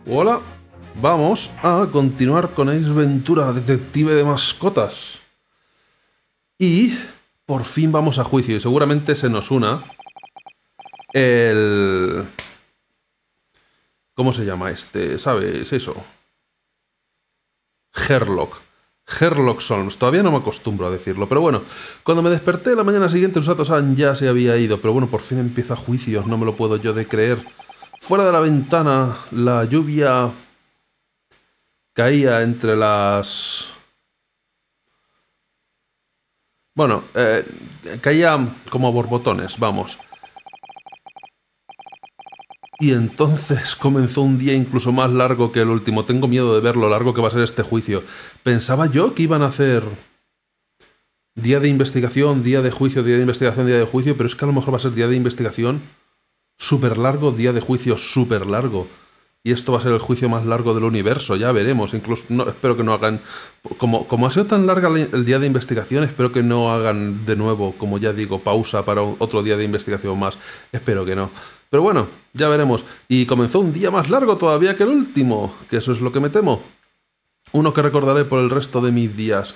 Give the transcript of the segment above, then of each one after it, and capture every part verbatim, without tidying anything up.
Hola, vamos a continuar con Ace Ventura, detective de mascotas. Y por fin vamos a juicio y seguramente se nos una el... ¿Cómo se llama este? ¿Sabes eso? Sherlock. Sherlock Holmes. Todavía no me acostumbro a decirlo, pero bueno. Cuando me desperté la mañana siguiente, Usato-san ya se había ido. Pero bueno, por fin empieza juicio. No me lo puedo yo de creer. Fuera de la ventana, la lluvia caía entre las... Bueno, eh, caía como borbotones, vamos. Y entonces comenzó un día incluso más largo que el último. Tengo miedo de ver lo largo que va a ser este juicio. Pensaba yo que iban a hacer día de investigación, día de juicio, día de investigación, día de juicio, pero es que a lo mejor va a ser día de investigación súper largo, día de juicio súper largo. Y esto va a ser el juicio más largo del universo, ya veremos. Incluso no, espero que no hagan... Como, como ha sido tan larga el día de investigación, espero que no hagan de nuevo, como ya digo, pausa para otro día de investigación más. Espero que no. Pero bueno, ya veremos. Y comenzó un día más largo todavía que el último, que eso es lo que me temo. Uno que recordaré por el resto de mis días.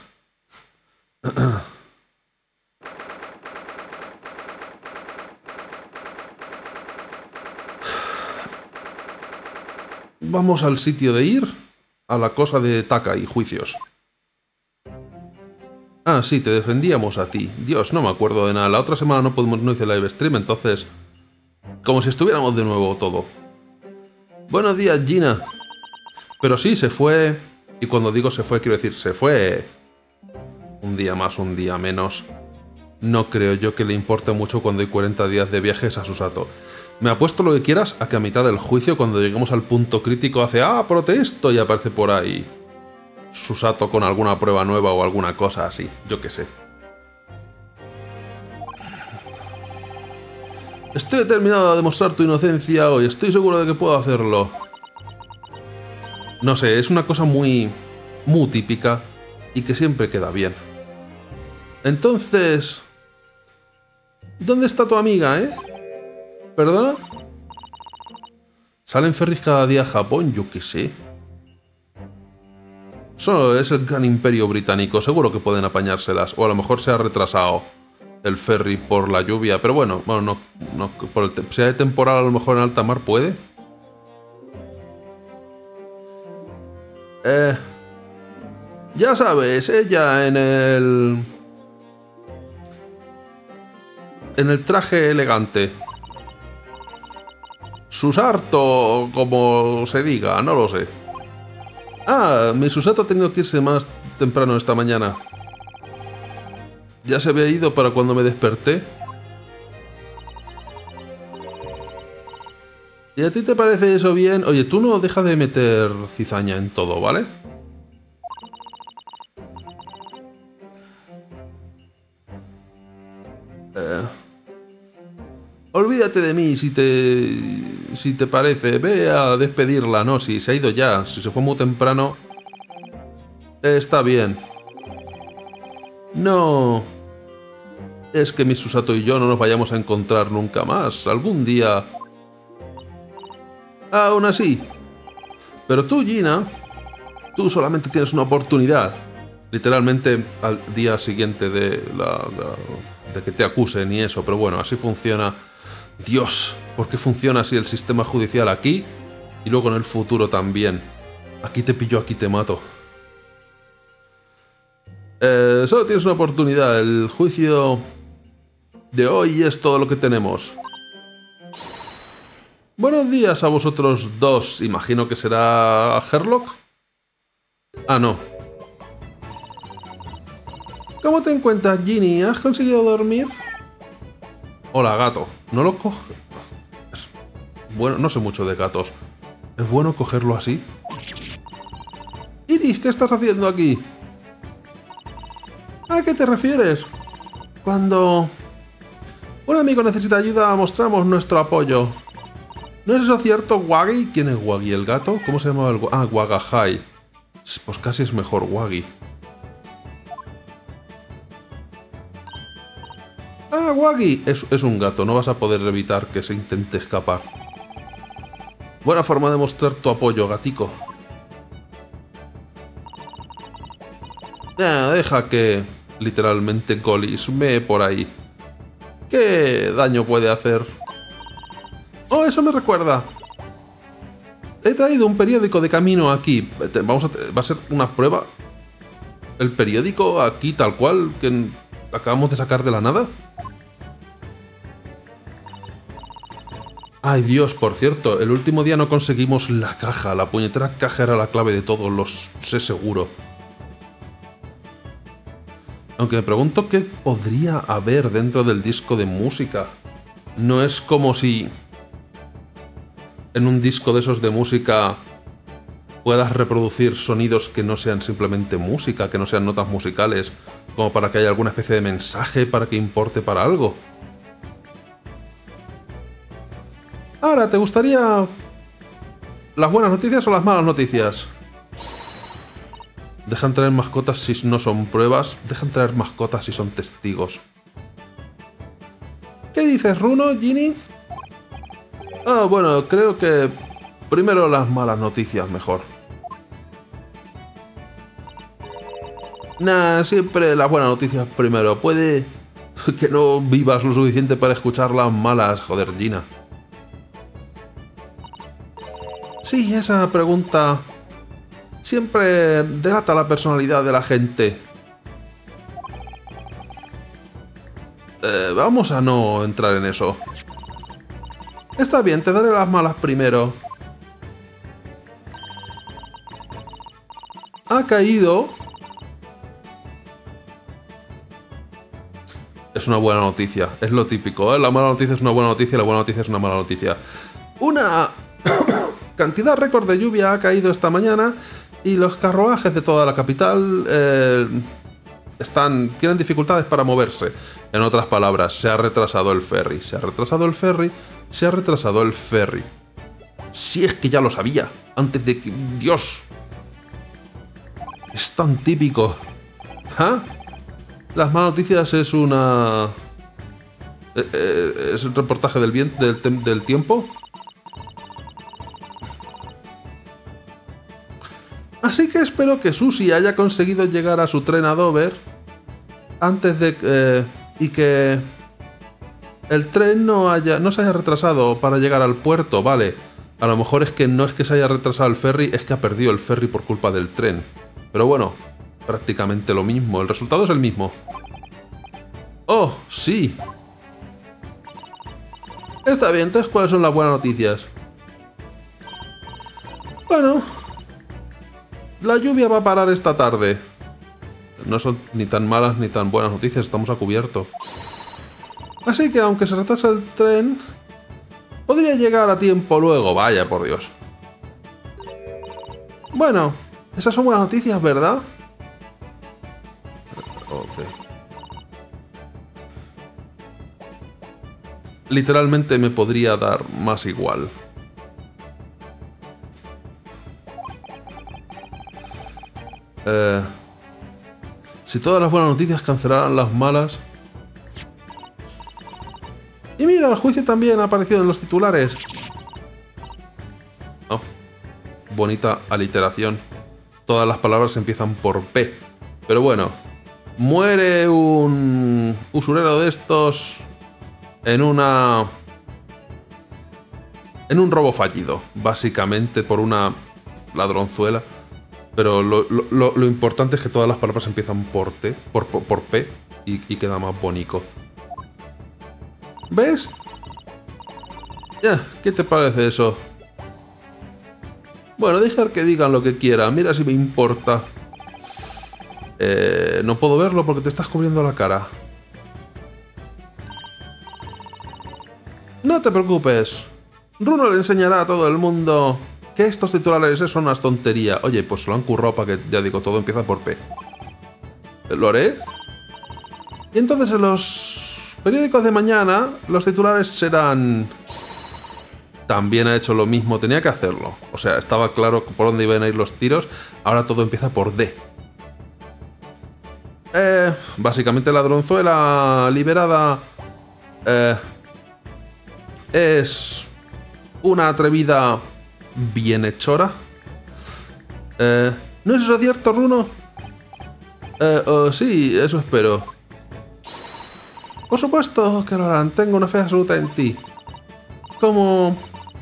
Vamos al sitio de ir, a la cosa de Taka y juicios. Ah, sí, te defendíamos a ti. Dios, no me acuerdo de nada. La otra semana no, pudimos, no hice live stream, entonces... Como si estuviéramos de nuevo todo. Buenos días, Gina. Pero sí, se fue... Y cuando digo se fue, quiero decir, se fue... Un día más, un día menos. No creo yo que le importe mucho cuando hay cuarenta días de viajes a Susato. Me apuesto lo que quieras a que a mitad del juicio, cuando lleguemos al punto crítico, hace ¡ah, protesto! Y aparece por ahí Susato con alguna prueba nueva o alguna cosa así. Yo qué sé. Estoy determinado a demostrar tu inocencia hoy. Estoy seguro de que puedo hacerlo. No sé, es una cosa muy... muy típica y que siempre queda bien. Entonces... ¿Dónde está tu amiga, eh? ¿Perdona? ¿Salen ferries cada día a Japón? Yo qué sé. Solo es el gran imperio británico. Seguro que pueden apañárselas. O a lo mejor se ha retrasado el ferry por la lluvia. Pero bueno, bueno no, no por el si hay temporal a lo mejor en alta mar puede. Eh, ya sabes, ella en el... En el traje elegante. Susarto, como se diga, no lo sé. Ah, mi Susato ha tenido que irse más temprano esta mañana. Ya se había ido para cuando me desperté. ¿Y a ti te parece eso bien? Oye, tú no dejas de meter cizaña en todo, ¿vale? Eh... Olvídate de mí si te... si te parece. Ve a despedirla, ¿no? Si se ha ido ya. Si se fue muy temprano... Eh, está bien. No... Es que mi Susato y yo no nos vayamos a encontrar nunca más. Algún día... Aún así. Pero tú, Gina... Tú solamente tienes una oportunidad. Literalmente al día siguiente de la... la de que te acusen y eso. Pero bueno, así funciona... Dios, ¿por qué funciona así el sistema judicial aquí y luego en el futuro también? Aquí te pillo, aquí te mato. Eh, solo tienes una oportunidad. El juicio de hoy es todo lo que tenemos. Buenos días a vosotros dos. Imagino que será Sherlock. Ah, no. ¿Cómo te encuentras, Ginny? ¿Has conseguido dormir? Hola, gato. ¿No lo coge? Es... Bueno, no sé mucho de gatos. ¿Es bueno cogerlo así? Iris, ¿qué estás haciendo aquí? ¿A qué te refieres? Cuando un amigo necesita ayuda, mostramos nuestro apoyo. ¿No es eso cierto, Waggy? ¿Quién es Waggy? ¿El gato? ¿Cómo se llamaba el... Ah, Wagahai. Pues casi es mejor Waggy. Ah, Waggy. Es, es un gato, no vas a poder evitar que se intente escapar. Buena forma de mostrar tu apoyo, gatico. Eh, deja que, literalmente, Golis mee por ahí. ¿Qué daño puede hacer? Oh, eso me recuerda. He traído un periódico de camino aquí. Vamos a, va a ser una prueba. ¿El periódico aquí tal cual que acabamos de sacar de la nada? Ay Dios, por cierto, el último día no conseguimos la caja. La puñetera caja era la clave de todo, lo sé seguro. Aunque me pregunto qué podría haber dentro del disco de música. No es como si en un disco de esos de música puedas reproducir sonidos que no sean simplemente música, que no sean notas musicales, como para que haya alguna especie de mensaje para que importe para algo. Ahora, ¿te gustaría las buenas noticias o las malas noticias? Dejan traer mascotas si no son pruebas, dejan traer mascotas si son testigos. ¿Qué dices, Runo, Ginny? Ah, bueno, creo que primero las malas noticias mejor. Nah, siempre las buenas noticias primero. Puede que no vivas lo suficiente para escuchar las malas, joder, Gina. Sí, esa pregunta siempre delata la personalidad de la gente. Eh, vamos a no entrar en eso. Está bien, te daré las malas primero. Ha caído. Es una buena noticia, es lo típico, ¿eh? La mala noticia es una buena noticia y la buena noticia es una mala noticia. Una cantidad récord de lluvia ha caído esta mañana y los carruajes de toda la capital eh, están, tienen dificultades para moverse. En otras palabras, se ha retrasado el ferry. Se ha retrasado el ferry. Se ha retrasado el ferry. Si es que ya lo sabía. Antes de que... Dios. Es tan típico. ¿Ah? Las malas noticias es una... Eh, eh, es un reportaje del, bien, del, del tiempo. Así que espero que Susie haya conseguido llegar a su tren a Dover antes de... Eh, y que el tren no, haya, no se haya retrasado para llegar al puerto, vale. A lo mejor es que no es que se haya retrasado el ferry, es que ha perdido el ferry por culpa del tren. Pero bueno, prácticamente lo mismo. El resultado es el mismo. ¡Oh, sí! Está bien, entonces, ¿cuáles son las buenas noticias? Bueno, la lluvia va a parar esta tarde. No son ni tan malas ni tan buenas noticias, estamos a cubierto. Así que aunque se retrase el tren, podría llegar a tiempo luego, vaya por Dios. Bueno, esas son buenas noticias, ¿verdad? Ok. Literalmente me podría dar más igual. Eh, si todas las buenas noticias cancelaran las malas... Y mira, el juicio también ha aparecido en los titulares. Oh, bonita aliteración. Todas las palabras empiezan por P. Pero bueno, muere un usurero de estos en una... en un robo fallido, básicamente por una ladronzuela. Pero lo, lo, lo importante es que todas las palabras empiezan por T, por, por, por P, y, y queda más bonito. ¿Ves? Ya, ¿qué te parece eso? Bueno, dejar que digan lo que quieran, mira si me importa. Eh, no puedo verlo porque te estás cubriendo la cara. No te preocupes. Runo le enseñará a todo el mundo que estos titulares son unas tonterías. Oye, pues se lo han currado para que, ya digo, todo empieza por P. ¿Lo haré? Y entonces en los periódicos de mañana, los titulares serán... También ha hecho lo mismo, tenía que hacerlo. O sea, estaba claro por dónde iban a ir los tiros. Ahora todo empieza por D. Eh, básicamente ladronzuela liberada... Eh, es una atrevida bienhechora. Eh, ¿No es eso cierto, Runo? Eh, oh, sí, eso espero. Por supuesto que lo harán. Tengo una fe absoluta en ti. ¿Cómo...?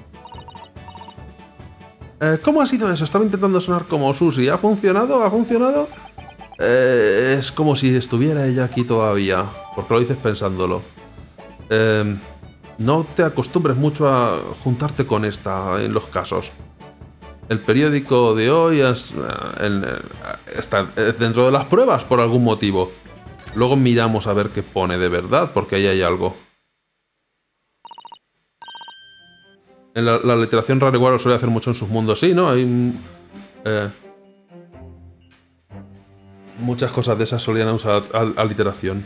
Eh, ¿Cómo ha sido eso? Estaba intentando sonar como Susie. ¿Ha funcionado? ¿Ha funcionado? Eh, es como si estuviera ella aquí todavía. Porque lo dices pensándolo. Eh, no te acostumbres mucho a juntarte con esta en los casos. El periódico de hoy es, el, está dentro de las pruebas por algún motivo. Luego miramos a ver qué pone de verdad, porque ahí hay algo. En la, la literación rara igual lo suele hacer mucho en sus mundos, sí, ¿no? Hay eh, muchas cosas de esas solían usar aliteración.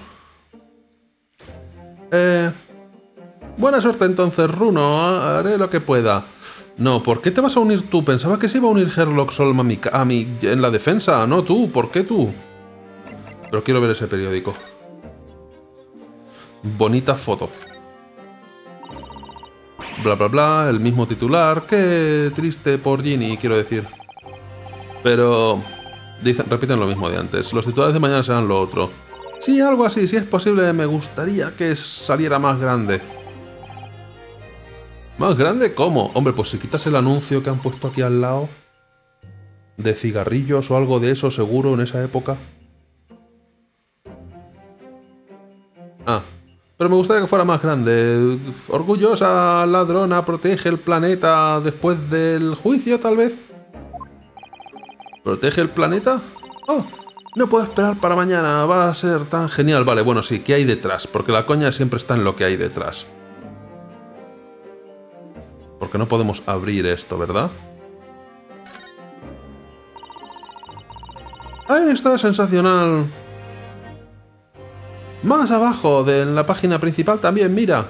Eh, buena suerte entonces, Runo. Haré lo que pueda. No, ¿por qué te vas a unir tú? Pensaba que se iba a unir Herlock Solm a mi, a mi, en la defensa. No tú, ¿por qué tú? Pero quiero ver ese periódico. Bonita foto. Bla, bla, bla, el mismo titular. Qué triste por Ginny, quiero decir. Pero... dicen, repiten lo mismo de antes. Los titulares de mañana serán lo otro. Sí, algo así. Si es posible, me gustaría que saliera más grande. ¿Más grande? ¿Cómo? Hombre, pues si quitas el anuncio que han puesto aquí al lado... de cigarrillos o algo de eso, seguro, en esa época. Ah... Pero me gustaría que fuera más grande. Orgullosa ladrona protege el planeta después del juicio, tal vez. ¿Protege el planeta? Oh, no puedo esperar para mañana. Va a ser tan genial. Vale, bueno, sí, ¿qué hay detrás? Porque la coña siempre está en lo que hay detrás. Porque no podemos abrir esto, ¿verdad? Ahí está, sensacional. Más abajo, de en la página principal también, mira.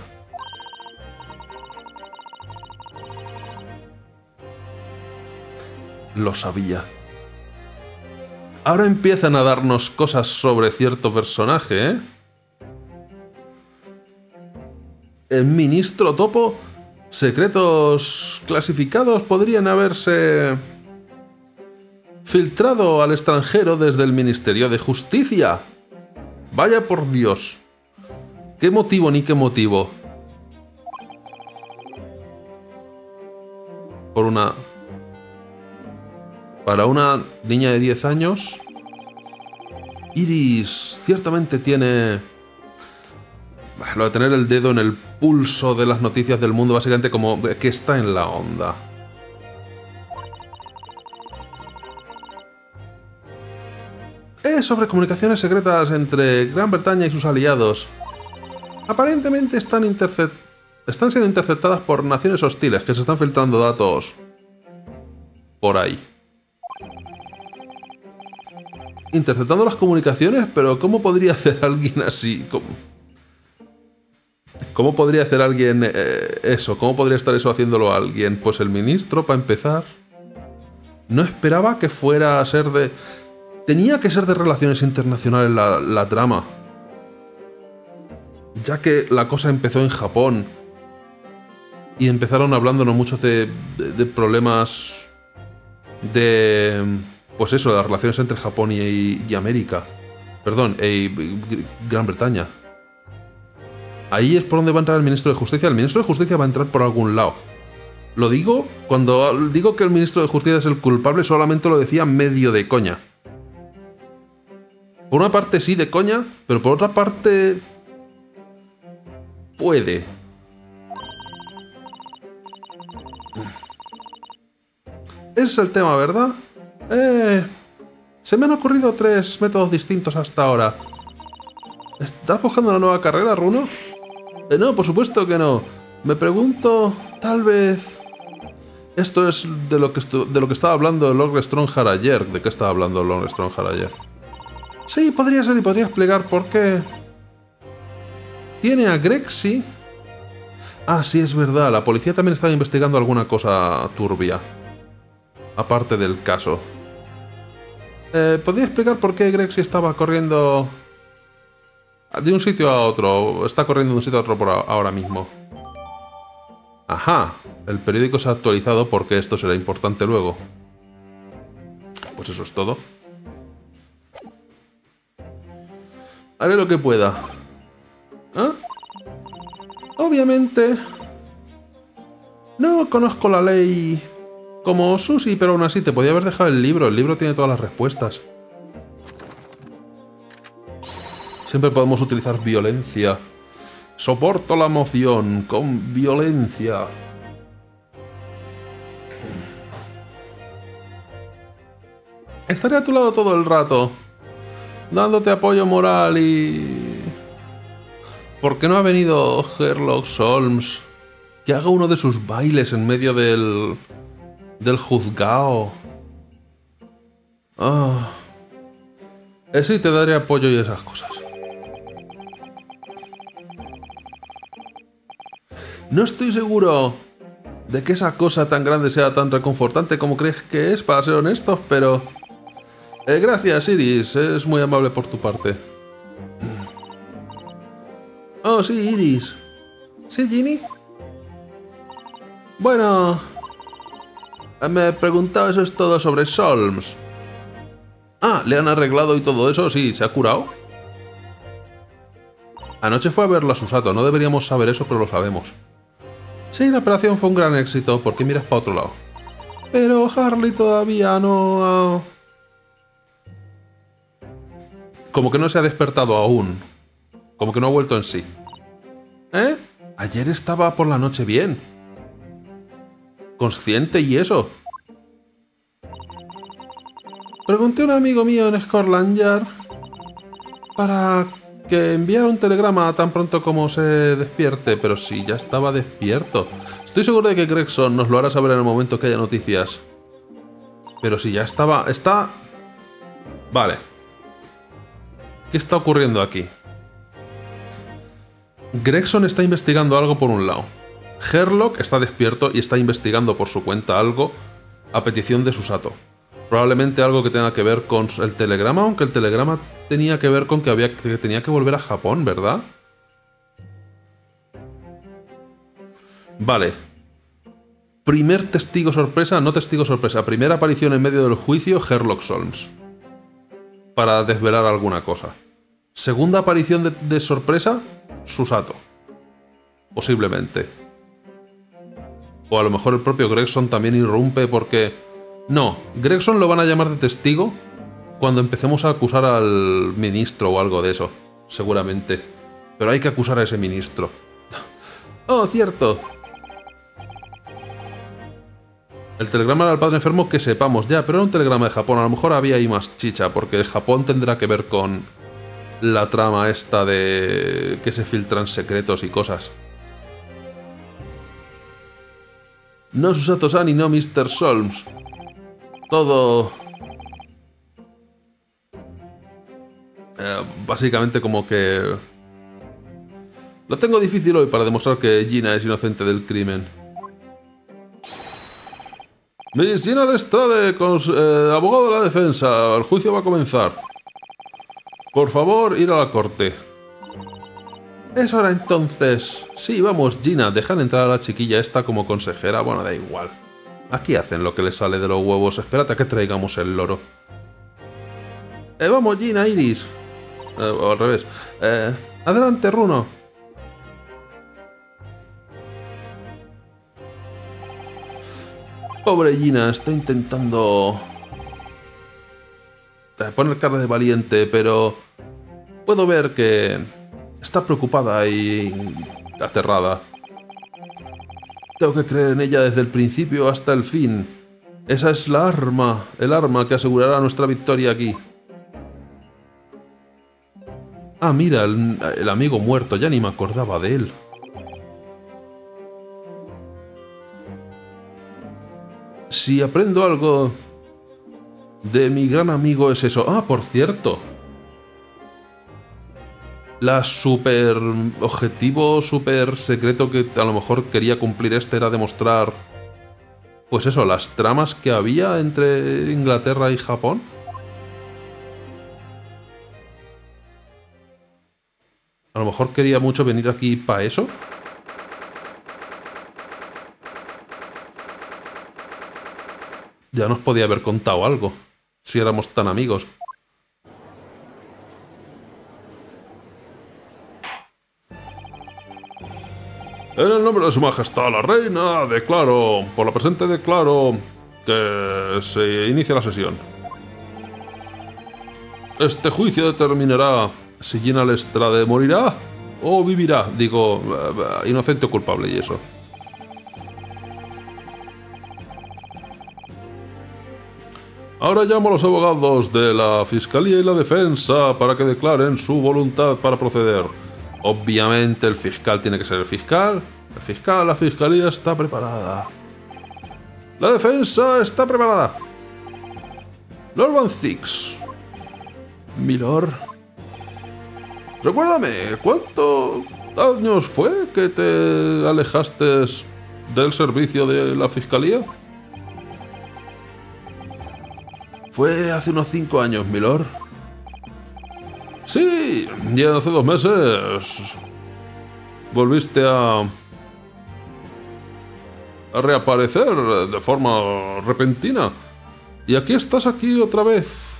Lo sabía. Ahora empiezan a darnos cosas sobre cierto personaje, ¿eh? El ministro Topo. Secretos clasificados podrían haberse filtrado al extranjero desde el Ministerio de Justicia. Vaya por Dios. ¿Qué motivo ni qué motivo? Por una... Para una niña de diez años... Iris ciertamente tiene... Lo de tener el dedo en el pulso de las noticias del mundo, básicamente como que está en la onda. Es sobre comunicaciones secretas entre Gran Bretaña y sus aliados. Aparentemente están, intercep están siendo interceptadas por naciones hostiles que se están filtrando datos por ahí. Interceptando las comunicaciones, pero ¿cómo podría hacer alguien así? ¿Cómo, ¿Cómo podría hacer alguien eh, eso? ¿Cómo podría estar eso haciéndolo alguien? Pues el ministro, para empezar. No esperaba que fuera a ser de... Tenía que ser de relaciones internacionales la, la trama. Ya que la cosa empezó en Japón. Y empezaron hablándonos mucho de, de, de problemas de... Pues eso, de las relaciones entre Japón y, y América. Perdón, y Gran Bretaña. Ahí es por donde va a entrar el ministro de Justicia. El ministro de Justicia va a entrar por algún lado. Lo digo, cuando digo que el ministro de Justicia es el culpable, solamente lo decía medio de coña. Por una parte sí de coña, pero por otra parte... puede. Ese es el tema, ¿verdad? Eh... Se me han ocurrido tres métodos distintos hasta ahora. ¿Estás buscando una nueva carrera, Runo? Eh, no, por supuesto que no. Me pregunto... tal vez... Esto es de lo que, de lo que estaba hablando Lord Stronghar ayer. ¿De qué estaba hablando Lord Stronghar ayer? Sí, podría ser y podría explicar por qué. Tiene a Grexy. Ah, sí, es verdad. La policía también estaba investigando alguna cosa turbia. Aparte del caso. Eh, ¿Podría explicar por qué Grexy estaba corriendo de un sitio a otro? Está corriendo de un sitio a otro por ahora mismo. Ajá, el periódico se ha actualizado porque esto será importante luego. Pues eso es todo. Haré lo que pueda. ¿Ah? Obviamente... No conozco la ley como Susi, pero aún así te podía haber dejado el libro. El libro tiene todas las respuestas. Siempre podemos utilizar violencia. Soporto la emoción con violencia. Estaré a tu lado todo el rato, dándote apoyo moral y... ¿Por qué no ha venido Sherlock Holmes? Que haga uno de sus bailes en medio del... del juzgado. Ah... Eh, sí, te daré apoyo y esas cosas. No estoy seguro de que esa cosa tan grande sea tan reconfortante como crees que es, para ser honestos, pero... Eh, gracias, Iris. Es muy amable por tu parte. Oh, sí, Iris. ¿Sí, Ginny? Bueno... Me preguntaba eso es todo sobre Solms. Ah, ¿le han arreglado y todo eso? Sí, ¿se ha curado? Anoche fue a verlo a Susato. No deberíamos saber eso, pero lo sabemos. Sí, la operación fue un gran éxito. ¿Por qué miras para otro lado? Pero Harley todavía no ha... Como que no se ha despertado aún. Como que no ha vuelto en sí. ¿Eh? Ayer estaba por la noche bien. Consciente y eso. Pregunté a un amigo mío en Scotland Yard para que enviara un telegrama tan pronto como se despierte, pero sí, ya estaba despierto. Estoy seguro de que Gregson nos lo hará saber en el momento que haya noticias. Pero si ya estaba... Está... Vale. ¿Qué está ocurriendo aquí? Gregson está investigando algo por un lado. Sherlock está despierto y está investigando por su cuenta algo a petición de Susato. Probablemente algo que tenga que ver con el telegrama, aunque el telegrama tenía que ver con que, había, que tenía que volver a Japón, ¿verdad? Vale. Primer testigo sorpresa, no testigo sorpresa. Primera aparición en medio del juicio, Sherlock Holmes. Para desvelar alguna cosa. Segunda aparición de, de sorpresa, Susato. Posiblemente. O a lo mejor el propio Gregson también irrumpe porque... No, Gregson lo van a llamar de testigo cuando empecemos a acusar al ministro o algo de eso. Seguramente. Pero hay que acusar a ese ministro. Oh, cierto. El telegrama era al padre enfermo que sepamos ya, pero era un telegrama de Japón. A lo mejor había ahí más chicha, porque Japón tendrá que ver con la trama esta de que se filtran secretos y cosas. No Susato-san y no mister Solms. Todo... Eh, básicamente como que... Lo tengo difícil hoy para demostrar que Gina es inocente del crimen. Miss Gina Lestrade, eh, abogado de la defensa. El juicio va a comenzar. Por favor, ir a la corte. Es hora entonces. Sí, vamos, Gina, dejan entrar a la chiquilla esta como consejera. Bueno, da igual. Aquí hacen lo que les sale de los huevos. Espérate a que traigamos el loro. Eh, vamos, Gina, Iris. Eh, o al revés. Eh, adelante, Runo. Pobre Gina, está intentando poner cara de valiente, pero puedo ver que está preocupada y aterrada. Tengo que creer en ella desde el principio hasta el fin. Esa es la arma, el arma que asegurará nuestra victoria aquí. Ah, mira, el, el amigo muerto, ya ni me acordaba de él. Si aprendo algo de mi gran amigo es eso. Ah, por cierto. La super objetivo super secreto que a lo mejor quería cumplir este era demostrar, pues eso, las tramas que había entre Inglaterra y Japón. A lo mejor quería mucho venir aquí para eso. Ya nos podía haber contado algo, si éramos tan amigos. En el nombre de su majestad la reina, declaro, por la presente declaro que se inicia la sesión. Este juicio determinará si Gina Lestrade morirá o vivirá, digo, inocente o culpable y eso. Ahora llamo a los abogados de la Fiscalía y la Defensa para que declaren su voluntad para proceder. Obviamente el fiscal tiene que ser el fiscal. El fiscal, la Fiscalía está preparada. La Defensa está preparada. Lord Van Zix. Milord. Recuérdame, ¿cuántos años fue que te alejaste del servicio de la Fiscalía? Fue hace unos cinco años, milord. Sí, ya hace dos meses volviste a, a reaparecer de forma repentina. Y aquí estás aquí otra vez.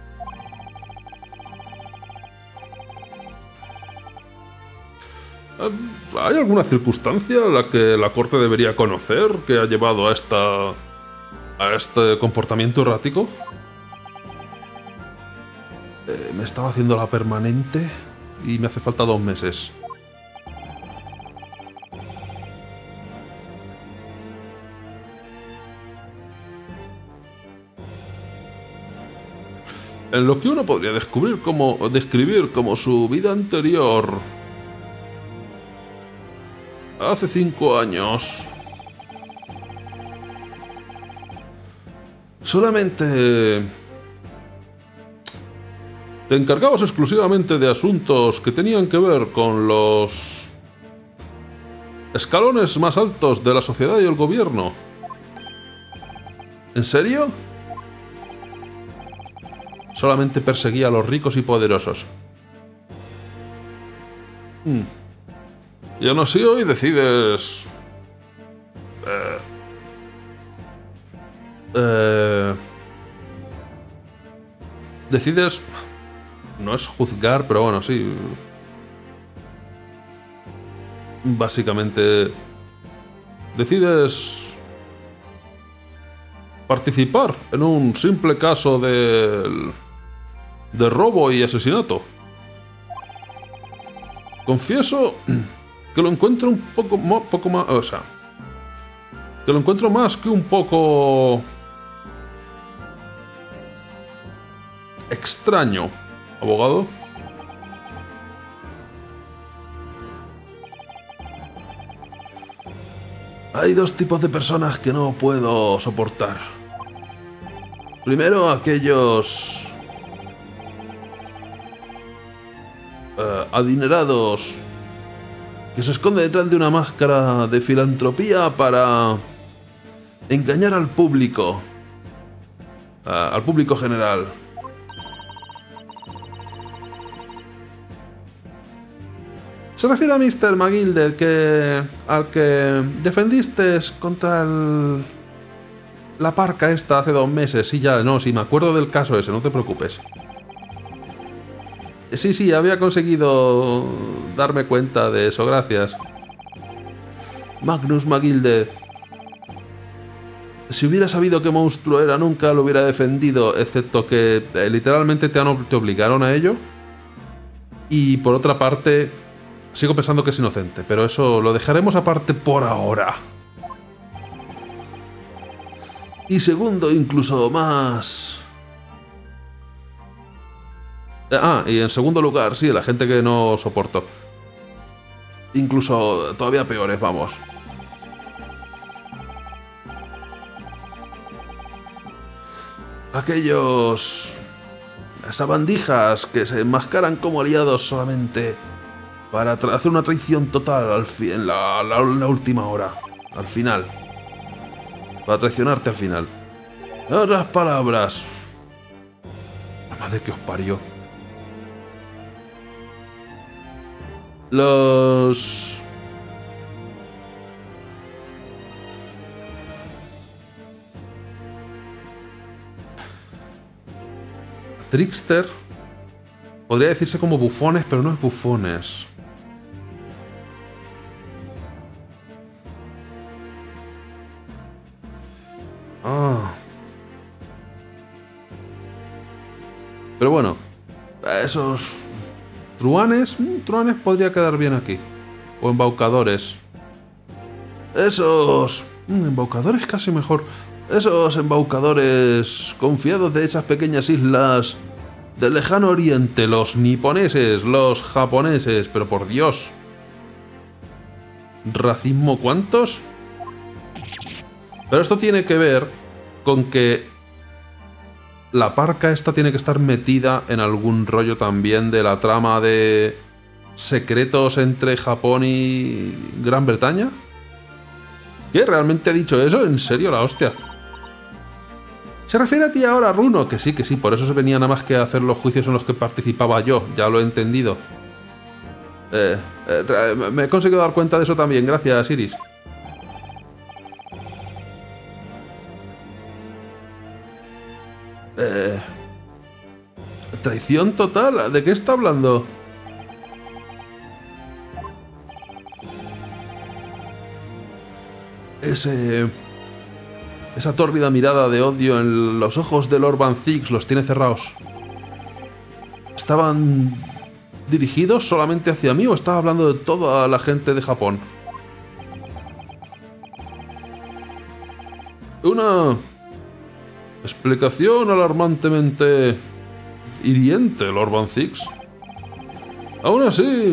¿Hay alguna circunstancia en la que la corte debería conocer que ha llevado a esta a este comportamiento errático? Eh, me estaba haciendo la permanente y me hace falta dos meses. En lo que uno podría descubrir como, describir como su vida anterior. Hace cinco años. Solamente te encargabas exclusivamente de asuntos que tenían que ver con los escalones más altos de la sociedad y el gobierno. ¿En serio? Solamente perseguía a los ricos y poderosos. Hmm. Y aún así hoy decides... Eh, eh, decides... No es juzgar, pero bueno, sí. Básicamente... Decides... participar en un simple caso de... de robo y asesinato. Confieso que lo encuentro un poco, poco más... O sea... Que lo encuentro más que un poco... extraño, abogado. Hay dos tipos de personas que no puedo soportar. Primero, aquellos... Uh, adinerados que se esconden detrás de una máscara de filantropía para engañar al público, uh, al público general. Se refiere a mister McGilded, que al que defendiste contra el, la parca esta hace dos meses. Sí, ya, no, sí, me acuerdo del caso ese, no te preocupes. Sí, sí, había conseguido darme cuenta de eso, gracias. Magnus McGilded. Si hubiera sabido qué monstruo era, nunca lo hubiera defendido, excepto que eh, literalmente te, han, te obligaron a ello. Y por otra parte, sigo pensando que es inocente, pero eso lo dejaremos aparte por ahora. Y segundo, incluso más... Ah, y en segundo lugar, sí, la gente que no soporto. Incluso todavía peores, vamos. Aquellos... sabandijas que se enmascaran como aliados solamente para hacer una traición total al fin, en la, la, la última hora, al final. Para traicionarte al final. En otras palabras... La madre que os parió. Los... Trickster. Podría decirse como bufones, pero no es bufones. Ah. Pero bueno, esos truanes, truanes podría quedar bien aquí. O embaucadores. Esos embaucadores casi mejor. Esos embaucadores confiados de esas pequeñas islas del lejano oriente, los niponeses, los japoneses, pero por Dios. ¿Racismo cuántos? Pero esto tiene que ver con que la parca esta tiene que estar metida en algún rollo también de la trama de secretos entre Japón y Gran Bretaña. ¿Qué? ¿Realmente ha dicho eso? ¿En serio la hostia? Se refiere a ti ahora, Runo. Que sí, que sí, por eso se venía nada más que a hacer los juicios en los que participaba yo. Ya lo he entendido. Eh, eh, me he conseguido dar cuenta de eso también. Gracias, Iris. Eh, ¿Traición total? ¿De qué está hablando? Ese... Esa tórrida mirada de odio en los ojos de Lord Van Zix los tiene cerrados. ¿Estaban dirigidos solamente hacia mí o estaba hablando de toda la gente de Japón? Una explicación alarmantemente hiriente, Lord Van Zix. Aún así,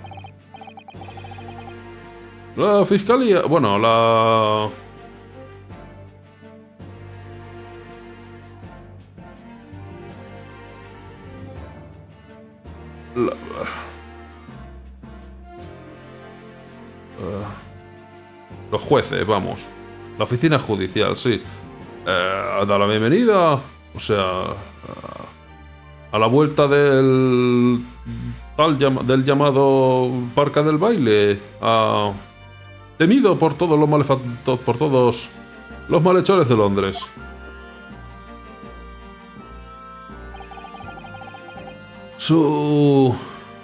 la fiscalía... Bueno, la... La... Uh, los jueces, vamos. La oficina judicial, sí. Eh, da la bienvenida, o sea, a la vuelta del tal llama, del llamado Parque del Baile, a, temido por todos los malefactos, por todos los malhechores de Londres. Su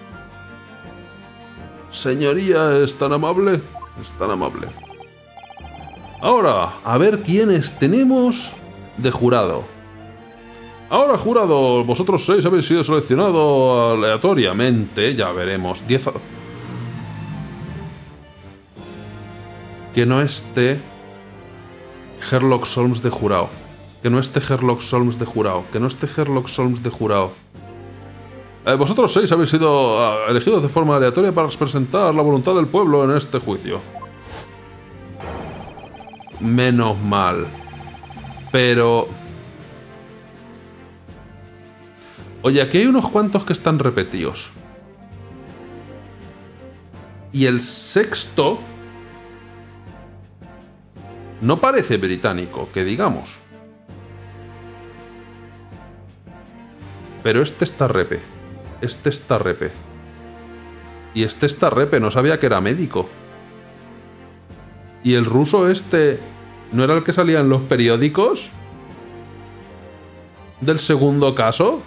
señoría es tan amable, es tan amable. Ahora, a ver quiénes tenemos de jurado. Ahora, jurado, vosotros seis habéis sido seleccionados aleatoriamente. Ya veremos. Diez... Que no esté Sherlock Holmes de jurado. Que no esté Sherlock Holmes de jurado. Que no esté Sherlock Holmes de jurado. Eh, vosotros seis habéis sido uh, elegidos de forma aleatoria para representar la voluntad del pueblo en este juicio. Menos mal. Pero... Oye, aquí hay unos cuantos que están repetidos. Y el sexto... no parece británico, que digamos. Pero este está repe. Este está repe. Y este está repe, no sabía que era médico. ¿Y el ruso este no era el que salía en los periódicos? ¿Del segundo caso?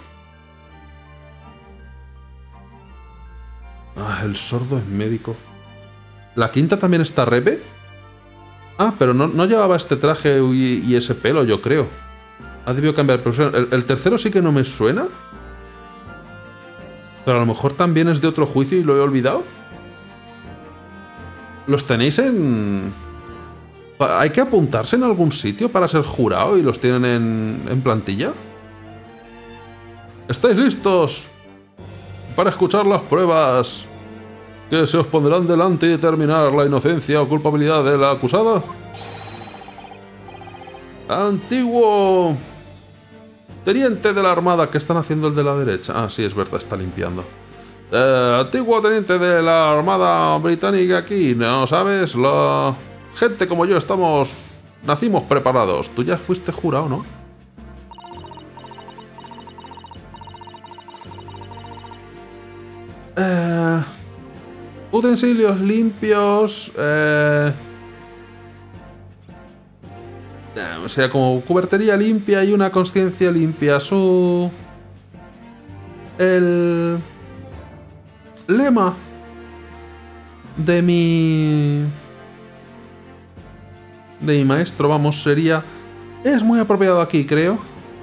Ah, el sordo es médico. ¿La quinta también está repe? Ah, pero no, no llevaba este traje y, y ese pelo, yo creo. Ha debido cambiar de profesión. ¿El, el tercero sí que no me suena? Pero a lo mejor también es de otro juicio y lo he olvidado. ¿Los tenéis en...? ¿Hay que apuntarse en algún sitio para ser jurado y los tienen en, en plantilla? ¿Estáis listos para escuchar las pruebas que se os pondrán delante y determinar la inocencia o culpabilidad de la acusada? Antiguo teniente de la Armada, que están haciendo el de la derecha. Ah, sí, es verdad, está limpiando. Eh, antiguo teniente de la Armada británica aquí, ¿no sabes? La gente como yo estamos... nacimos preparados. Tú ya fuiste jurado, ¿no? Eh, utensilios limpios... Eh, O sea, como cubertería limpia y una conciencia limpia. Su El lema de mi... de mi maestro, vamos, sería... Es muy apropiado aquí, creo.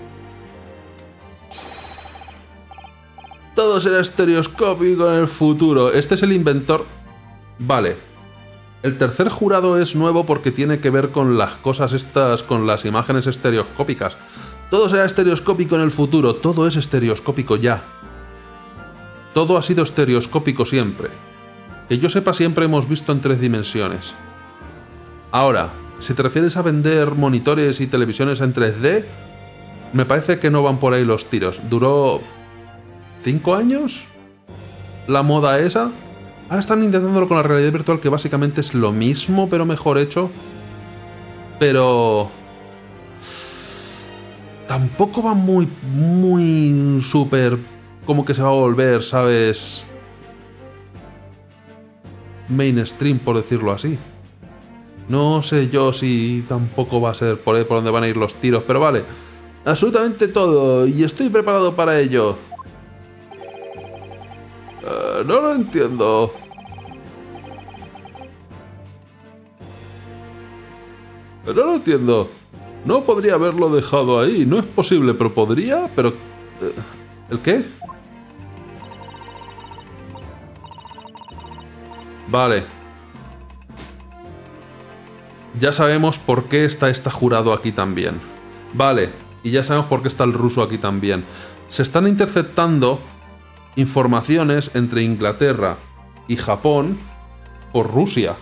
Todo será estereoscópico en el futuro. Este es el inventor. Vale. El tercer jurado es nuevo porque tiene que ver con las cosas estas, con las imágenes estereoscópicas. Todo será estereoscópico en el futuro. Todo es estereoscópico ya. Todo ha sido estereoscópico siempre. Que yo sepa, siempre hemos visto en tres dimensiones. Ahora, si te refieres a vender monitores y televisiones en tres D, me parece que no van por ahí los tiros. Duró... ¿cinco años? ¿La moda esa? Ahora están intentándolo con la realidad virtual, que básicamente es lo mismo, pero mejor hecho. Pero... tampoco va muy, muy súper... como que se va a volver, ¿sabes? Mainstream, por decirlo así. No sé yo si tampoco va a ser por ahí por donde van a ir los tiros, pero vale. Absolutamente todo, y estoy preparado para ello. Uh, no lo entiendo. No lo entiendo. No podría haberlo dejado ahí. No es posible, pero podría. Pero... Uh, ¿el qué? Vale. Ya sabemos por qué está este jurado aquí también. Vale. Y ya sabemos por qué está el ruso aquí también. Se están interceptando informaciones entre Inglaterra y Japón por Rusia.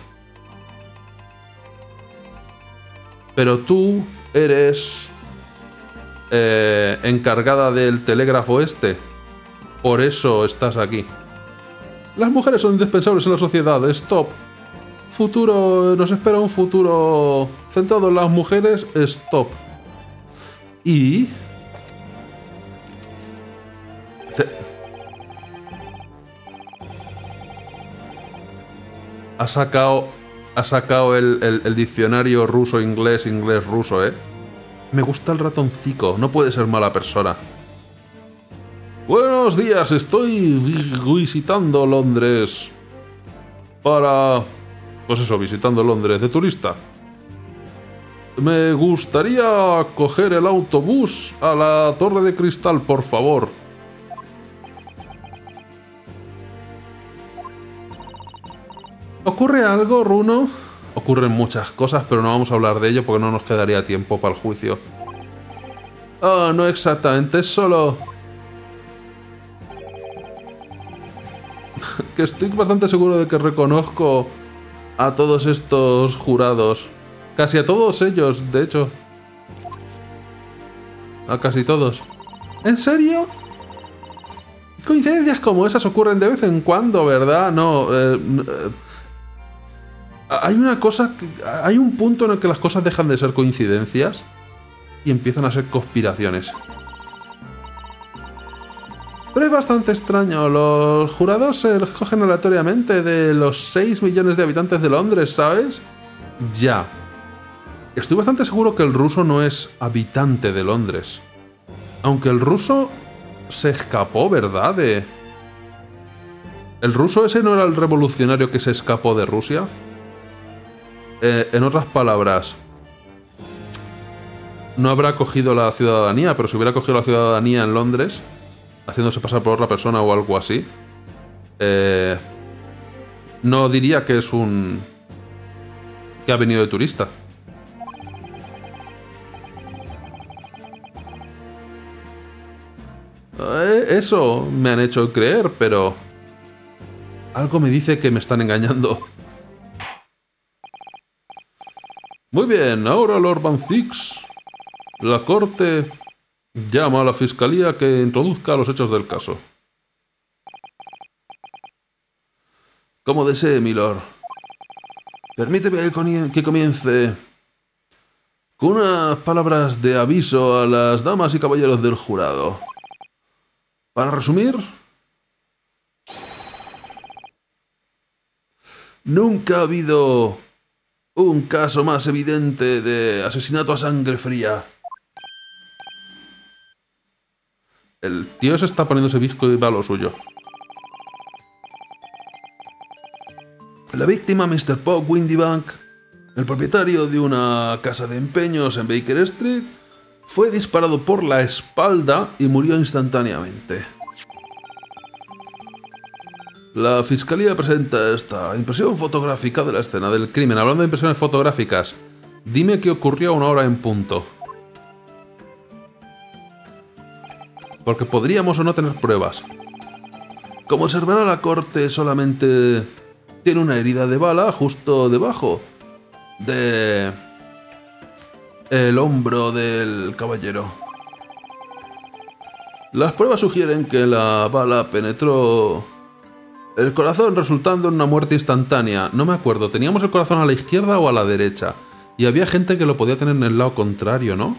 Pero tú eres eh, encargada del telégrafo este. Por eso estás aquí. Las mujeres son indispensables en la sociedad. Stop. Futuro... Nos espera un futuro centrado en las mujeres. Stop. Y... Ha sacado... Ha sacado el, el, el diccionario ruso-inglés, inglés-ruso, ¿eh? Me gusta el ratoncico. No puede ser mala persona. Buenos días, estoy visitando Londres. Para... Pues eso, visitando Londres de turista. Me gustaría coger el autobús a la Torre de Cristal, por favor. ¿Ocurre algo, Runo? Ocurren muchas cosas, pero no vamos a hablar de ello porque no nos quedaría tiempo para el juicio. Oh, no exactamente, es solo... que estoy bastante seguro de que reconozco a todos estos jurados. Casi a todos ellos, de hecho. A casi todos. ¿En serio? Coincidencias como esas ocurren de vez en cuando, ¿verdad? No... Eh, eh, hay una cosa... Que, hay un punto en el que las cosas dejan de ser coincidencias y empiezan a ser conspiraciones. Pero es bastante extraño. Los jurados se los cogen aleatoriamente de los seis millones de habitantes de Londres, ¿sabes? Ya. Estoy bastante seguro que el ruso no es habitante de Londres. Aunque el ruso se escapó, ¿verdad? De... ¿El ruso ese no era el revolucionario que se escapó de Rusia? Eh, en otras palabras, no habrá cogido la ciudadanía, pero si hubiera cogido la ciudadanía en Londres, haciéndose pasar por otra persona o algo así, eh, no diría que es un... que ha venido de turista. Eh, eso me han hecho creer, pero... algo me dice que me están engañando. Muy bien, ahora Lord Van Zix. La corte llama a la fiscalía que introduzca los hechos del caso. Como desee, milord. Permíteme que comience con unas palabras de aviso a las damas y caballeros del jurado. Para resumir, nunca ha habido un caso más evidente de asesinato a sangre fría. El tío se está poniéndose visco y va a lo suyo. La víctima, mister Pop Windybank, el propietario de una casa de empeños en Baker Street, fue disparado por la espalda y murió instantáneamente. La fiscalía presenta esta impresión fotográfica de la escena del crimen. Hablando de impresiones fotográficas, dime qué ocurrió a una hora en punto. Porque podríamos o no tener pruebas. Como observará la corte, solamente tiene una herida de bala justo debajo de el hombro del caballero. Las pruebas sugieren que la bala penetró el corazón, resultando en una muerte instantánea. No me acuerdo, ¿teníamos el corazón a la izquierda o a la derecha? Y había gente que lo podía tener en el lado contrario, ¿no?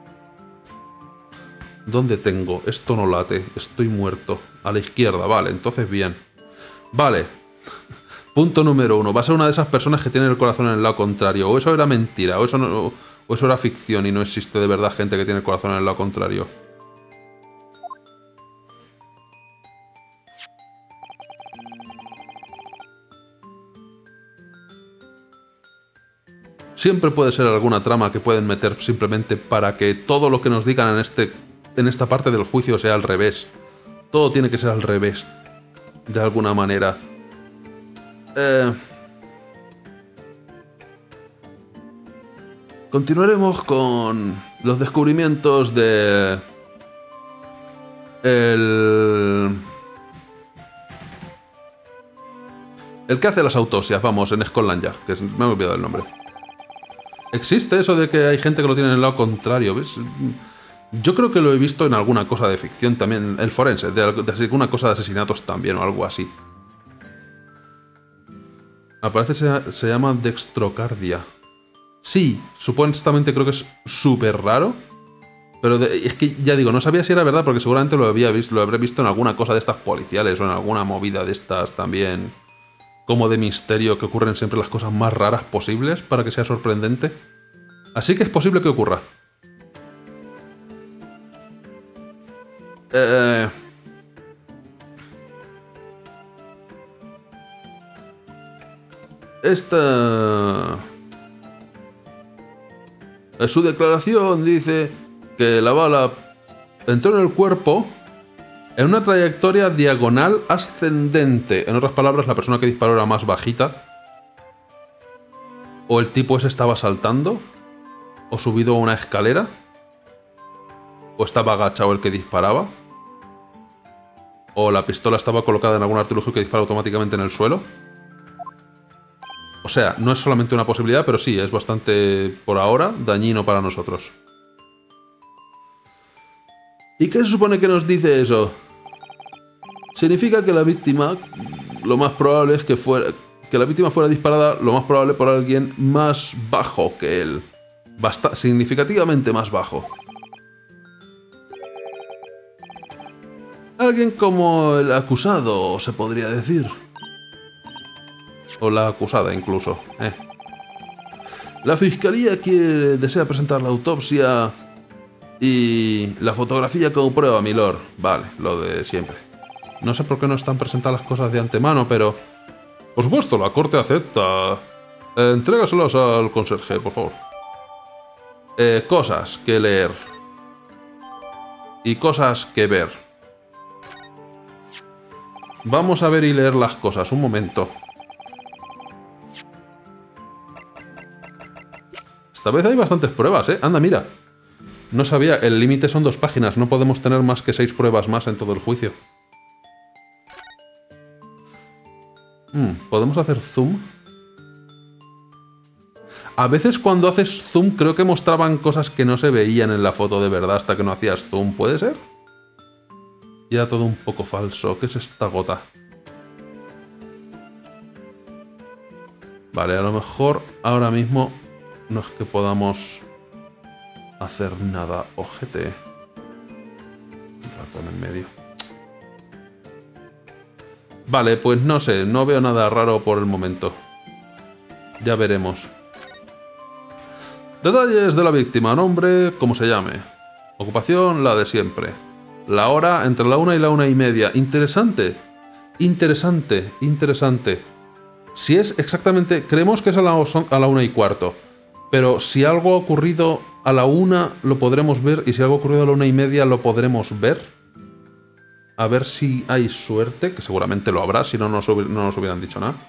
¿Dónde tengo? Esto no late, estoy muerto. A la izquierda, vale, entonces bien. Vale. Punto número uno. Va a ser una de esas personas que tienen el corazón en el lado contrario. O eso era mentira, o eso, no, o eso era ficción y no existe de verdad gente que tiene el corazón en el lado contrario. Siempre puede ser alguna trama que pueden meter simplemente para que todo lo que nos digan en, este, en esta parte del juicio sea al revés. Todo tiene que ser al revés. De alguna manera. Eh... Continuaremos con los descubrimientos de... El... El que hace las autopsias, vamos, en Scotland Yard, que me he olvidado el nombre. Existe eso de que hay gente que lo tiene en el lado contrario, ¿ves? Yo creo que lo he visto en alguna cosa de ficción también, el forense, de, de alguna cosa de asesinatos también o algo así. Aparece, se, se llama dextrocardia. Sí, supuestamente creo que es súper raro, pero de, es que ya digo, no sabía si era verdad porque seguramente lo, había visto, lo habré visto en alguna cosa de estas policiales o en alguna movida de estas también como de misterio, que ocurren siempre las cosas más raras posibles para que sea sorprendente. Así que es posible que ocurra. Eh... Esta... En su declaración dice que la bala entró en el cuerpo en una trayectoria diagonal ascendente. En otras palabras, la persona que disparó era más bajita. O el tipo ese estaba saltando. O subido a una escalera. O estaba agachado el que disparaba. O la pistola estaba colocada en algún artilugio que dispara automáticamente en el suelo. O sea, no es solamente una posibilidad, pero sí, es bastante, por ahora, dañino para nosotros. ¿Y qué se supone que nos dice eso? Significa que la víctima, lo más probable es que fuera, que la víctima fuera disparada, lo más probable por alguien más bajo que él. Basta, significativamente más bajo. Alguien como el acusado, se podría decir. O la acusada, incluso. Eh. La fiscalía quiere, desea presentar la autopsia y la fotografía como prueba, milord. Vale, lo de siempre. No sé por qué no están presentadas las cosas de antemano, pero... Por supuesto, la corte acepta. Eh, entrégaselas al conserje, por favor. Eh, cosas que leer. Y cosas que ver. Vamos a ver y leer las cosas, un momento. Esta vez hay bastantes pruebas, ¿eh? Anda, mira. No sabía, el límite son dos páginas. No podemos tener más que seis pruebas más en todo el juicio. Hmm, ¿podemos hacer zoom? A veces cuando haces zoom creo que mostraban cosas que no se veían en la foto de verdad hasta que no hacías zoom. ¿Puede ser? Y era todo un poco falso. ¿Qué es esta gota? Vale, a lo mejor ahora mismo no es que podamos hacer nada. Ojete. Un ratón en medio. Vale, pues no sé. No veo nada raro por el momento. Ya veremos. Detalles de la víctima. Nombre, como se llame. Ocupación, la de siempre. La hora entre la una y la una y media. Interesante. Interesante. Interesante. Si es exactamente... Creemos que es a la, a la una y cuarto. Pero si algo ha ocurrido a la una, lo podremos ver. Y si algo ha ocurrido a la una y media, lo podremos ver. A ver si hay suerte. Que seguramente lo habrá, si no, no nos, no nos hubieran dicho nada.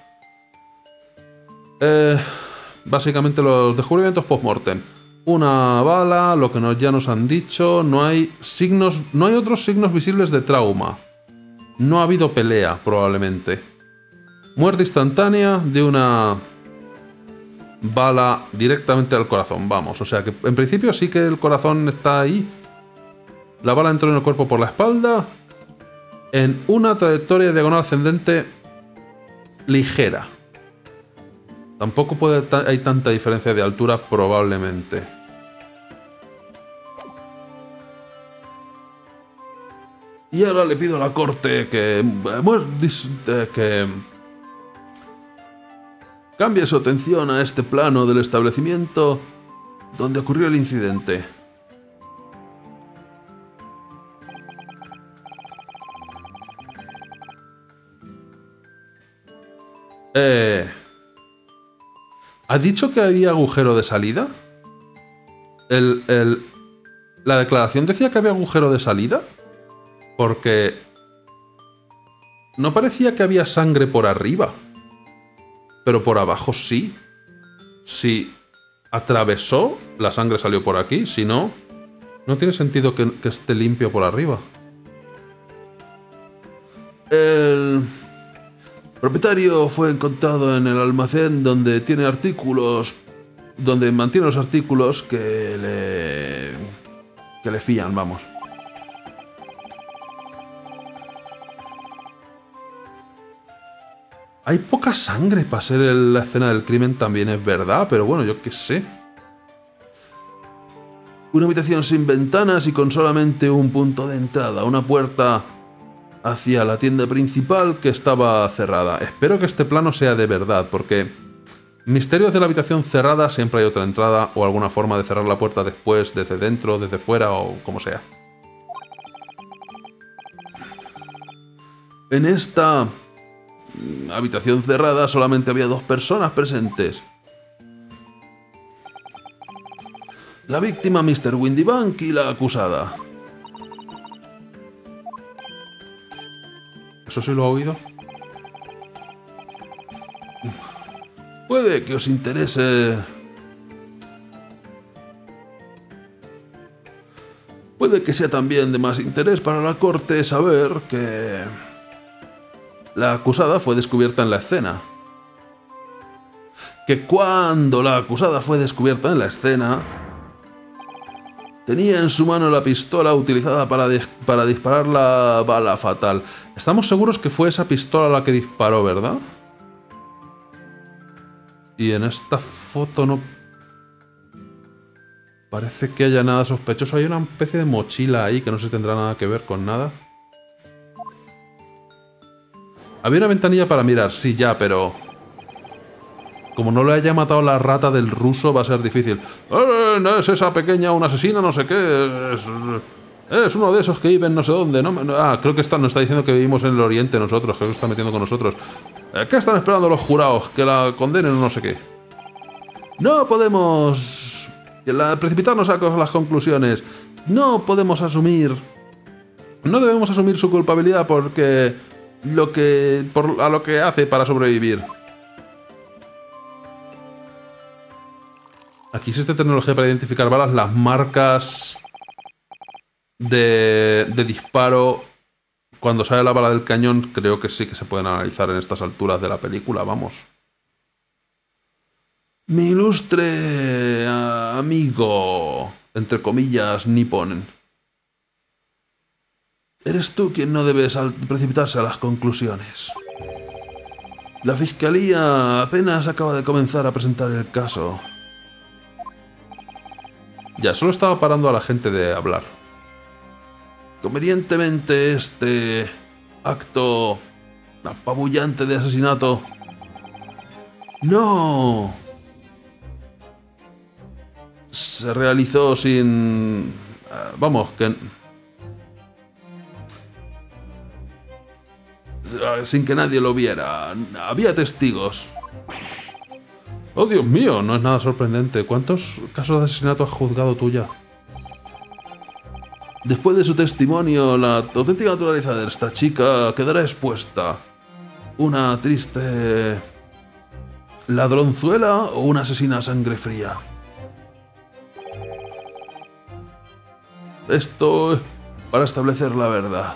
Eh, básicamente los descubrimientos post-mortem. Una bala, lo que nos, ya nos han dicho. No hay signos... No hay otros signos visibles de trauma. No ha habido pelea, probablemente. Muerte instantánea de una bala directamente al corazón, vamos. O sea que en principio sí que el corazón está ahí. La bala entró en el cuerpo por la espalda. En una trayectoria diagonal ascendente ligera. Tampoco puede hay tanta diferencia de altura, probablemente. Y ahora le pido a la corte que... que cambie su atención a este plano del establecimiento donde ocurrió el incidente. Eh... ¿Ha dicho que había agujero de salida? El, el, ¿La declaración decía que había agujero de salida? Porque... no parecía que había sangre por arriba. Pero por abajo sí. Si atravesó, la sangre salió por aquí. Si no, no tiene sentido que, que esté limpio por arriba. El propietario fue encontrado en el almacén donde tiene artículos, donde mantiene los artículos que le que le fían, vamos. Hay poca sangre para ser la escena del crimen, también es verdad, pero bueno, yo qué sé. Una habitación sin ventanas y con solamente un punto de entrada, una puerta hacia la tienda principal que estaba cerrada. Espero que este plano sea de verdad, porque misterios de la habitación cerrada siempre hay otra entrada o alguna forma de cerrar la puerta después, desde dentro, desde fuera o como sea. En esta habitación cerrada solamente había dos personas presentes. La víctima, mister Windybank, y la acusada. ¿Eso sí lo ha oído? Puede que os interese... Puede que sea también de más interés para la corte saber que... la acusada fue descubierta en la escena. Que cuando la acusada fue descubierta en la escena... tenía en su mano la pistola utilizada para, para disparar la bala fatal. Estamos seguros que fue esa pistola la que disparó, ¿verdad? Y en esta foto no... parece que haya nada sospechoso. Hay una especie de mochila ahí que no se tendrá nada que ver con nada. Había una ventanilla para mirar, sí, ya, pero... como no le haya matado la rata del ruso, va a ser difícil. ¡Eh, no es esa pequeña una asesina, no sé qué! Es, es uno de esos que viven no sé dónde, ¿no? Ah, creo que está, nos está diciendo que vivimos en el oriente nosotros, que se está metiendo con nosotros. ¿Qué están esperando los jurados? ¿Que la condenen o no sé qué? No podemos... La, precipitarnos a las conclusiones. No podemos asumir... no debemos asumir su culpabilidad porque... lo que... por, a lo que hace para sobrevivir. Aquí existe tecnología para identificar balas, las marcas de, de disparo. Cuando sale la bala del cañón, creo que sí que se pueden analizar en estas alturas de la película, vamos. Mi ilustre amigo, entre comillas, Nippon. Eres tú quien no debe precipitarse a las conclusiones. La fiscalía apenas acaba de comenzar a presentar el caso. Ya, solo estaba parando a la gente de hablar. Convenientemente, este acto apabullante de asesinato... ¡no! Se realizó sin... vamos, que... sin que nadie lo viera. Había testigos. Oh, Dios mío, no es nada sorprendente. ¿Cuántos casos de asesinato has juzgado tú ya? Después de su testimonio, la auténtica naturaleza de esta chica quedará expuesta. Una triste ladronzuela o una asesina a sangre fría. Esto es para establecer la verdad.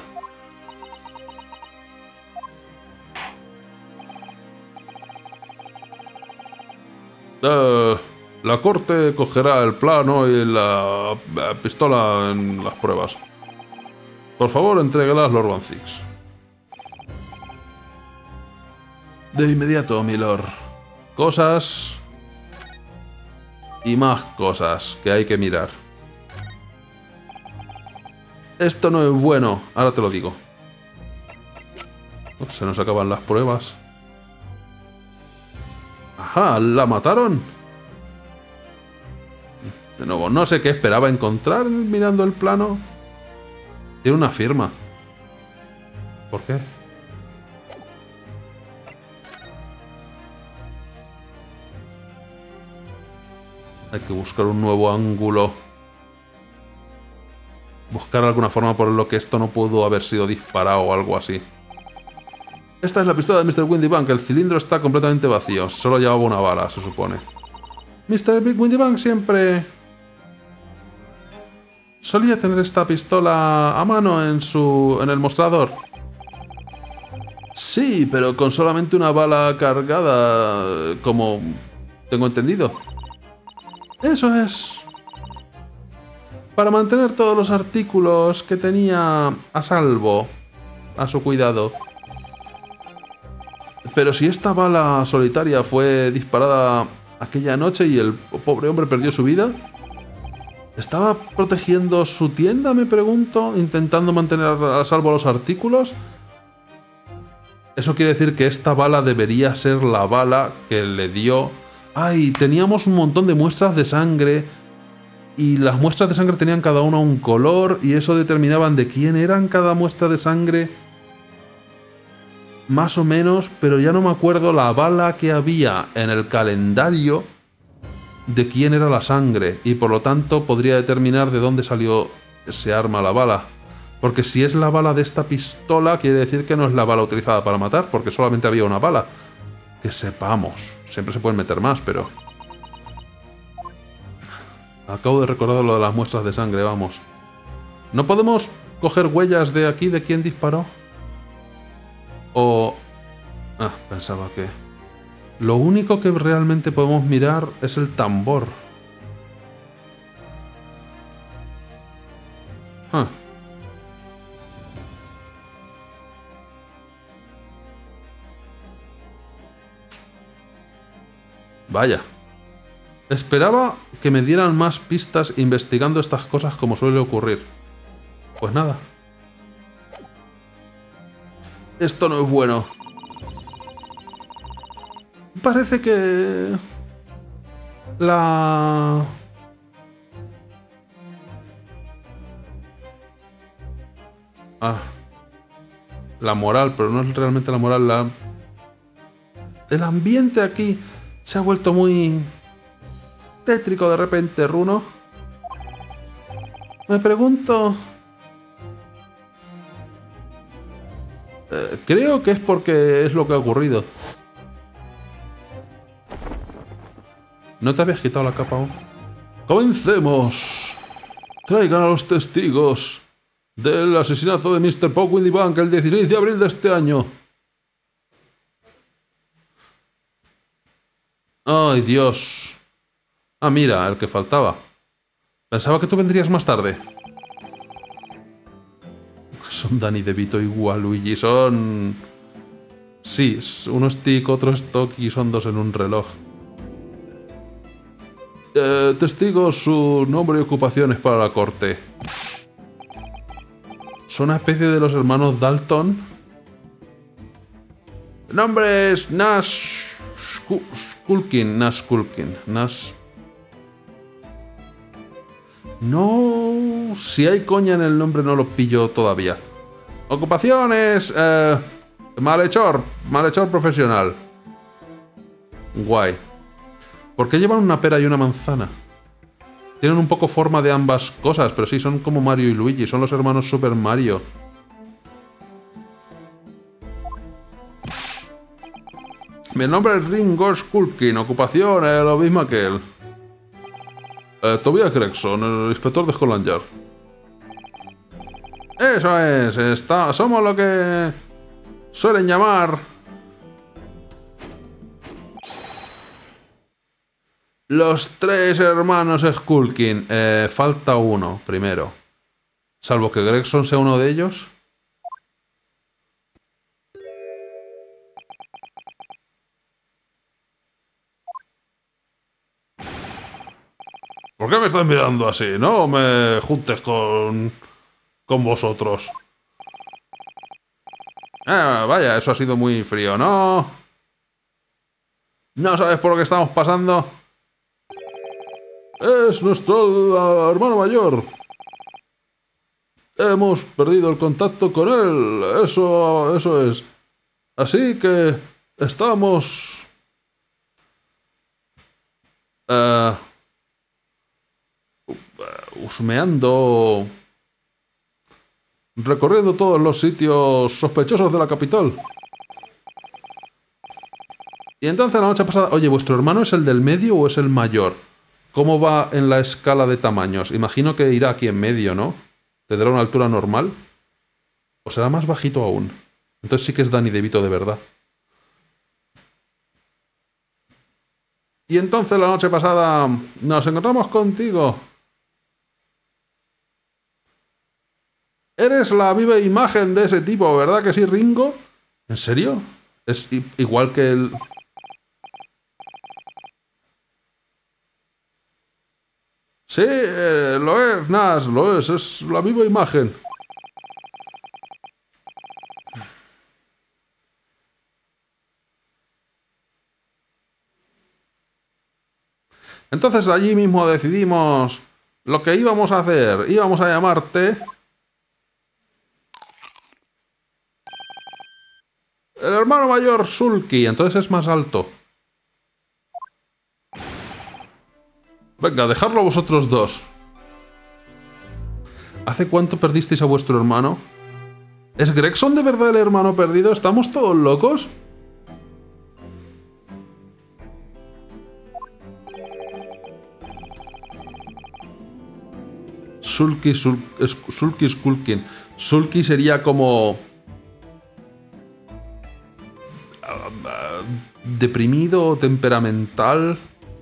Uh, la corte cogerá el plano y la pistola en las pruebas. Por favor, entréguelas, Lord Van Six. De inmediato, milord. Cosas y más cosas que hay que mirar. Esto no es bueno, ahora te lo digo. Oh, se nos acaban las pruebas. Ajá, ¿la mataron? De nuevo, no sé qué esperaba encontrar mirando el plano. Tiene una firma. ¿Por qué? Hay que buscar un nuevo ángulo. Buscar alguna forma por lo que esto no pudo haber sido disparado o algo así. Esta es la pistola de mister Windybank. El cilindro está completamente vacío. Solo llevaba una bala, se supone. mister Big Windybank siempre solía tener esta pistola a mano en su en el mostrador. Sí, pero con solamente una bala cargada, como tengo entendido. Eso es. Para mantener todos los artículos que tenía a salvo, a su cuidado. Pero si esta bala solitaria fue disparada aquella noche y el pobre hombre perdió su vida, ¿estaba protegiendo su tienda, me pregunto? ¿Intentando mantener a salvo los artículos? Eso quiere decir que esta bala debería ser la bala que le dio... ¡Ay! Teníamos un montón de muestras de sangre y las muestras de sangre tenían cada una un color y eso determinaban de quién eran cada muestra de sangre. Más o menos, pero ya no me acuerdo la bala que había en el calendario de quién era la sangre y por lo tanto podría determinar de dónde salió ese arma, la bala. Porque si es la bala de esta pistola, quiere decir que no es la bala utilizada para matar, porque solamente había una bala. Que sepamos. Siempre se pueden meter más, pero... Acabo de recordar lo de las muestras de sangre, vamos. ¿No podemos coger huellas de aquí de quién disparó? O... Ah, pensaba que... Lo único que realmente podemos mirar es el tambor. Ah. Vaya. Esperaba que me dieran más pistas investigando estas cosas como suele ocurrir. Pues nada. Esto no es bueno. Parece que... La... Ah. La moral, pero no es realmente la moral, la... El ambiente aquí se ha vuelto muy... tétrico de repente, Runo. Me pregunto... Eh, creo que es porque es lo que ha ocurrido. ¿No te habías quitado la capa aún? ¡Comencemos! Traigan a los testigos del asesinato de mister Pog Windybank el dieciséis de abril de este año. ¡Ay, Dios! Ah, mira, el que faltaba. Pensaba que tú vendrías más tarde. Son Danny DeVito y Waluigi. Son... Sí, uno es tic, otro es toc y son dos en un reloj. Eh, testigos, su nombre y ocupaciones para la corte. ¿Son una especie de los hermanos Dalton? El nombre es Nash... Skulkin. Nash Skulkin. Nash... No... Si hay coña en el nombre no lo pillo todavía. Ocupaciones... Eh, Malhechor, malhechor profesional. Guay. ¿Por qué llevan una pera y una manzana? Tienen un poco forma de ambas cosas, pero sí, son como Mario y Luigi, son los hermanos Super Mario. Mi nombre es Ringo Skulkin, ocupación, eh, lo mismo que él. Eh, Tobias Gregson, el inspector de Scotland Yard. Eso es, está, somos lo que suelen llamar los tres hermanos Skulkin. Eh, falta uno primero. Salvo que Gregson sea uno de ellos. ¿Por qué me estás mirando así? No me juntes con... con vosotros. Ah, vaya, eso ha sido muy frío, ¿no? ¿No sabes por lo que estamos pasando? Es nuestro hermano mayor. Hemos perdido el contacto con él. Eso, eso es. Así que estamos... Uh, husmeando... recorriendo todos los sitios sospechosos de la capital. Y entonces la noche pasada... Oye, ¿vuestro hermano es el del medio o es el mayor? ¿Cómo va en la escala de tamaños? Imagino que irá aquí en medio, ¿no? ¿Tendrá una altura normal? ¿O será más bajito aún? Entonces sí que es Danny DeVito de verdad. Y entonces la noche pasada nos encontramos contigo. Eres la viva imagen de ese tipo, ¿verdad que sí, Ringo? ¿En serio? Es igual que el... Sí, eh, lo es, Nash, lo es, es la viva imagen. Entonces allí mismo decidimos lo que íbamos a hacer. Íbamos a llamarte... el hermano mayor Sulky, entonces es más alto. Venga, dejadlo vosotros dos. ¿Hace cuánto perdisteis a vuestro hermano? ¿Es Gregson de verdad el hermano perdido? ¿Estamos todos locos? Sulky, Sul, Sulky Skulkin. Sulky sería como... deprimido, temperamental.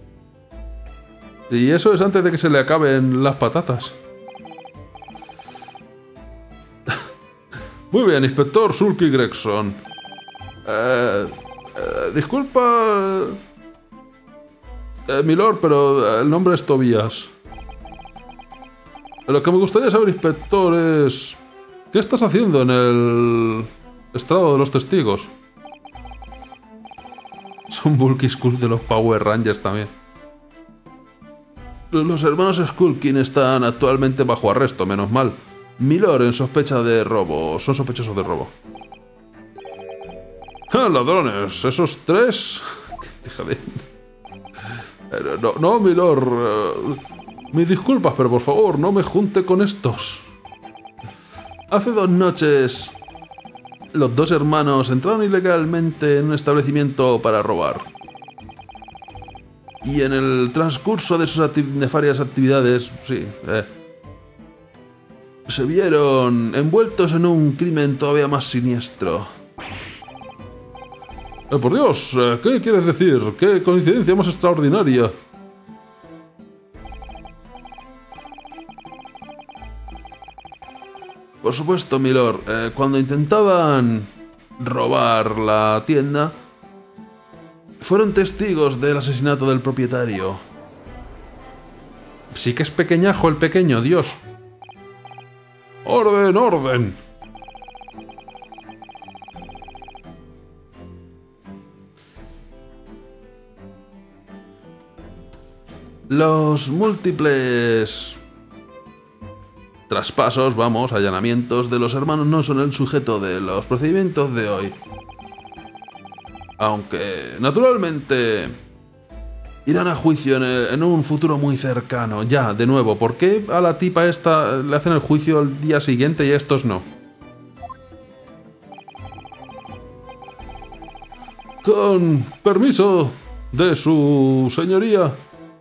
Y eso es antes de que se le acaben las patatas. Muy bien, inspector Sulky Gregson. Eh, eh, disculpa... Eh, milord, pero el nombre es Tobias. Lo que me gustaría saber, inspector, es... ¿qué estás haciendo en el estrado de los testigos? Son Bulky Skulls de los Power Rangers también. Los hermanos Skulkin están actualmente bajo arresto, menos mal. Milord en sospecha de robo. Son sospechosos de robo. ¡Ah, ladrones! ¿Esos tres? Déjale. No, no, Milord. Uh, mis disculpas, pero por favor, no me junte con estos. Hace dos noches... los dos hermanos entraron ilegalmente en un establecimiento para robar. Y en el transcurso de sus acti nefarias actividades, sí, eh, se vieron envueltos en un crimen todavía más siniestro. Eh, por Dios, ¿qué quieres decir? ¡Qué coincidencia más extraordinaria! Por supuesto, milord. Eh, cuando intentaban robar la tienda, fueron testigos del asesinato del propietario. Sí que es pequeñajo el pequeño, Dios. ¡Orden, orden! Los múltiples... traspasos, vamos, allanamientos de los hermanos no son el sujeto de los procedimientos de hoy. Aunque, naturalmente, irán a juicio en, el, en un futuro muy cercano. Ya, de nuevo, ¿por qué a la tipa esta le hacen el juicio el día siguiente y a estos no? Con permiso de su señoría,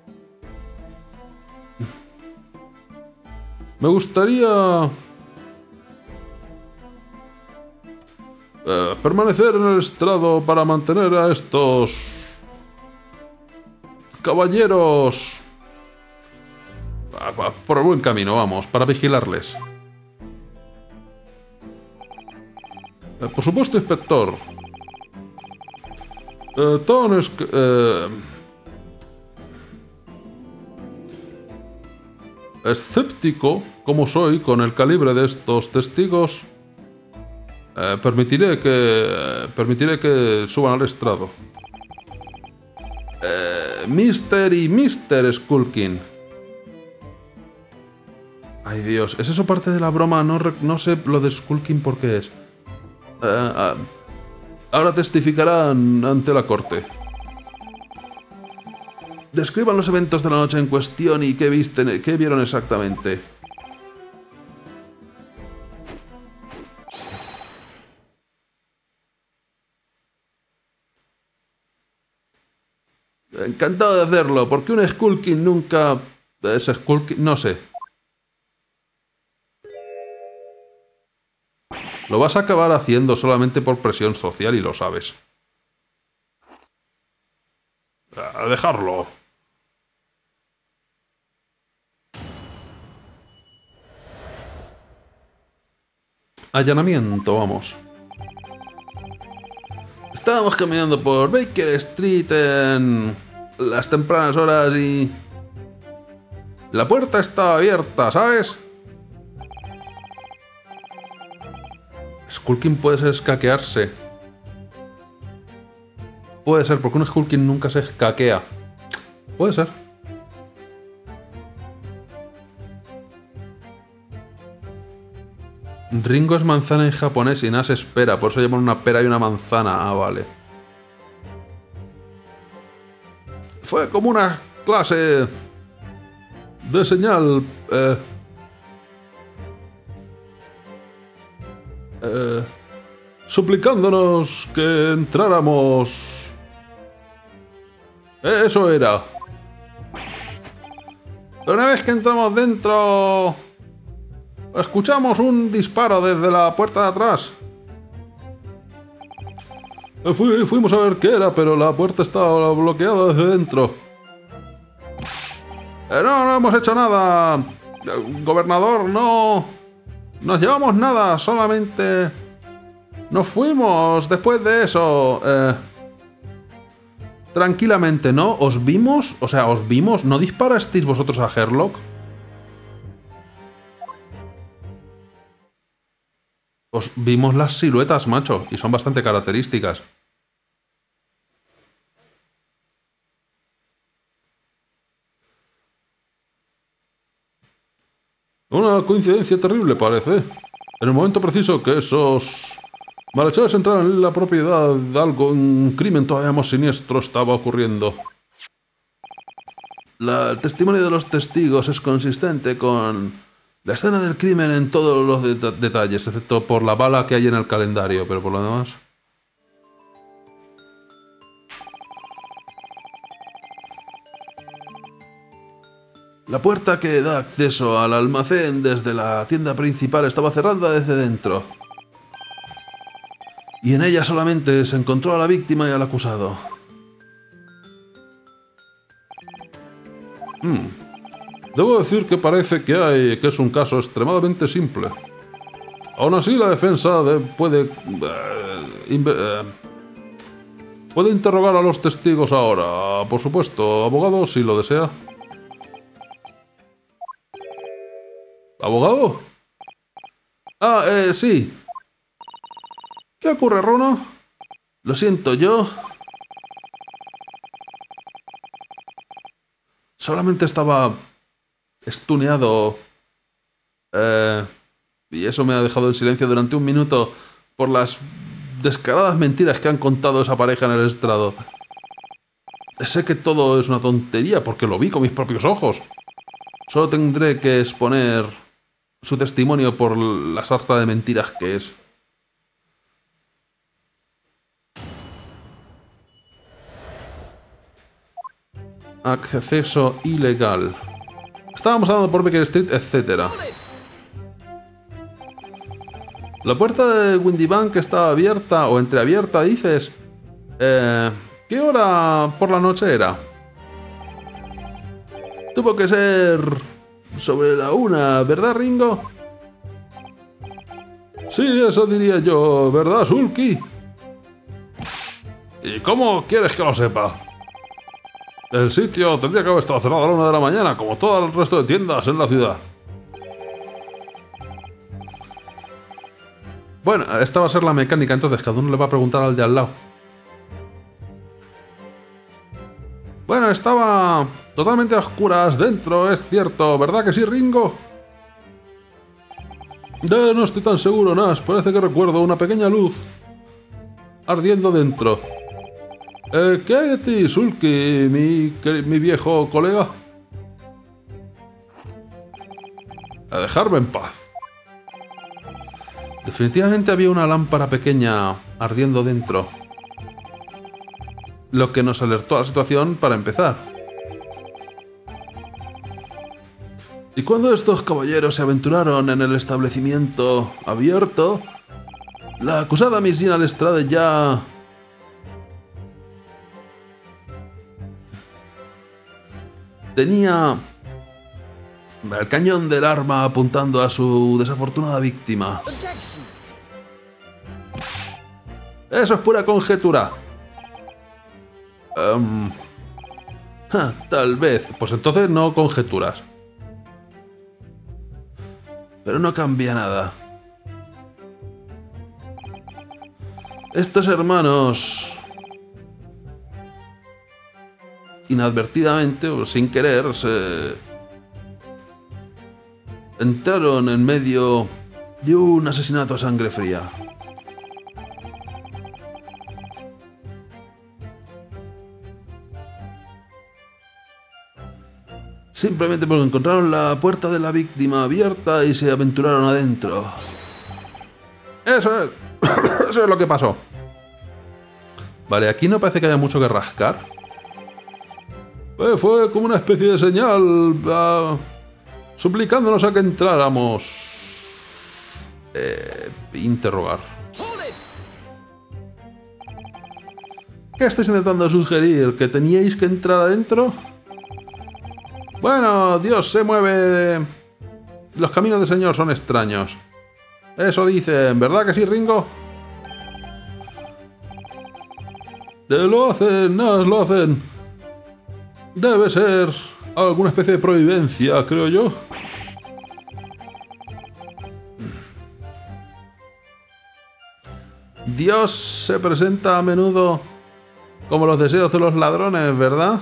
me gustaría eh, permanecer en el estrado para mantener a estos caballeros por el buen camino, vamos, para vigilarles. Eh, por supuesto, inspector. Eh, tan es que, eh, escéptico como soy con el calibre de estos testigos, eh, permitiré que eh, permitiré que suban al estrado. Eh, mister y mister Skulkin. Ay Dios, ¿es eso parte de la broma? No, no sé lo de Skulkin por qué es. Eh, ah, ahora testificarán ante la corte. Describan los eventos de la noche en cuestión y qué, visten, qué vieron exactamente. Encantado de hacerlo, porque un Skulkin nunca... Es Skulkin... no sé. Lo vas a acabar haciendo solamente por presión social y lo sabes. A dejarlo. Allanamiento, vamos. Estábamos caminando por Baker Street en las tempranas horas y... la puerta estaba abierta, ¿sabes? Skulkin puede ser escaquearse. Puede ser, porque un Skulkin nunca se escaquea. Puede ser. Ringo es manzana en japonés y Nas es pera, por eso llaman una pera y una manzana. Ah, vale. Fue como una clase de señal... Eh, eh, suplicándonos que entráramos... Eh, eso era. Pero una vez que entramos dentro... escuchamos un disparo desde la puerta de atrás. Fui, fuimos a ver qué era, pero la puerta estaba bloqueada desde dentro. Eh, no, no hemos hecho nada. Gobernador, no... nos llevamos nada, solamente... nos fuimos después de eso. Eh... Tranquilamente, ¿no? ¿Os vimos? O sea, ¿os vimos? ¿No disparasteis vosotros a Herlock? Os vimos las siluetas, macho, y son bastante características. Una coincidencia terrible, parece. En el momento preciso que esos malhechores entraron en la propiedad de algo, un crimen todavía más siniestro estaba ocurriendo. La, el testimonio de los testigos es consistente con la escena del crimen en todos los de detalles, excepto por la bala que hay en el calendario, pero por lo demás... La puerta que da acceso al almacén desde la tienda principal estaba cerrada desde dentro. Y en ella solamente se encontró a la víctima y al acusado. Hmm. Debo decir que parece que, hay, que es un caso extremadamente simple. Aún así, la defensa de, puede... Eh, eh, puede interrogar a los testigos ahora. Por supuesto, abogado, si lo desea. ¿Abogado? Ah, eh, sí. ¿Qué ocurre, Runo? Lo siento, yo... solamente estaba... estuneado. Eh... Y eso me ha dejado en silencio durante un minuto por las descaradas mentiras que han contado esa pareja en el estrado. Sé que todo es una tontería porque lo vi con mis propios ojos. Solo tendré que exponer su testimonio por la sarta de mentiras que es. Acceso ilegal. Estábamos andando por Baker Street, etcétera. La puerta de Windy Bank estaba abierta o entreabierta, dices. Eh, ¿Qué hora por la noche era? Tuvo que ser sobre la una, ¿verdad, Ringo? Sí, eso diría yo, ¿verdad, Sulky? ¿Y cómo quieres que lo sepa? El sitio tendría que haber estado cerrado a la una de la mañana, como todo el resto de tiendas en la ciudad. Bueno, esta va a ser la mecánica, entonces cada uno le va a preguntar al de al lado. Bueno, estaba totalmente a oscuras dentro, es cierto, ¿verdad que sí, Ringo? Ya no estoy tan seguro, Nash. Parece que recuerdo una pequeña luz ardiendo dentro. Eh, ¿Qué hay de ti, Sulky, mi, mi viejo colega? A dejarme en paz. Definitivamente había una lámpara pequeña ardiendo dentro. Lo que nos alertó a la situación para empezar. Y cuando estos caballeros se aventuraron en el establecimiento abierto, la acusada Miss Gina Lestrade ya... tenía el cañón del arma apuntando a su desafortunada víctima. Eso es pura conjetura. Um, ja, tal vez. Pues entonces no conjeturas. Pero no cambia nada. Estos hermanos, inadvertidamente o sin querer, se entraron en medio de un asesinato a sangre fría. Simplemente porque encontraron la puerta de la víctima abierta y se aventuraron adentro. Eso es. Eso es lo que pasó. Vale, aquí no parece que haya mucho que rascar. Pues fue como una especie de señal, uh, suplicándonos a que entráramos. Eh, interrogar. ¿Qué estáis intentando sugerir? ¿Que teníais que entrar adentro? Bueno, Dios se mueve. Los caminos del Señor son extraños. Eso dicen, ¿verdad que sí, Ringo? Lo hacen, no, lo hacen. Debe ser alguna especie de providencia, creo yo. Dios se presenta a menudo como los deseos de los ladrones, ¿verdad?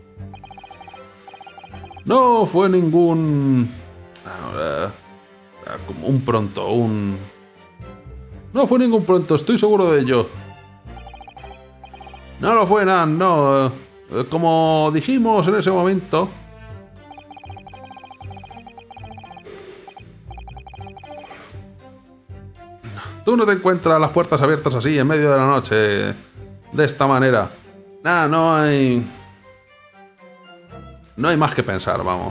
No fue ningún... Uh, como un pronto, un... No fue ningún pronto, estoy seguro de ello. No lo fue, Nan, no. Uh, como dijimos en ese momento... Tú no te encuentras las puertas abiertas así, en medio de la noche, de esta manera. Nah, no hay... No hay más que pensar, vamos.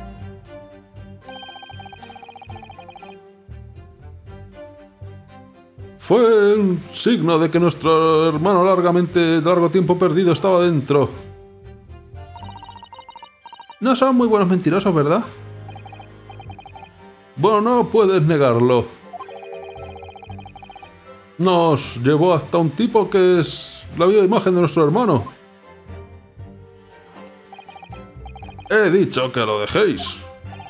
Fue un signo de que nuestro hermano largamente, largo tiempo perdido estaba dentro. No son muy buenos mentirosos, ¿verdad? Bueno, no puedes negarlo. Nos llevó hasta un tipo que es la viva imagen de nuestro hermano. He dicho que lo dejéis.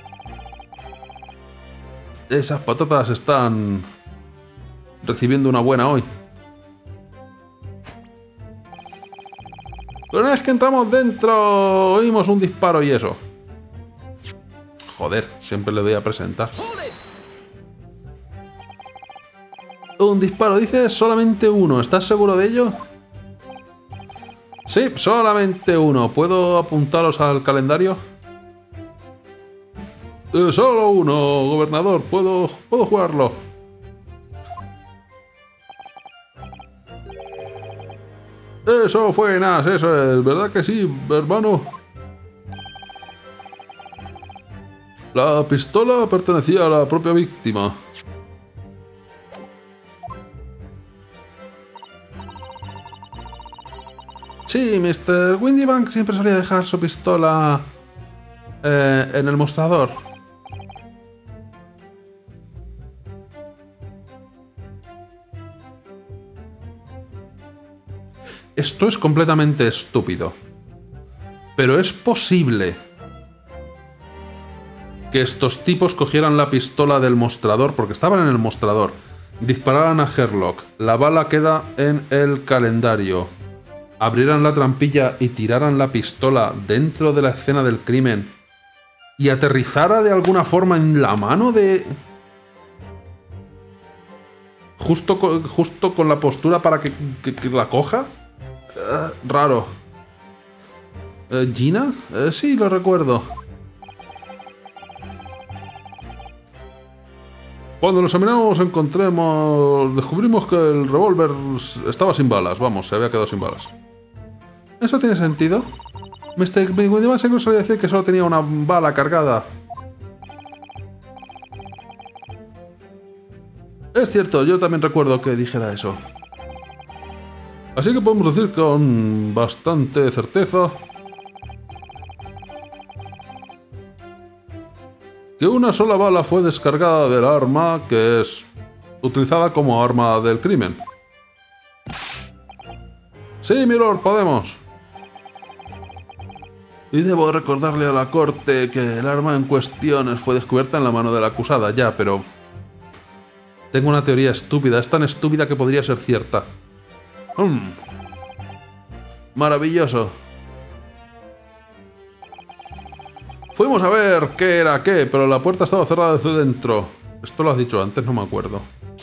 Esas patatas están recibiendo una buena hoy. Pero una vez que entramos dentro, oímos un disparo y eso. Joder, siempre le doy a presentar. Un disparo, dice solamente uno. ¿Estás seguro de ello? Sí, solamente uno. ¿Puedo apuntaros al calendario? Eh, solo uno, gobernador. Puedo, puedo jugarlo. Eso fue Nas, eso es. ¿Verdad que sí, hermano? La pistola pertenecía a la propia víctima. Sí, mister Windybank siempre solía dejar su pistola eh, en el mostrador. Esto es completamente estúpido. Pero es posible que estos tipos cogieran la pistola del mostrador, porque estaban en el mostrador, dispararan a Herlock, la bala queda en el calendario, abrieran la trampilla y tiraran la pistola dentro de la escena del crimen y aterrizara de alguna forma en la mano de... Justo con, justo con la postura para que, que, que la coja. Uh, raro. Uh, ¿Gina? Uh, sí, lo recuerdo. Cuando lo examinamos, encontremos... Descubrimos que el revólver estaba sin balas. Vamos, se había quedado sin balas. ¿Eso tiene sentido? mister Windybank siempre solía decir que solo tenía una bala cargada. Es cierto, yo también recuerdo que dijera eso. Así que podemos decir con bastante certeza que una sola bala fue descargada del arma que es utilizada como arma del crimen. Sí, mi lord, podemos. Y debo recordarle a la corte que el arma en cuestión fue descubierta en la mano de la acusada, ya, pero... Tengo una teoría estúpida, es tan estúpida que podría ser cierta. Hmm. Maravilloso. Fuimos a ver qué era qué, pero la puerta estaba cerrada desde dentro. Esto lo has dicho antes, no me acuerdo.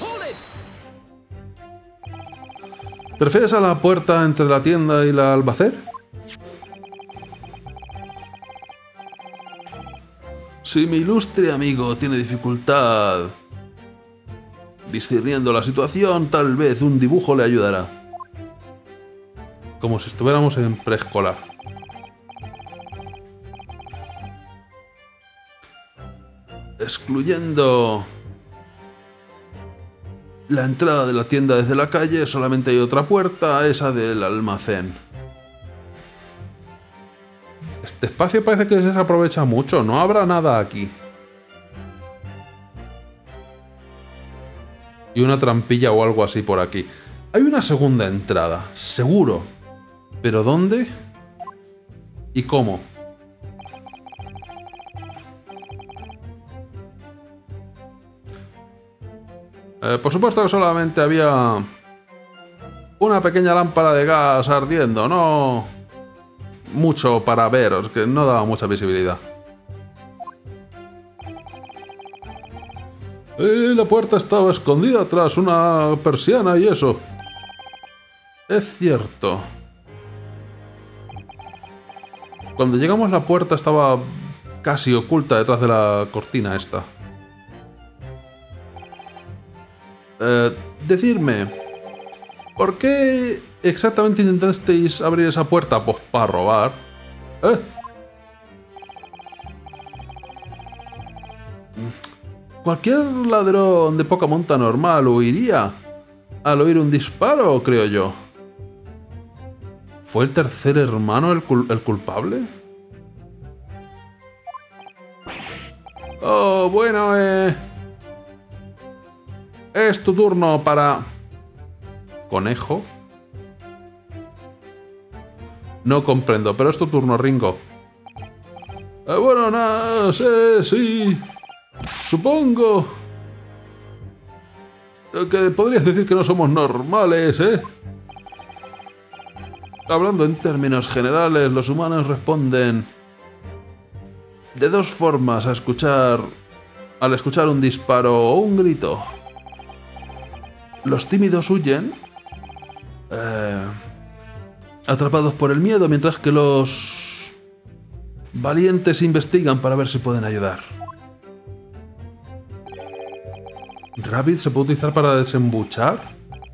¿Te refieres a la puerta entre la tienda y la almacén? Si mi ilustre amigo tiene dificultad discerniendo la situación, tal vez un dibujo le ayudará. Como si estuviéramos en preescolar. Excluyendo la entrada de la tienda desde la calle, solamente hay otra puerta, esa del almacén. Este espacio parece que se aprovecha mucho, no habrá nada aquí. Y una trampilla o algo así por aquí. Hay una segunda entrada, seguro. ¿Pero dónde? ¿Y cómo? Eh, por supuesto que solamente había una pequeña lámpara de gas ardiendo, no mucho para ver, es que no daba mucha visibilidad. Eh, la puerta estaba escondida tras una persiana y eso. Es cierto. Cuando llegamos la puerta estaba casi oculta detrás de la cortina esta. Eh, decidme, ¿por qué exactamente intentasteis abrir esa puerta? Pues para robar. ¿Eh? Cualquier ladrón de poca monta normal huiría al oír un disparo, creo yo. ¿Fue el tercer hermano el, cul el culpable? Oh, bueno, eh... es tu turno para... ¿Conejo? No comprendo, pero es tu turno, Ringo. Eh, bueno, nada, sí, sí... Supongo... que podrías decir que no somos normales, ¿eh? Hablando en términos generales, los humanos responden de dos formas a escuchar... al escuchar un disparo o un grito. los tímidos huyen, eh, atrapados por el miedo, mientras que los valientes investigan para ver si pueden ayudar. ¿Rabbit se puede utilizar para desembuchar?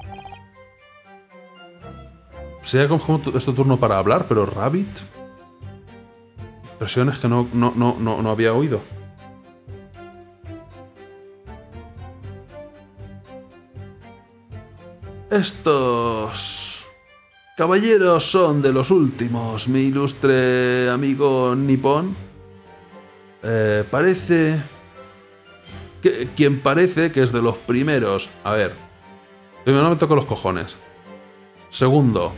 Sería como este turno para hablar, pero Rabbit... Expresiones que no, no, no, no, no había oído. Estos caballeros son de los últimos, mi ilustre amigo nipón. Eh, parece... Que, quien parece que es de los primeros. A ver. Primero no me toco los cojones. Segundo.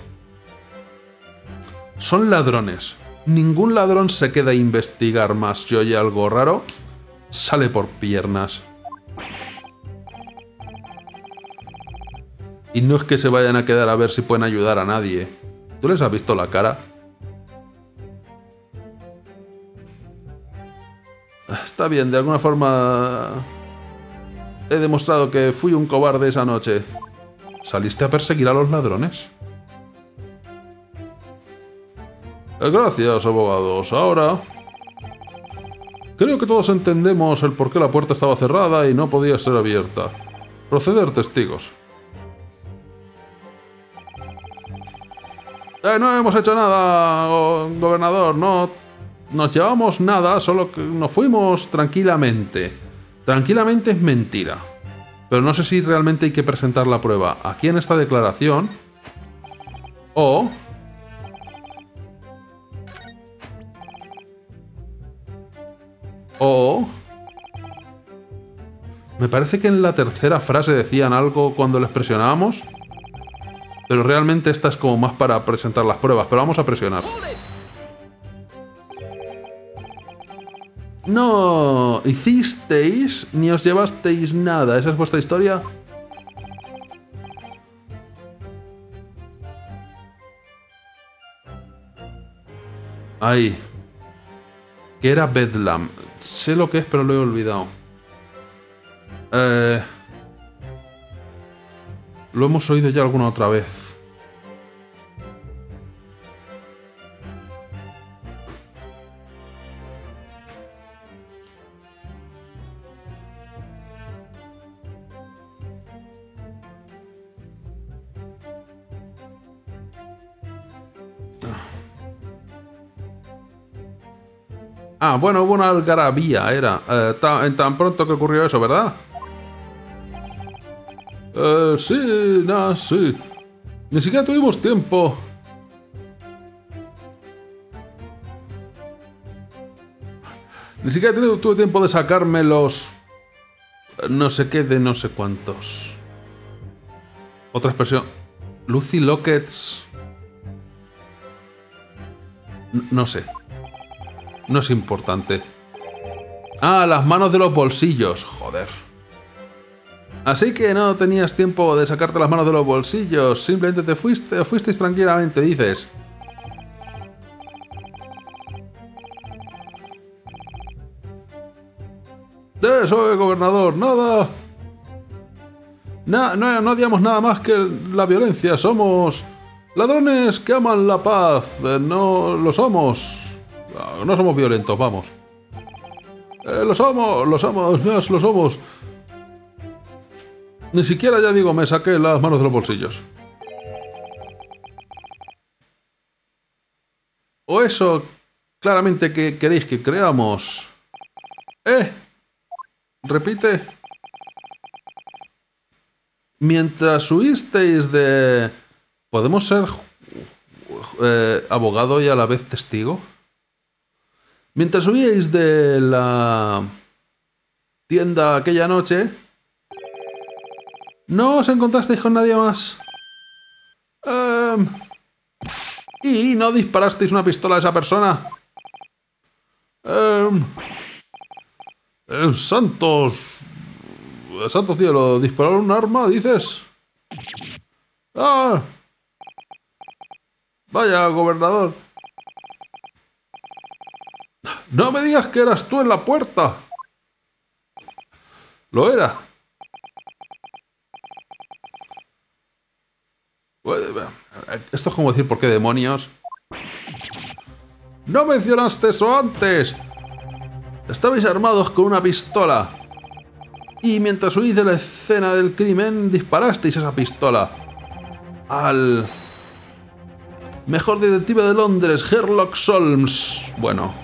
Son ladrones. Ningún ladrón se queda a investigar más. Si oye algo raro, sale por piernas. Y no es que se vayan a quedar a ver si pueden ayudar a nadie. ¿Tú les has visto la cara? Está bien, de alguna forma... He demostrado que fui un cobarde esa noche. ¿Saliste a perseguir a los ladrones? Gracias, abogados. Ahora... Creo que todos entendemos el por qué la puerta estaba cerrada y no podía ser abierta. Proceder, testigos. Eh, no hemos hecho nada, gobernador. No nos llevamos nada, solo que nos fuimos tranquilamente. Tranquilamente es mentira. Pero no sé si realmente hay que presentar la prueba aquí en esta declaración o... O... Me parece que en la tercera frase decían algo cuando les presionábamos. Pero realmente esta es como más para presentar las pruebas. Pero vamos a presionar. No hicisteis ni os llevasteis nada. ¿Esa es vuestra historia? Ahí. Que era Bedlam. Sé lo que es, pero lo he olvidado. Eh... Lo hemos oído ya alguna otra vez. Ah, bueno, hubo una algarabía, era. Eh, tan, tan pronto que ocurrió eso, ¿verdad? Eh, sí, no, sí. Ni siquiera tuvimos tiempo. Ni siquiera tuve tiempo de sacarme los... No sé qué de no sé cuántos. Otra expresión. Lucy Lockets... No, no sé. No es importante. Ah, las manos de los bolsillos. Joder. Así que no tenías tiempo de sacarte las manos de los bolsillos. Simplemente te fuiste o fuisteis tranquilamente, dices. De eso, gobernador, nada. Na, no, no odiamos nada más que la violencia. Somos ladrones que aman la paz. No lo somos. No somos violentos, vamos. Eh, lo somos, lo somos, no, lo somos. Ni siquiera, ya digo, me saqué las manos de los bolsillos. O eso, claramente que queréis que creamos. ¿Eh? Repite. Mientras huisteis de... ¿Podemos ser eh, abogado y a la vez testigo? Mientras huíais de la tienda aquella noche... ¿No os encontrasteis con nadie más? Um, ¿Y no disparasteis una pistola a esa persona? Um, eh, santos... Santo cielo, ¿disparar un arma, dices? ¡Ah! Vaya, gobernador. ¡No me digas que eras tú en la puerta! Lo era. Esto es como decir, ¿por qué demonios? ¡No mencionaste eso antes! Estabais armados con una pistola. Y mientras huís de la escena del crimen, disparasteis esa pistola al mejor detective de Londres, Sherlock Holmes. Bueno,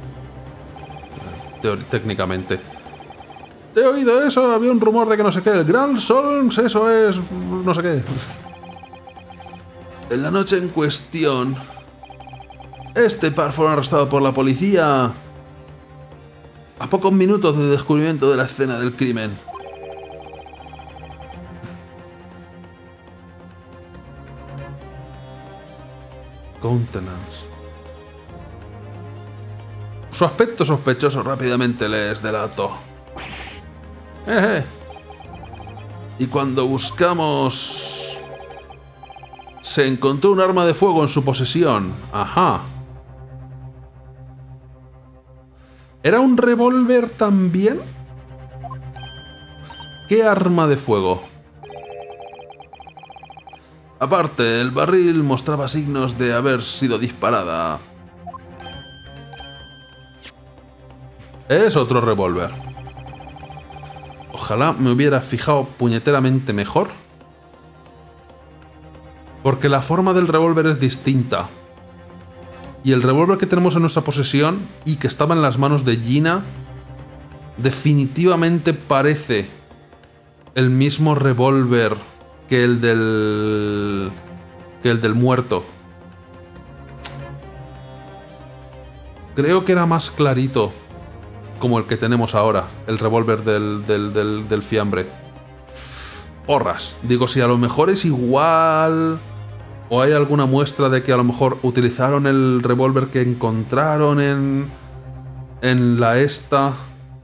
técnicamente. He oído eso, había un rumor de que no sé qué. El Gran Holmes, eso es... no sé qué. En la noche en cuestión, este par fueron arrestados por la policía a pocos minutos de descubrimiento de la escena del crimen. Countenance. Su aspecto sospechoso rápidamente les delató. Jeje. Y cuando buscamos, se encontró un arma de fuego en su posesión. Ajá. ¿Era un revólver también? ¿Qué arma de fuego? Aparte, el barril mostraba signos de haber sido disparada. Es otro revólver. Ojalá me hubiera fijado puñeteramente mejor. Porque la forma del revólver es distinta. Y el revólver que tenemos en nuestra posesión y que estaba en las manos de Gina definitivamente parece el mismo revólver que el del... que el del muerto. Creo que era más clarito como el que tenemos ahora, el revólver del, del, del, del fiambre. Porras. Digo, si a lo mejor es igual... ¿O hay alguna muestra de que a lo mejor utilizaron el revólver que encontraron en... en la esta?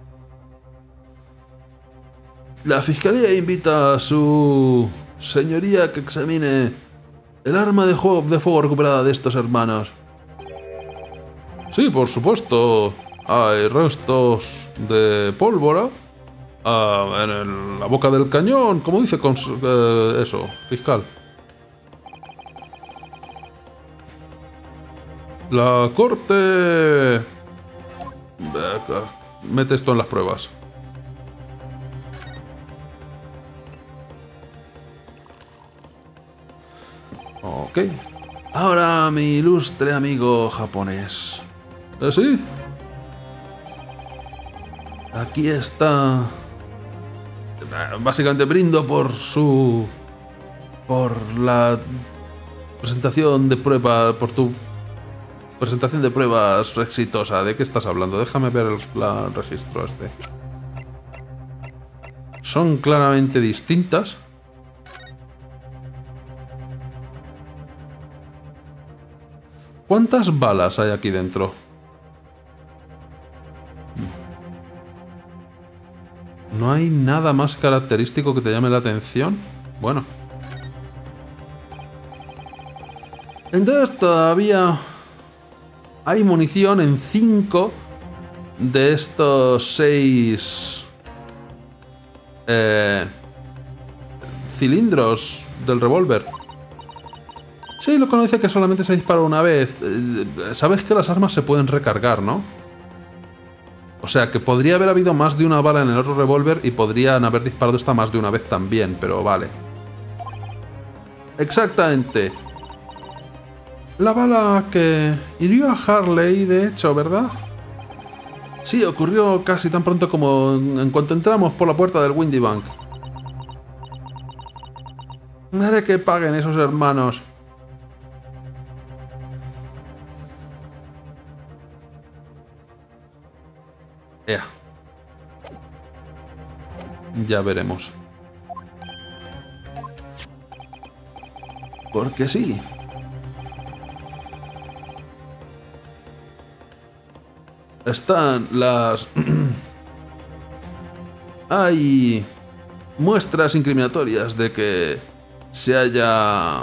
La fiscalía invita a su señoría que examine el arma de, juego, de fuego recuperada de estos hermanos. Sí, por supuesto. Hay restos de pólvora uh, en el, la boca del cañón. ¿Cómo dice con, uh, eso, fiscal? La corte... Mete esto en las pruebas. Ok. Ahora mi ilustre amigo japonés. ¿Eh, sí? Aquí está... Básicamente brindo por su... Por la presentación de prueba... Por tu... Presentación de pruebas exitosa. ¿De qué estás hablando? Déjame ver el, la, el registro este. Son claramente distintas. ¿Cuántas balas hay aquí dentro? ¿No hay nada más característico que te llame la atención? Bueno. Entonces todavía... hay munición en cinco de estos seis eh, cilindros del revólver. Sí, lo conoce que solamente se disparó una vez. Sabes que las armas se pueden recargar, ¿no? O sea, que podría haber habido más de una bala en el otro revólver y podrían haber disparado esta más de una vez también, pero vale. Exactamente. La bala que hirió a Harley, de hecho, ¿verdad? Sí, ocurrió casi tan pronto como en cuanto entramos por la puerta del Windy Bank. Haré que paguen esos hermanos. Ea. Ya veremos. Porque sí. Están las... hay muestras incriminatorias de que se haya...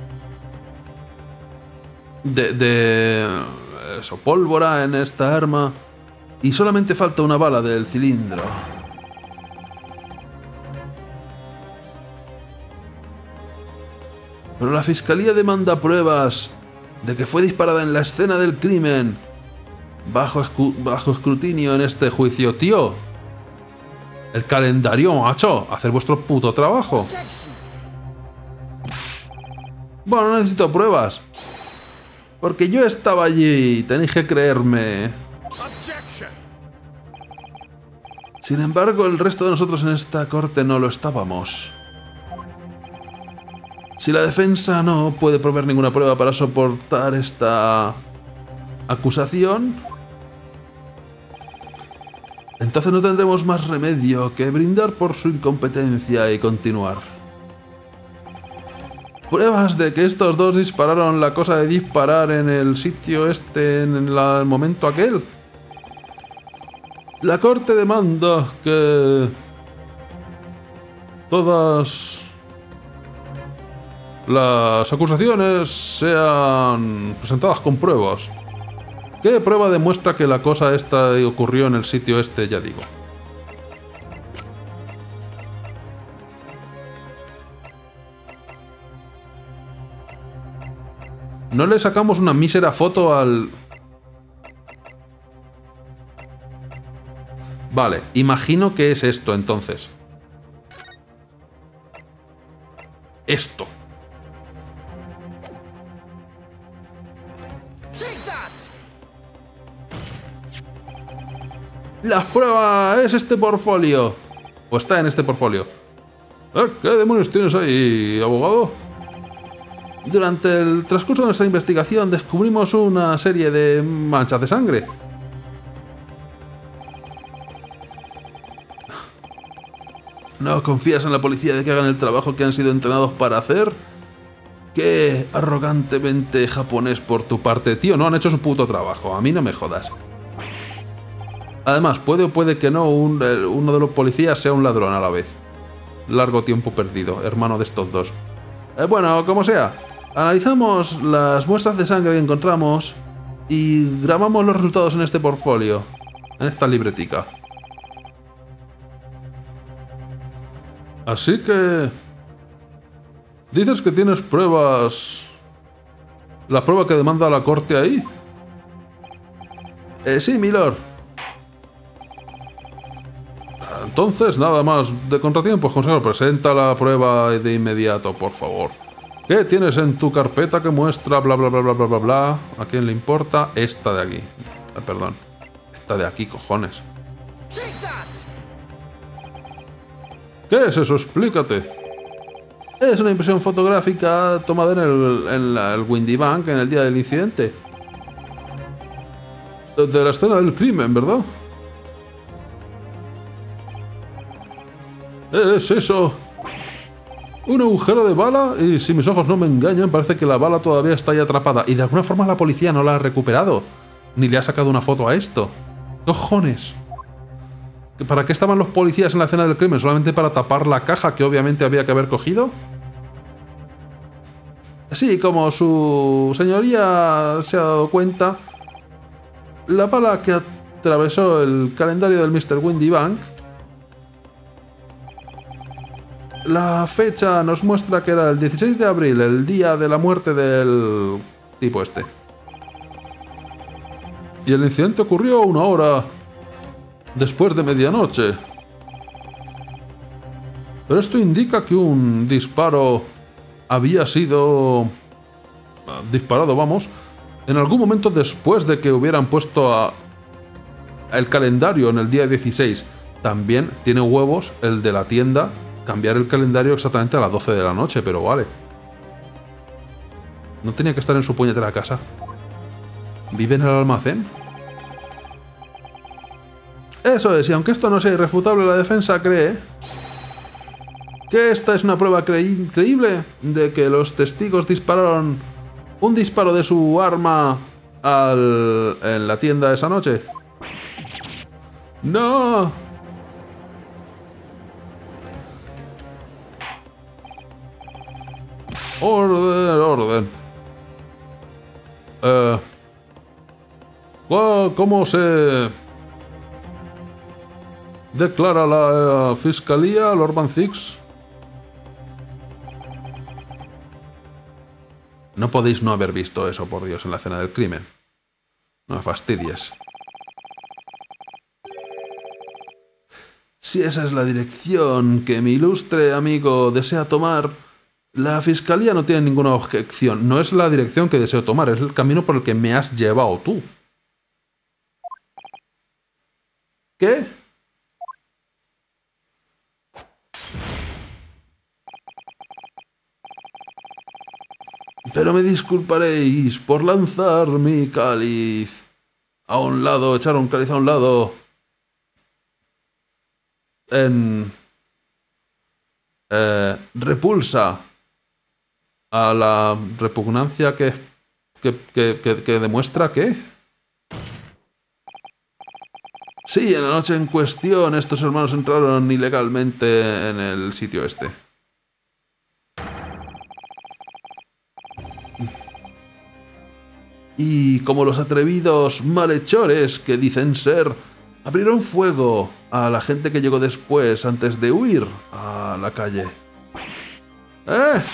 De, de... eso, pólvora en esta arma. Y solamente falta una bala del cilindro. Pero la fiscalía demanda pruebas de que fue disparada en la escena del crimen. Bajo, bajo escrutinio en este juicio, tío. El calendario, macho. Hacer vuestro puto trabajo. Bueno, no necesito pruebas. Porque yo estaba allí. Tenéis que creerme. Sin embargo, el resto de nosotros en esta corte no lo estábamos. Si la defensa no puede proveer ninguna prueba para soportar esta acusación, entonces no tendremos más remedio que brindar por su incompetencia y continuar. Pruebas de que estos dos dispararon la cosa de disparar en el sitio este en la- el momento aquel. La corte demanda que todas las acusaciones sean presentadas con pruebas. ¿Qué prueba demuestra que la cosa esta ocurrió en el sitio este? Ya digo. ¿No le sacamos una mísera foto al...? Vale, imagino que es esto entonces. Esto. La prueba es este portfolio. O está en este portfolio. ¿Qué demonios tienes ahí, abogado? Durante el transcurso de nuestra investigación descubrimos una serie de manchas de sangre. ¿No confías en la policía de que hagan el trabajo que han sido entrenados para hacer? Qué arrogantemente japonés por tu parte. Tío, no han hecho su puto trabajo. A mí no me jodas. Además, puede o puede que no un, eh, uno de los policías sea un ladrón a la vez. Largo tiempo perdido, hermano de estos dos. Eh, bueno, como sea. Analizamos las muestras de sangre que encontramos y grabamos los resultados en este portfolio. En esta libretica. Así que... ¿dices que tienes pruebas? ¿La prueba que demanda la corte ahí? Eh, sí, milord. Entonces, nada más de contratiempos, consejero. Presenta la prueba de inmediato, por favor. ¿Qué tienes en tu carpeta que muestra bla bla bla bla bla bla bla? ¿A quién le importa? Esta de aquí. Eh, perdón. Esta de aquí, cojones. ¿Qué es eso? Explícate. Es una impresión fotográfica tomada en el, en la, el Windy Bank en el día del incidente. De la escena del crimen, ¿verdad? ¿Es eso? Un agujero de bala y si mis ojos no me engañan parece que la bala todavía está ahí atrapada y de alguna forma la policía no la ha recuperado. Ni le ha sacado una foto a esto. ¡Cojones! ¿Para qué estaban los policías en la escena del crimen? ¿Solamente para tapar la caja que obviamente había que haber cogido? Sí, como su señoría se ha dado cuenta, la bala que atravesó el calendario del mister Windy Bank, la fecha nos muestra que era el dieciséis de abril, el día de la muerte del tipo este. Y el incidente ocurrió una hora después de medianoche. Pero esto indica que un disparo había sido disparado, vamos, en algún momento después de que hubieran puesto a el calendario en el día dieciséis. También tiene huevos el de la tienda cambiar el calendario exactamente a las doce de la noche, pero vale. No tenía que estar en su puñetera casa. ¿Vive en el almacén? Eso es, y aunque esto no sea irrefutable, la defensa cree que esta es una prueba cre- creíble de que los testigos dispararon un disparo de su arma al, en la tienda esa noche. ¡No! Orden, orden. Eh, ¿Cómo se declara la eh, fiscalía, Lord Van Six? No podéis no haber visto eso, por Dios, en la escena del crimen. No me fastidies. Si esa es la dirección que mi ilustre amigo desea tomar, la fiscalía no tiene ninguna objeción. No es la dirección que deseo tomar, es el camino por el que me has llevado tú. ¿Qué? Pero me disculparéis por lanzar mi cáliz a un lado, echar un cáliz a un lado. En... Eh, repulsa a la repugnancia que, que, que, que, que demuestra ¿qué? Sí, en la noche en cuestión estos hermanos entraron ilegalmente en el sitio este. Y como los atrevidos malhechores que dicen ser, abrieron fuego a la gente que llegó después antes de huir a la calle. ¡Eh!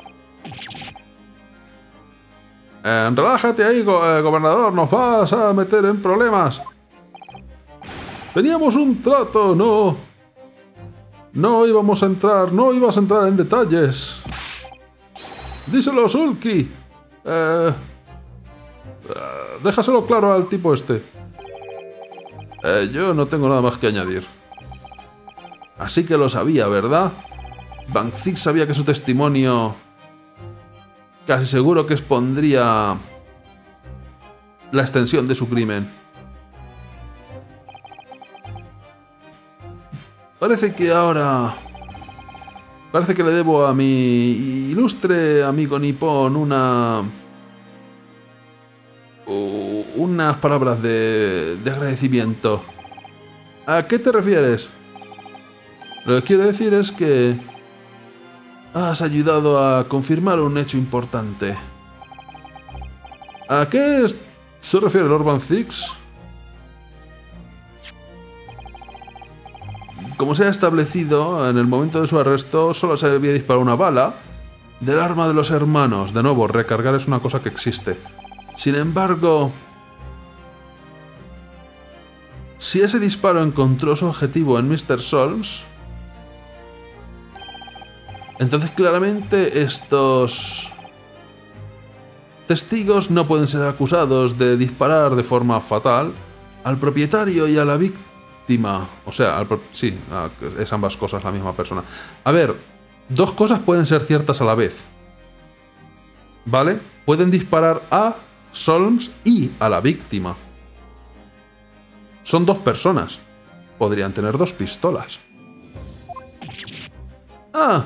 eh relájate ahí, go eh, gobernador, nos vas a meter en problemas. Teníamos un trato, no... No íbamos a entrar, no ibas a entrar en detalles. Díselo, Sulky. Eh... Uh, déjaselo claro al tipo este. Eh, yo no tengo nada más que añadir. Así que lo sabía, ¿verdad? Banksy sabía que su testimonio casi seguro que expondría la extensión de su crimen. Parece que ahora... Parece que le debo a mi ilustre amigo nipón una... unas palabras de, de agradecimiento. ¿A qué te refieres? Lo que quiero decir es que has ayudado a confirmar un hecho importante. ¿A qué se refiere Lord Banksy? Como se ha establecido, en el momento de su arresto solo se había disparado una bala del arma de los hermanos. De nuevo, recargar es una cosa que existe. Sin embargo, si ese disparo encontró su objetivo en mister Solms, entonces claramente estos testigos no pueden ser acusados de disparar de forma fatal al propietario y a la víctima. O sea, al sí, es ambas cosas la misma persona. A ver, dos cosas pueden ser ciertas a la vez. ¿Vale? Pueden disparar a Solms y a la víctima. Son dos personas. Podrían tener dos pistolas. Ah.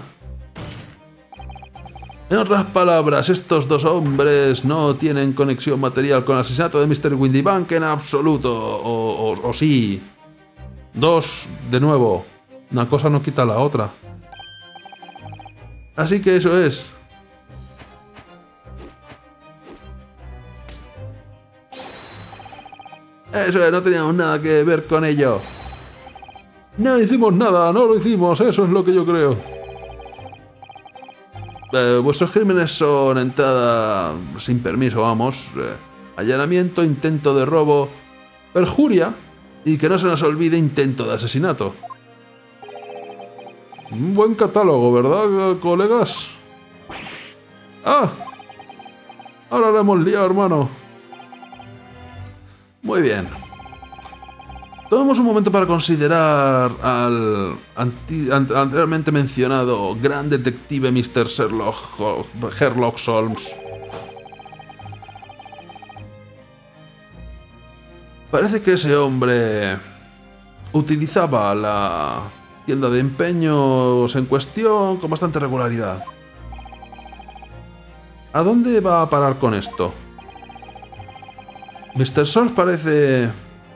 En otras palabras, estos dos hombres no tienen conexión material con el asesinato de mister Windybank en absoluto. O, o, o sí. Dos, de nuevo. Una cosa no quita la otra. Así que eso es. Eso es, no teníamos nada que ver con ello. No hicimos nada, no lo hicimos, eso es lo que yo creo. Eh, vuestros crímenes son entrada sin permiso, vamos. Eh, allanamiento, intento de robo, perjuria y que no se nos olvide intento de asesinato. Un buen catálogo, ¿verdad, colegas? ¡Ah! Ahora lo hemos liado, hermano. Muy bien. Tomemos un momento para considerar al anti, an, anteriormente mencionado gran detective mister Sherlock, Sherlock Holmes. Parece que ese hombre utilizaba la tienda de empeños en cuestión con bastante regularidad. ¿A dónde va a parar con esto? mister Solms parece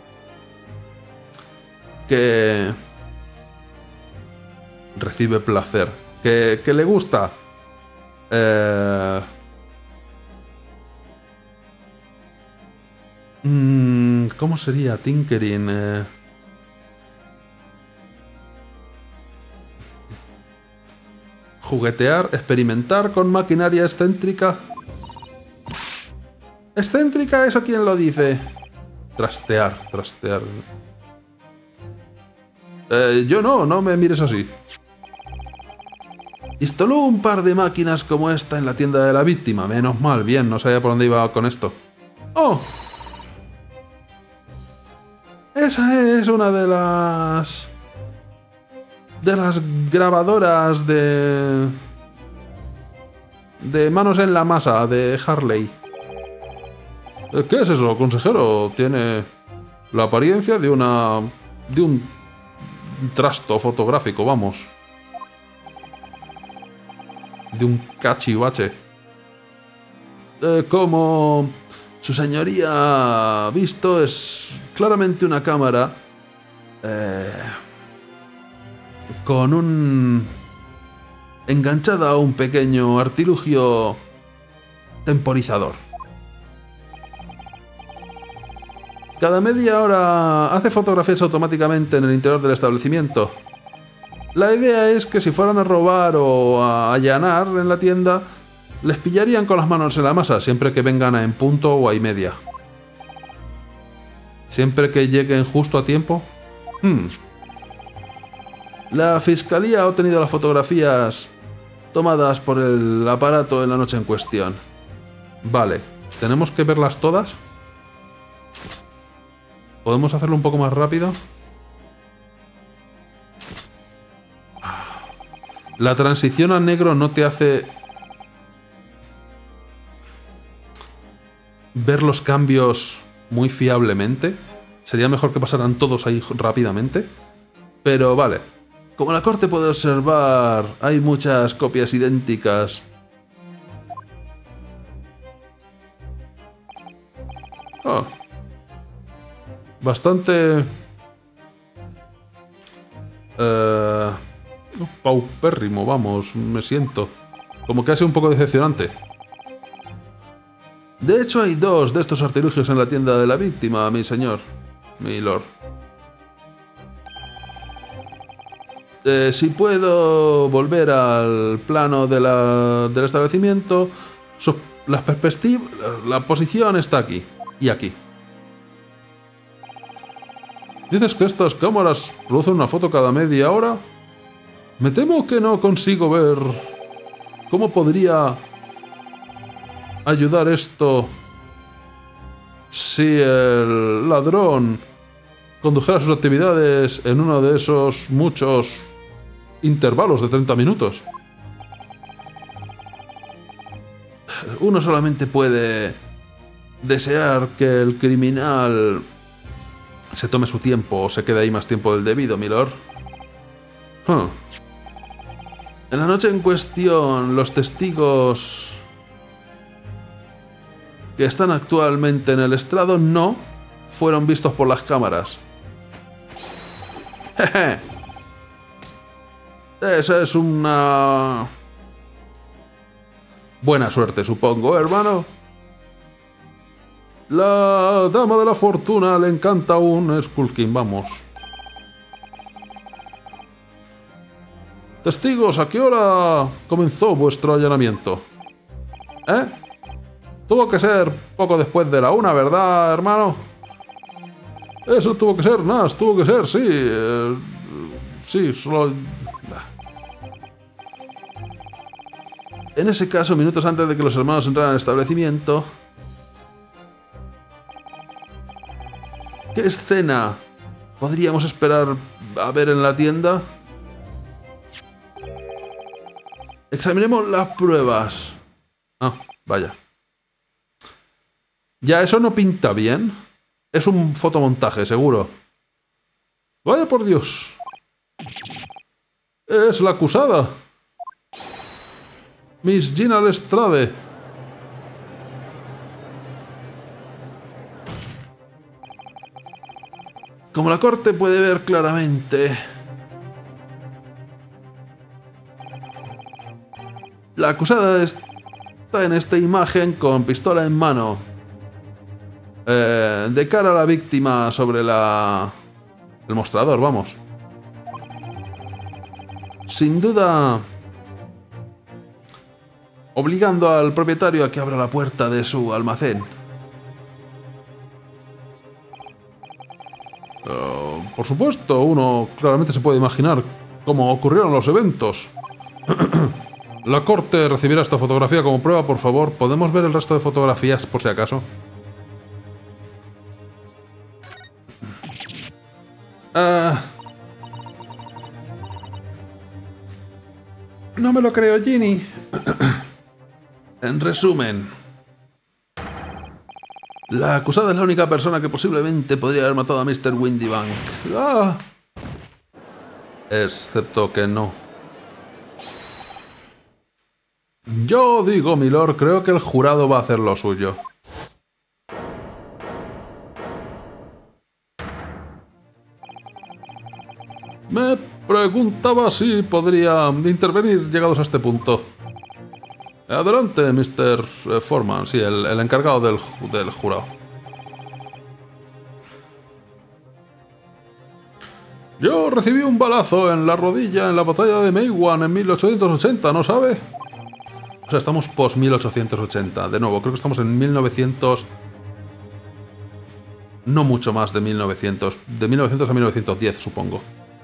que recibe placer, que, que le gusta. Eh... Mm, ¿Cómo sería tinkering? Eh... Juguetear, experimentar con maquinaria excéntrica. ¿Excéntrica? ¿Eso quién lo dice? Trastear, trastear. Eh, yo no, no me mires así. Instaló un par de máquinas como esta en la tienda de la víctima. Menos mal, bien, no sabía por dónde iba con esto. ¡Oh! Esa es una de las... de las grabadoras de... de manos en la masa de Harley. ¿Qué es eso, consejero? Tiene la apariencia de una... de un trasto fotográfico, vamos. De un cachivache. Eh, como su señoría ha visto, es claramente una cámara eh, con un... enganchada a un pequeño artilugio temporizador. Cada media hora hace fotografías automáticamente en el interior del establecimiento. La idea es que si fueran a robar o a allanar en la tienda, les pillarían con las manos en la masa, siempre que vengan a en punto o a y media. Siempre que lleguen justo a tiempo. Hmm. La fiscalía ha obtenido las fotografías tomadas por el aparato en la noche en cuestión. Vale, ¿tenemos que verlas todas? ¿Podemos hacerlo un poco más rápido? La transición a negro no te hace ver los cambios muy fiablemente. Sería mejor que pasaran todos ahí rápidamente. Pero vale. Como la corte puede observar, hay muchas copias idénticas. Oh. Bastante... Eh... paupérrimo, vamos, me siento. Como que ha sido un poco decepcionante. De hecho, hay dos de estos artilugios en la tienda de la víctima, mi señor. Mi lord. Eh, si puedo volver al plano de la, del establecimiento, su, las perspectivas, la posición está aquí y aquí. ¿Dices que estas cámaras producen una foto cada media hora? Me temo que no consigo ver cómo podría ayudar esto si el ladrón condujera sus actividades en uno de esos muchos intervalos de treinta minutos. Uno solamente puede desear que el criminal se tome su tiempo o se quede ahí más tiempo del debido, milord. Huh. En la noche en cuestión, los testigos que están actualmente en el estrado no fueron vistos por las cámaras. Jeje. Esa es una buena suerte, supongo, hermano. La dama de la fortuna le encanta un Skull King, vamos. Testigos, ¿a qué hora comenzó vuestro allanamiento? ¿Eh? Tuvo que ser poco después de la una, ¿verdad, hermano? Eso tuvo que ser, nada, tuvo que ser, sí. Eh, sí, solo... En ese caso, minutos antes de que los hermanos entraran al establecimiento... ¿Qué escena podríamos esperar a ver en la tienda? Examinemos las pruebas. Ah, vaya. Ya, eso no pinta bien. Es un fotomontaje, seguro. Vaya por Dios. Es la acusada. Miss Gina Lestrade. Como la corte puede ver claramente, la acusada está en esta imagen con pistola en mano, eh, de cara a la víctima sobre la... el mostrador, vamos. Sin duda, obligando al propietario a que abra la puerta de su almacén. por supuesto, uno claramente se puede imaginar cómo ocurrieron los eventos. La corte recibirá esta fotografía como prueba, por favor. ¿Podemos ver el resto de fotografías, por si acaso? Ah... No me lo creo, Ginny. En resumen, la acusada es la única persona que posiblemente podría haber matado a mister Windybank. Ah. Excepto que no. Yo digo, milord, creo que el jurado va a hacer lo suyo. Me preguntaba si podría intervenir llegados a este punto. Adelante, mister Foreman, sí, el, el encargado del, del jurado. Yo recibí un balazo en la rodilla en la batalla de Meiwan en mil ochocientos ochenta, ¿no sabe? O sea, estamos post mil ochocientos ochenta. De nuevo, creo que estamos en mil novecientos... No mucho más de mil novecientos. De mil novecientos a mil novecientos diez, supongo.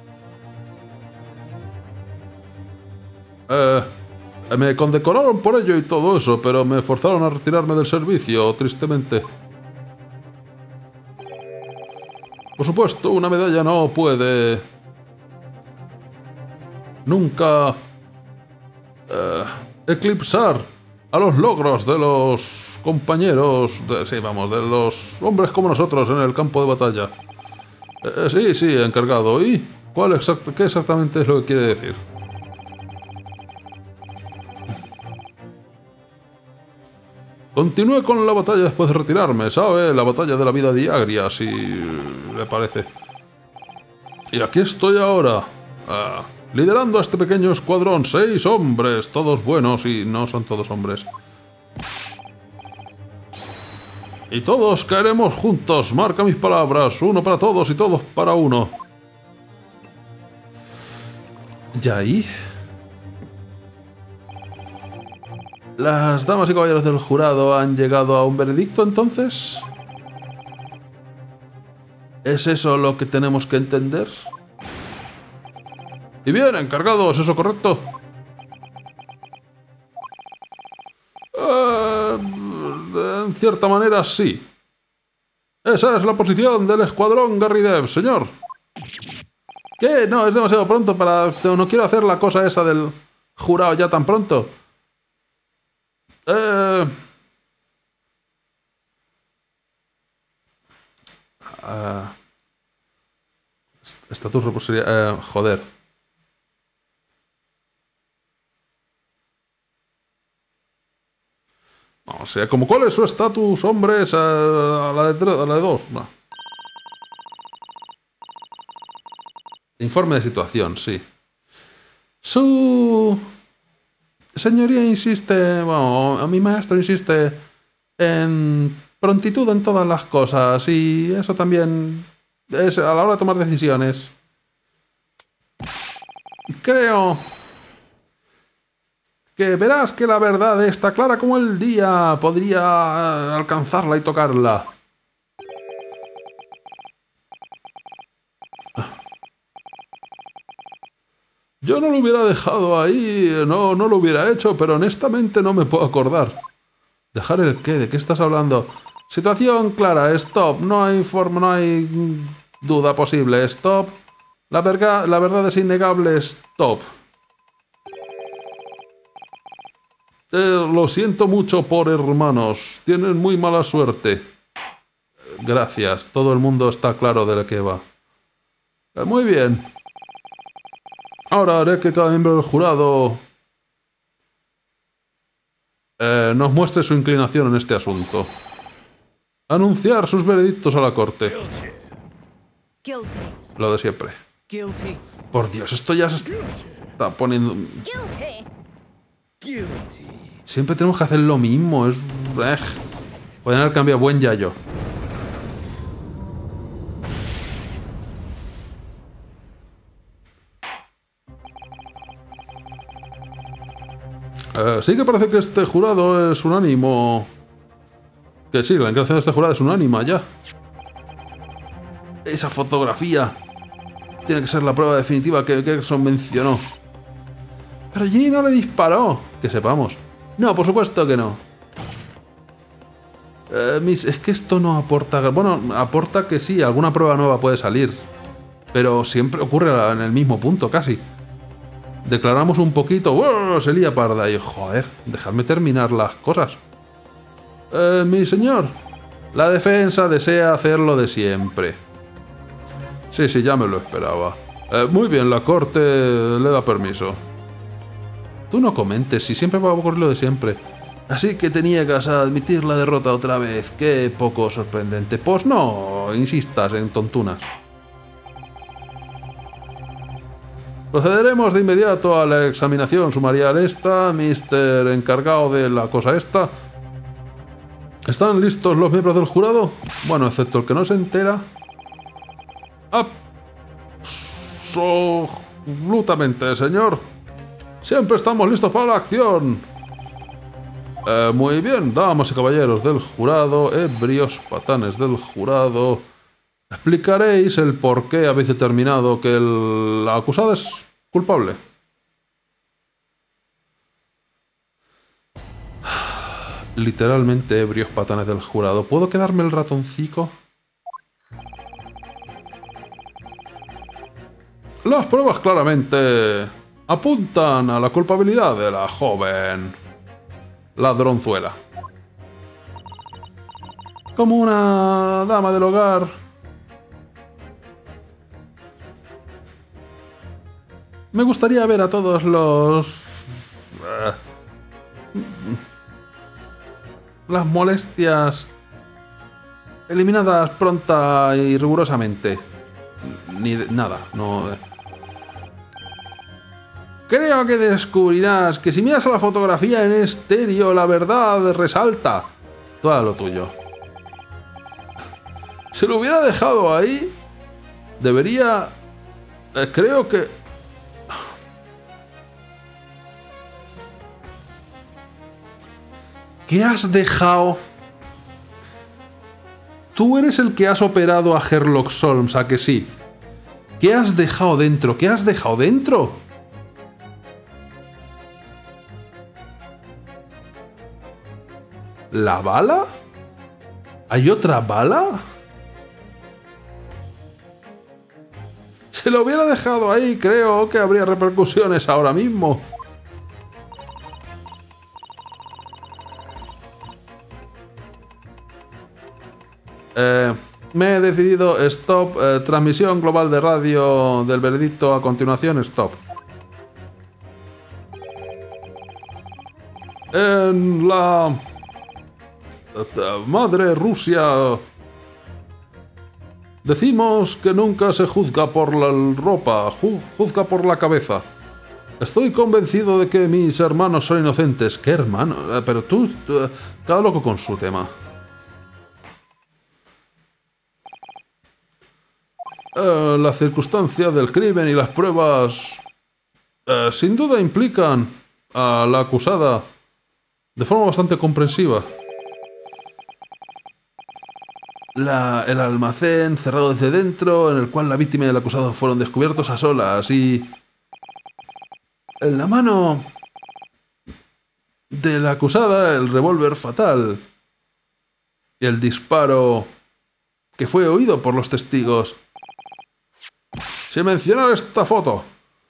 Eh, me condecoraron por ello y todo eso, pero me forzaron a retirarme del servicio, tristemente. Por supuesto, una medalla no puede... Nunca... Eh, eclipsar a los logros de los compañeros... De, sí, vamos, de los hombres como nosotros en el campo de batalla. Eh, sí, sí, encargado. ¿Y cuál exact- qué exactamente es lo que quiere decir? Continué con la batalla después de retirarme, ¿sabe? La batalla de la vida diaria, si le parece. Y aquí estoy ahora, ah, liderando a este pequeño escuadrón. Seis hombres, todos buenos y no son todos hombres. Y todos caeremos juntos, marca mis palabras. Uno para todos y todos para uno. ¿Y ahí? ¿Las damas y caballeros del jurado han llegado a un veredicto, entonces? ¿Es eso lo que tenemos que entender? Y bien, encargado, ¿es eso correcto? Eh, en cierta manera, sí. Esa es la posición del escuadrón Garridev, señor. ¿Qué? No, es demasiado pronto para... No quiero hacer la cosa esa del jurado ya tan pronto. Eh... Uh, estatus reposaría... Eh, joder. O sea, como ¿cuál es su estatus, hombres? A la de tres, a la de dos. No. Informe de situación, sí. Su... Señoría insiste... Bueno, mi maestro insiste en prontitud en todas las cosas y eso también es a la hora de tomar decisiones. Creo que verás que la verdad está clara como el día. Podría alcanzarla y tocarla. Yo no lo hubiera dejado ahí, no, no lo hubiera hecho, pero honestamente no me puedo acordar. ¿Dejar el qué? ¿De qué estás hablando? Situación clara, stop, no hay forma, no hay duda posible, stop. La, verga, la verdad es innegable, stop. Eh, lo siento mucho por hermanos, tienen muy mala suerte. Gracias, todo el mundo está claro de lo que va. Eh, muy bien. Ahora haré que cada miembro del jurado eh, nos muestre su inclinación en este asunto. Anunciar sus veredictos a la corte. Guilty. Lo de siempre. Guilty. Por Dios, esto ya se está poniendo... Guilty. Guilty. Siempre tenemos que hacer lo mismo. Es... Eh. Pueden haber cambiado buen yayo. Eh, sí que parece que este jurado es unánimo. Que sí, la inclinación de este jurado es unánima ya. Esa fotografía. tiene que ser la prueba definitiva que Gregson mencionó. Pero Ginny no le disparó, que sepamos. No, por supuesto que no. Eh, mis, es que esto no aporta... Bueno, aporta que sí, alguna prueba nueva puede salir. Pero siempre ocurre en el mismo punto, casi. Declaramos un poquito... ¡Oh! Se lía parda. Y joder, dejadme terminar las cosas. Eh, mi señor, la defensa desea hacer lo de siempre. Sí, sí, ya me lo esperaba. Eh, muy bien, la corte le da permiso. Tú no comentes, si siempre va a ocurrir lo de siempre. Así que te niegas a admitir la derrota otra vez. Qué poco sorprendente. Pues no insistas en tontunas. Procederemos de inmediato a la examinación sumarial esta, mister encargado de la cosa esta. ¿Están listos los miembros del jurado? Bueno, excepto el que no se entera. Absolutamente, señor. Siempre estamos listos para la acción. Eh, muy bien, damas y caballeros del jurado, ebrios patanes del jurado. Explicaréis el por qué habéis determinado que el acusado es culpable. Literalmente ebrios patanes del jurado. ¿Puedo quedarme el ratoncico? Las pruebas claramente apuntan a la culpabilidad de la joven ladronzuela. Como una dama del hogar. Me gustaría ver a todos los... Uh, las molestias eliminadas pronta y rigurosamente. Ni de, nada, no... Creo que descubrirás que si miras a la fotografía en estéreo, la verdad resalta. Todo lo tuyo. Si lo hubiera dejado ahí, debería... Eh, creo que... ¿Qué has dejado? Tú eres el que has operado a Sherlock Holmes, ¿a que sí? ¿Qué has dejado dentro? ¿Qué has dejado dentro? ¿La bala? ¿Hay otra bala? Si lo hubiera dejado ahí, creo que habría repercusiones ahora mismo. Eh, me he decidido, stop, eh, transmisión global de radio del veredicto a continuación, stop. En la eh, madre Rusia decimos que nunca se juzga por la ropa, ju juzga por la cabeza. Estoy convencido de que mis hermanos son inocentes. ¿Qué hermano? Eh, pero tú, tú, cada loco con su tema. Eh, la circunstancia del crimen y las pruebas eh, sin duda implican a la acusada de forma bastante comprensiva. La, el almacén cerrado desde dentro, en el cual la víctima y el acusado fueron descubiertos a solas, y en la mano de la acusada el revólver fatal y el disparo que fue oído por los testigos. Sin mencionar esta foto.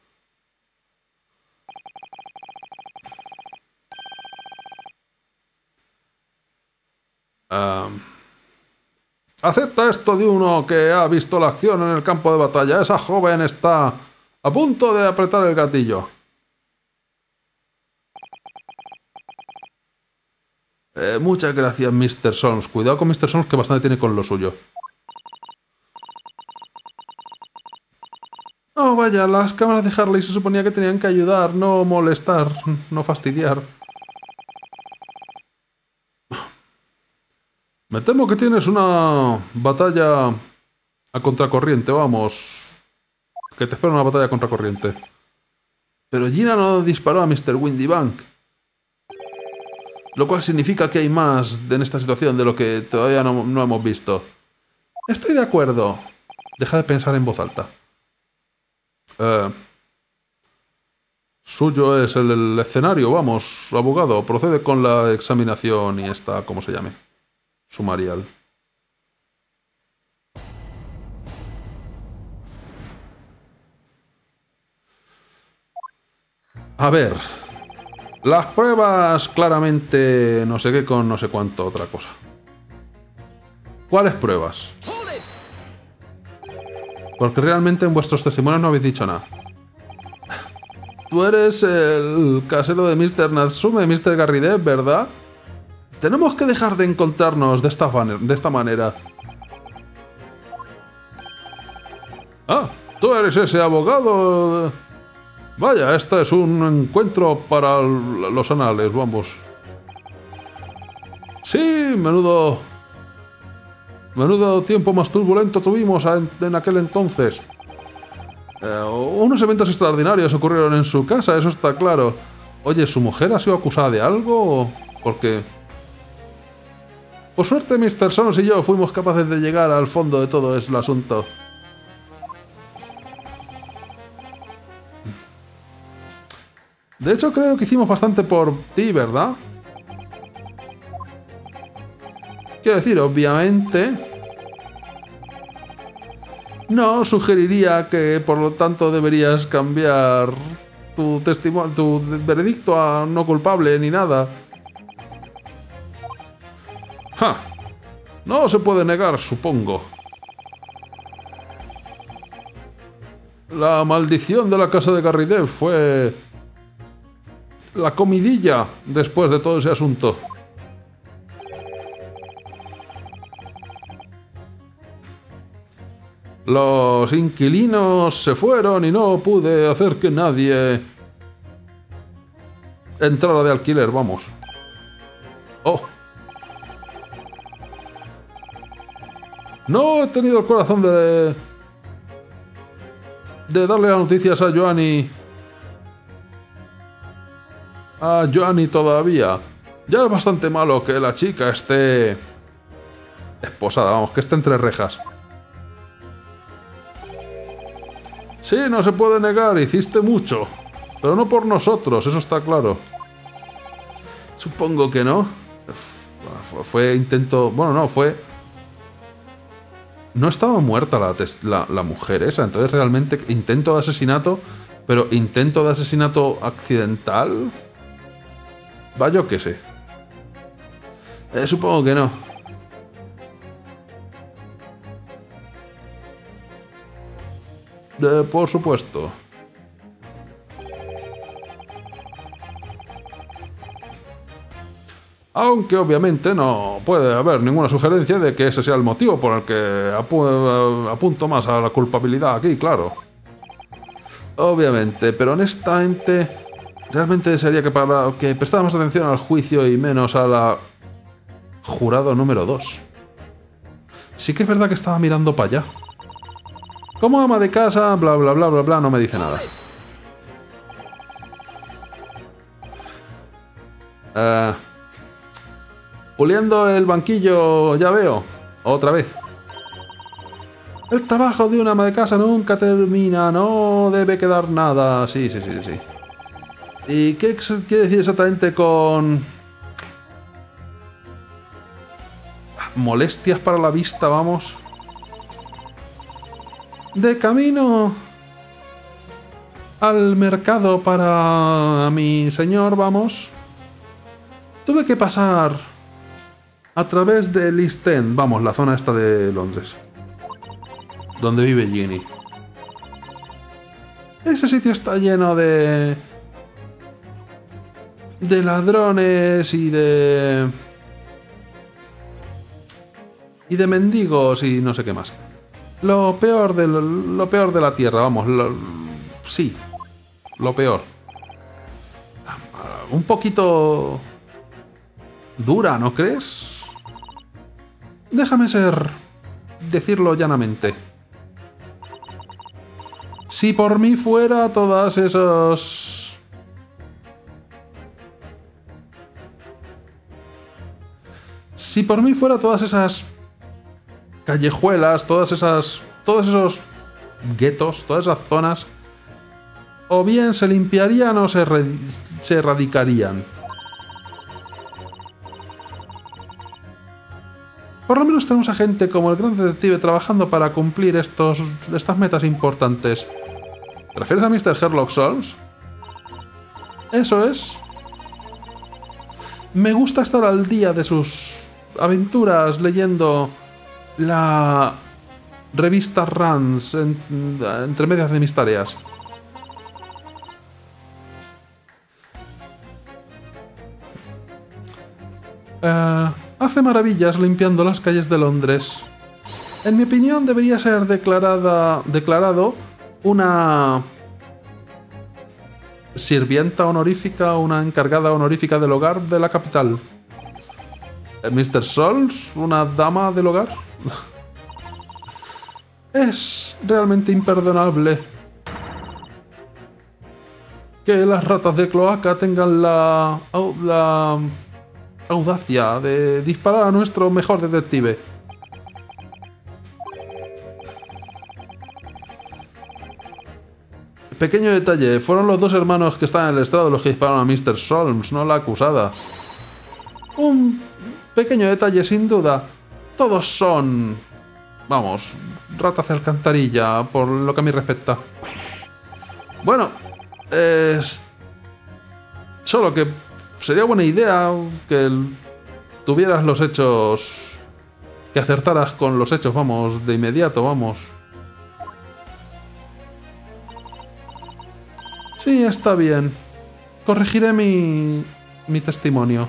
Um, acepta esto de uno que ha visto la acción en el campo de batalla. Esa joven está a punto de apretar el gatillo. Eh, muchas gracias, mister Solms. Cuidado con mister Solms, que bastante tiene con lo suyo. Oh, vaya, las cámaras de Harley se suponía que tenían que ayudar, no molestar, no fastidiar. Me temo que tienes una batalla a contracorriente, vamos. Que te espera una batalla a contracorriente. Pero Gina no disparó a mister Windybank. Lo cual significa que hay más en esta situación de lo que todavía no, no hemos visto. Estoy de acuerdo. Deja de pensar en voz alta. Eh, suyo es el, el escenario, vamos, abogado. Procede con la examinación y esta, ¿cómo se llame? Sumarial. A ver, las pruebas claramente no sé qué con no sé cuánto otra cosa. ¿Cuáles pruebas? Porque realmente en vuestros testimonios no habéis dicho nada. Tú eres el casero de mister Natsume, mister Garridev, ¿verdad? Tenemos que dejar de encontrarnos de esta, de esta manera. Ah, tú eres ese abogado... Vaya, este es un encuentro para los anales, vamos. Sí, menudo... Menudo tiempo más turbulento tuvimos en aquel entonces. Eh, unos eventos extraordinarios ocurrieron en su casa, eso está claro. Oye, ¿su mujer ha sido acusada de algo? Porque... Por suerte, mister Sonos y yo fuimos capaces de llegar al fondo de todo el asunto. De hecho, creo que hicimos bastante por ti, ¿verdad? Quiero decir, obviamente... No sugeriría que, por lo tanto, deberías cambiar tu testimonio, tu veredicto a no culpable ni nada. ¡Ja! No se puede negar, supongo. La maldición de la casa de Garridev fue... la comidilla después de todo ese asunto. Los inquilinos se fueron y no pude hacer que nadie entrara de alquiler, vamos. Oh. No he tenido el corazón de... de darle las noticias a Joanny... a Joanny todavía. Ya es bastante malo que la chica esté... esposada, vamos, que esté entre rejas. Sí, no se puede negar, hiciste mucho. Pero no por nosotros, eso está claro. Supongo que no. Fue, fue intento... Bueno, no, fue... No estaba muerta la, la, la mujer esa, entonces realmente intento de asesinato, pero intento de asesinato accidental... Va, yo qué sé. Eh, supongo que no. Eh, por supuesto. Aunque obviamente no puede haber ninguna sugerencia de que ese sea el motivo por el que apu apunto más a la culpabilidad aquí, claro. Obviamente, pero honestamente... Realmente desearía que, para, que prestáramos atención al juicio y menos a la... Jurado número dos. Sí que es verdad que estaba mirando para allá. Como ama de casa, bla bla bla bla bla, no me dice nada. Uh, puliendo el banquillo, ya veo. Otra vez. El trabajo de una ama de casa nunca termina, no debe quedar nada. Sí, sí, sí, sí. ¿Y qué quiere decir exactamente con... molestias para la vista, vamos? De camino al mercado para mi señor, vamos. Tuve que pasar a través del East End, vamos, la zona esta de Londres, donde vive Ginny. Ese sitio está lleno de... de ladrones y de... y de mendigos y no sé qué más. Lo peor de, lo, lo peor de la tierra, vamos. Lo, sí, lo peor. Un poquito... dura, ¿no crees? Déjame ser... decirlo llanamente. Si por mí fuera todas esos... Si por mí fuera todas esas... callejuelas, todas esas... todos esos guetos, todas esas zonas O bien se limpiarían o se, se erradicarían. Por lo menos tenemos a gente como el gran detective trabajando para cumplir estos, estas metas importantes. ¿Te refieres a mister Sherlock Holmes? Eso es. Me gusta estar al día de sus aventuras leyendo la revista Runs en, entre medias de mis tareas. Uh, hace maravillas limpiando las calles de Londres. En mi opinión debería ser declarada, declarado una sirvienta honorífica, una encargada honorífica del hogar de la capital. ¿mister Sols, una dama del hogar? Es realmente imperdonable que las ratas de cloaca tengan la, la audacia de disparar a nuestro mejor detective. Pequeño detalle, fueron los dos hermanos que están en el estrado los que dispararon a mister Solms, no la acusada. Un pequeño detalle sin duda. Todos son... vamos, ratas de alcantarilla, por lo que a mí respecta. Bueno, es... solo que sería buena idea que tuvieras los hechos... que acertaras con los hechos, vamos, de inmediato, vamos. Sí, está bien. Corregiré mi... mi testimonio.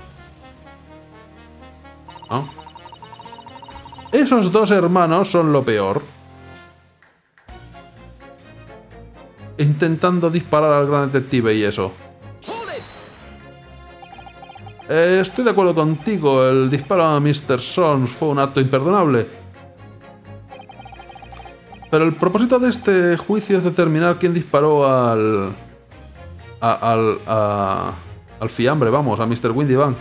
¿Ah? Esos dos hermanos son lo peor. Intentando disparar al gran detective y eso. Eh, estoy de acuerdo contigo. El disparo a mister Solms fue un acto imperdonable. Pero el propósito de este juicio es determinar quién disparó al... A, al... A, al fiambre, vamos, a mister Windybank.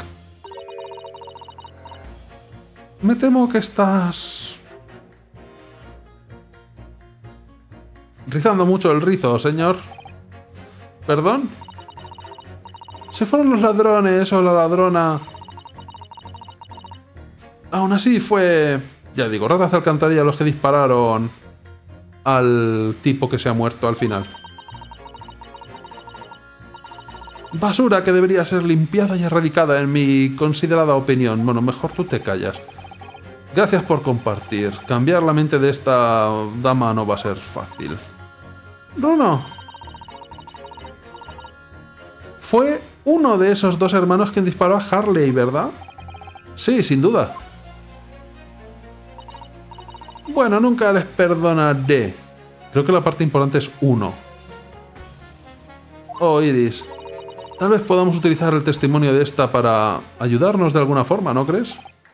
Me temo que estás... rizando mucho el rizo, señor. ¿Perdón? Si fueron los ladrones o la ladrona... Aún así fue... ya digo, ratas de alcantarilla los que dispararon... al tipo que se ha muerto al final. Basura que debería ser limpiada y erradicada en mi considerada opinión. Bueno, mejor tú te callas. Gracias por compartir. Cambiar la mente de esta dama no va a ser fácil. No, no. Fue uno de esos dos hermanos quien disparó a Harley, ¿verdad? Sí, sin duda. Bueno, nunca les perdonaré. Creo que la parte importante es uno. Oh, Iris. Tal vez podamos utilizar el testimonio de esta para ayudarnos de alguna forma, ¿no crees?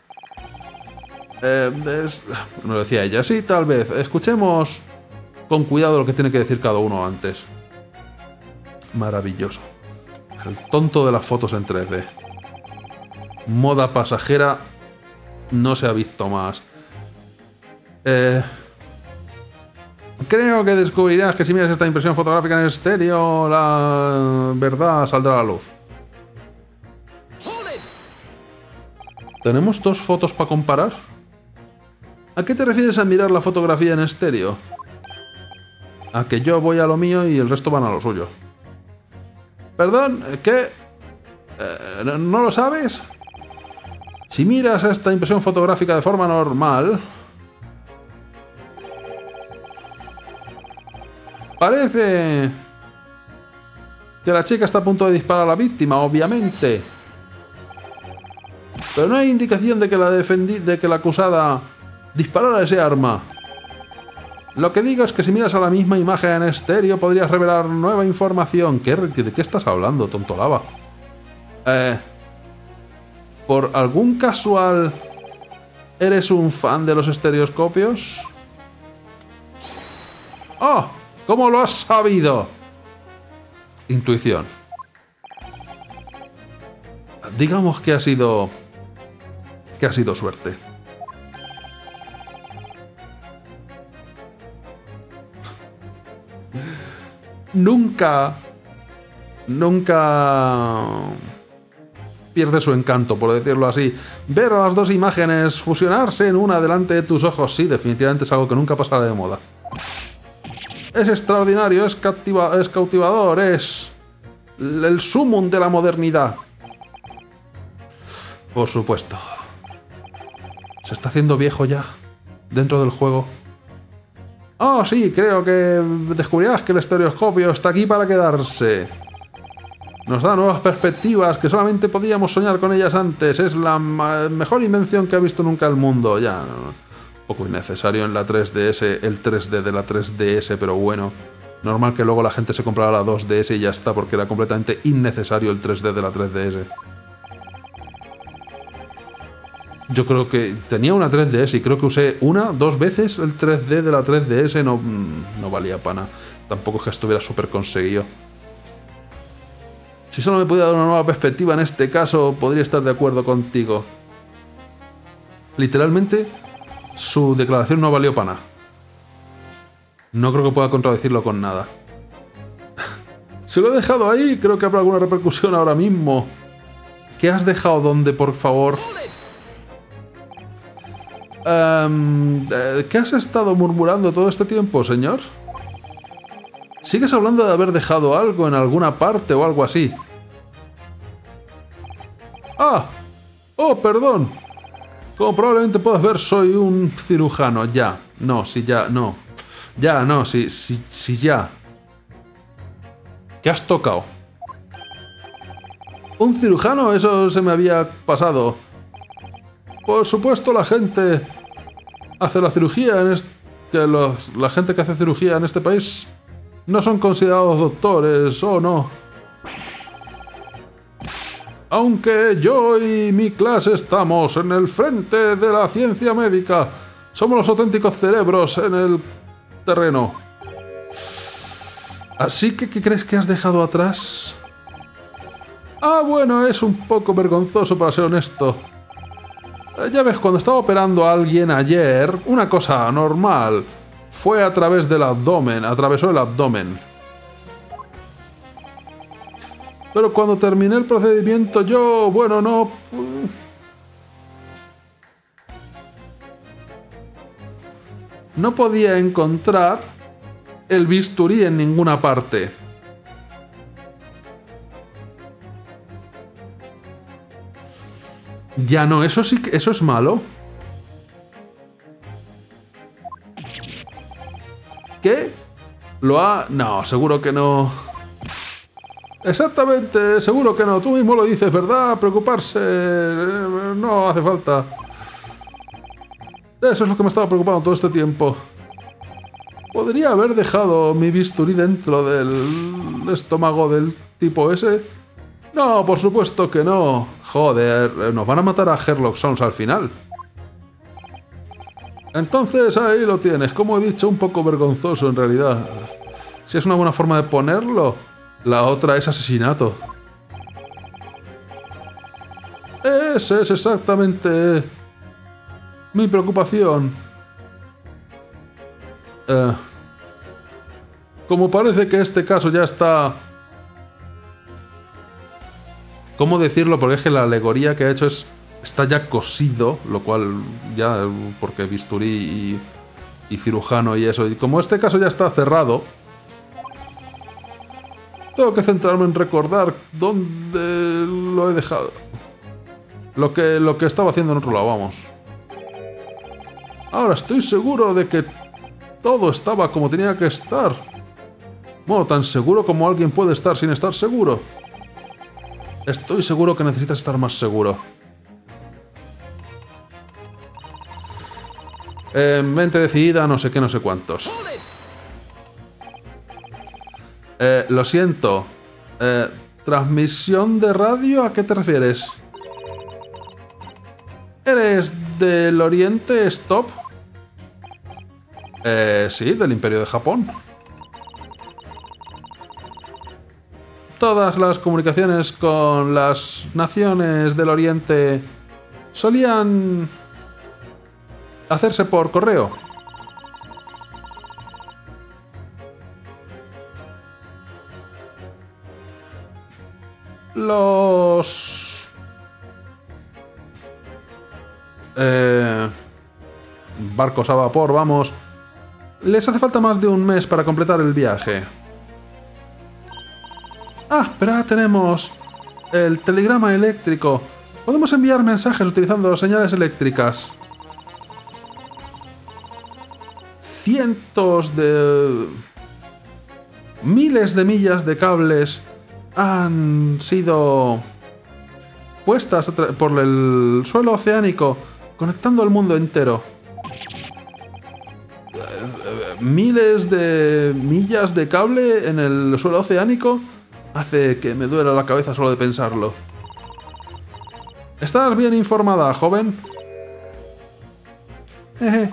Eh, es... me lo decía ella. Sí, tal vez. Escuchemos con cuidado lo que tiene que decir cada uno antes. Maravilloso. El tonto de las fotos en tres D. Moda pasajera. No se ha visto más. Eh... Creo que descubrirás que si miras esta impresión fotográfica en estéreo, la verdad saldrá a la luz. ¿Tenemos dos fotos para comparar? ¿A qué te refieres al mirar la fotografía en estéreo? A que yo voy a lo mío y el resto van a lo suyo. ¿Perdón? ¿Qué? Eh, ¿No lo sabes? Si miras esta impresión fotográfica de forma normal... parece que la chica está a punto de disparar a la víctima, obviamente. Pero no hay indicación de que la defendi de que la acusada disparara ese arma. Lo que digo es que si miras a la misma imagen en estéreo podrías revelar nueva información. ¿Qué, ¿De qué estás hablando, tontolaba? Eh, ¿Por algún casual eres un fan de los estereoscopios? ¡Oh! ¿Cómo lo has sabido? Intuición. Digamos que ha sido... que ha sido suerte. nunca, nunca pierde su encanto, por decirlo así. Ver a las dos imágenes fusionarse en una delante de tus ojos, sí, definitivamente es algo que nunca pasará de moda. Es extraordinario, es, cautiva, es cautivador, es el sumum de la modernidad. Por supuesto. Se está haciendo viejo ya, dentro del juego. Oh, sí, creo que descubrirás que el estereoscopio está aquí para quedarse. Nos da nuevas perspectivas que solamente podíamos soñar con ellas antes. Es la mejor invención que ha visto nunca el mundo. Ya, no, no. Un poco innecesario en la tres D S, el tres D de la tres D S, pero bueno. Normal que luego la gente se comprara la dos D S y ya está, porque era completamente innecesario el tres D de la tres D S. Yo creo que tenía una tres D S y creo que usé una, dos veces el tres D de la tres D S. No, no valía pana. Tampoco es que estuviera súper conseguido. Si solo me pudiera dar una nueva perspectiva en este caso, podría estar de acuerdo contigo. Literalmente, su declaración no valió para nada. No creo que pueda contradecirlo con nada. Si lo he dejado ahí, creo que habrá alguna repercusión ahora mismo. ¿Qué has dejado dónde, por favor? Um, ¿Qué has estado murmurando todo este tiempo, señor? ¿Sigues hablando de haber dejado algo en alguna parte o algo así? ¡Ah! ¡Oh, perdón! Como probablemente puedas ver, soy un cirujano. Ya. No, sí, ya, no. Ya, no, sí, sí, sí, ya. ¿Qué has tocado? ¿Un cirujano? Eso se me había pasado. Por supuesto, la gente hace la cirugía en este... Que los, la gente que hace cirugía en este país no son considerados doctores, ¿o no? Aunque yo y mi clase estamos en el frente de la ciencia médica, somos los auténticos cerebros en el terreno. Así que, ¿qué crees que has dejado atrás? Ah, bueno, es un poco vergonzoso para ser honesto. Ya ves, cuando estaba operando a alguien ayer, una cosa normal, fue a través del abdomen, atravesó el abdomen. Pero cuando terminé el procedimiento yo, bueno, no... No podía encontrar el bisturí en ninguna parte. Ya no, eso sí que... Eso es malo. ¿Qué? ¿Lo ha...? No, seguro que no... Exactamente, seguro que no. Tú mismo lo dices, ¿verdad? Preocuparse... No hace falta. Eso es lo que me estaba preocupando todo este tiempo. ¿Podría haber dejado mi bisturí dentro del estómago del tipo ese? No, por supuesto que no. Joder, nos van a matar a Sherlock Holmes al final. Entonces ahí lo tienes. Como he dicho, un poco vergonzoso en realidad. Si es una buena forma de ponerlo, la otra es asesinato. Ese es exactamente mi preocupación. Eh, como parece que este caso ya está... ¿Cómo decirlo? Porque es que la alegoría que ha hecho es... Está ya cosido, lo cual ya... Porque bisturí y, y cirujano y eso. Y como este caso ya está cerrado... Tengo que centrarme en recordar dónde lo he dejado. Lo que, lo que estaba haciendo en otro lado, vamos. Ahora estoy seguro de que todo estaba como tenía que estar. Bueno, tan seguro como alguien puede estar sin estar seguro. Estoy seguro que necesitas estar más seguro. Eh, mente decidida, no sé qué, no sé cuántos. Eh, lo siento. Eh, ¿Transmisión de radio? ¿A qué te refieres? ¿Eres del Oriente Stop? Eh, sí, del Imperio de Japón. Todas las comunicaciones con las naciones del Oriente solían hacerse por correo. Los... Eh... Barcos a vapor, vamos. Les hace falta más de un mes para completar el viaje. Ah, pero ahora tenemos el telegrama eléctrico. Podemos enviar mensajes utilizando las señales eléctricas. Cientos de... miles de millas de cables han sido puestas por el suelo oceánico, conectando al mundo entero. Miles de millas de cable en el suelo oceánico hace que me duela la cabeza solo de pensarlo. ¿Estás bien informada, joven? Jeje.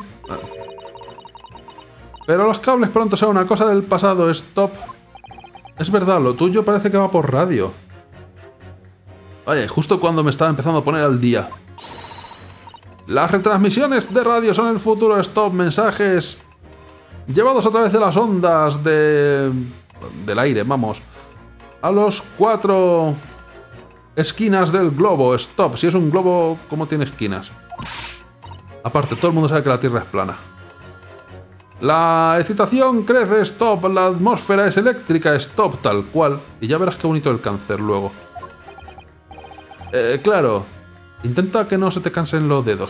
Pero los cables pronto serán una cosa del pasado, stop. Es verdad, lo tuyo parece que va por radio. Oye, justo cuando me estaba empezando a poner al día. Las retransmisiones de radio son el futuro, stop. Mensajes llevados a través de las ondas de... del aire, vamos. A los cuatro esquinas del globo, stop. Si es un globo, ¿cómo tiene esquinas? Aparte, todo el mundo sabe que la Tierra es plana. La excitación crece, stop. La atmósfera es eléctrica, stop, tal cual. Y ya verás qué bonito el cáncer luego. Eh, claro. Intenta que no se te cansen los dedos.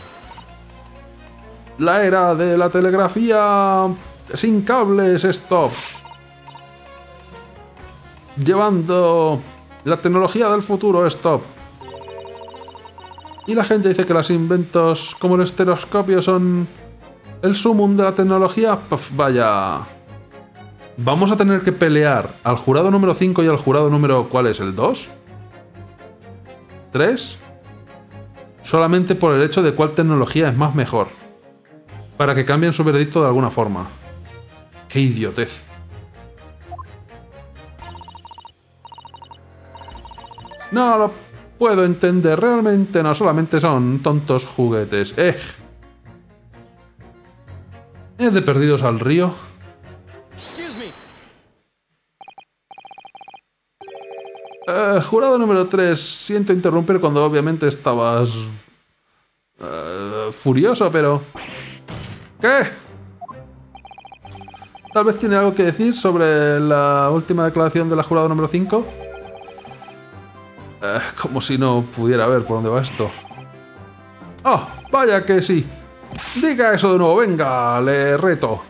La era de la telegrafía sin cables, stop. Llevando la tecnología del futuro, stop. Y la gente dice que los inventos como el estereoscopio son el sumum de la tecnología. Puf, vaya. Vamos a tener que pelear al jurado número cinco y al jurado número... ¿cuál es? ¿El dos? ¿tres? Solamente por el hecho de cuál tecnología es más mejor. Para que cambien su veredicto de alguna forma. ¡Qué idiotez! No lo puedo entender. Realmente no solamente son tontos juguetes. ¡Eh! ¿Es de Perdidos al Río? Uh, jurado número tres. Siento interrumpir cuando obviamente estabas... Uh, furioso, pero... ¿Qué? Tal vez tiene algo que decir sobre la última declaración de la jurado número cinco. Uh, como si no pudiera ver por dónde va esto. ¡Oh! Vaya que sí. Diga eso de nuevo, venga, le reto.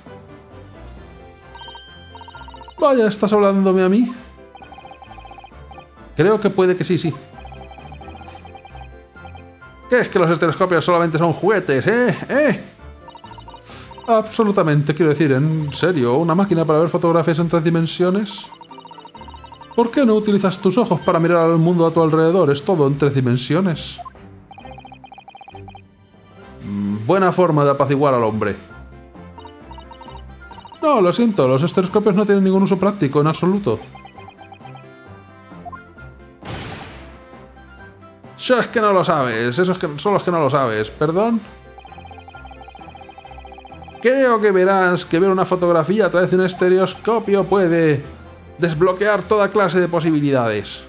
Vaya, ¿estás hablándome a mí? Creo que puede que sí, sí. ¿Qué es que los estereoscopios solamente son juguetes, eh? ¿Eh? Absolutamente, quiero decir, en serio, ¿una máquina para ver fotografías en tres dimensiones? ¿Por qué no utilizas tus ojos para mirar al mundo a tu alrededor? Es todo en tres dimensiones. Buena forma de apaciguar al hombre. No, lo siento, los estereoscopios no tienen ningún uso práctico en absoluto. Eso es que no lo sabes, esos que son los que no lo sabes, ¿perdón? Creo que verás que ver una fotografía a través de un estereoscopio puede desbloquear toda clase de posibilidades.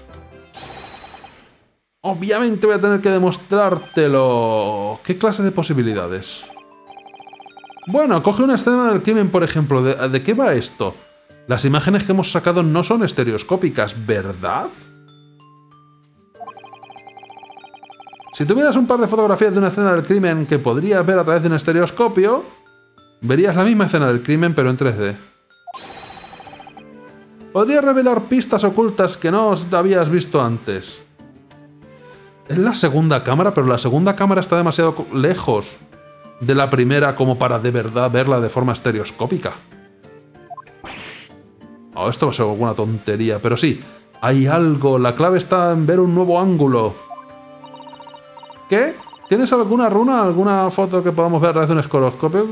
Obviamente voy a tener que demostrártelo. ¿Qué clase de posibilidades? Bueno, coge una escena del crimen, por ejemplo. ¿De, ¿de qué va esto? Las imágenes que hemos sacado no son estereoscópicas, ¿verdad? Si tuvieras un par de fotografías de una escena del crimen que podrías ver a través de un estereoscopio, verías la misma escena del crimen, pero en tres D. Podría revelar pistas ocultas que no habías visto antes. Es la segunda cámara, pero la segunda cámara está demasiado lejos de la primera como para de verdad verla de forma estereoscópica. Oh, esto va a ser alguna tontería, pero sí, hay algo. La clave está en ver un nuevo ángulo. ¿Qué? ¿Tienes alguna runa, alguna foto que podamos ver a través de un estereoscopio?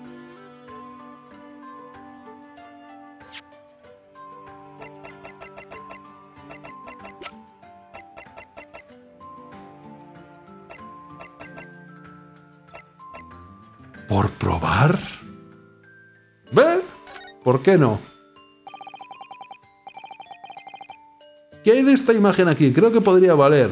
¿Por probar? ¿Ve? ¿Por qué no? ¿Qué hay de esta imagen aquí? Creo que podría valer.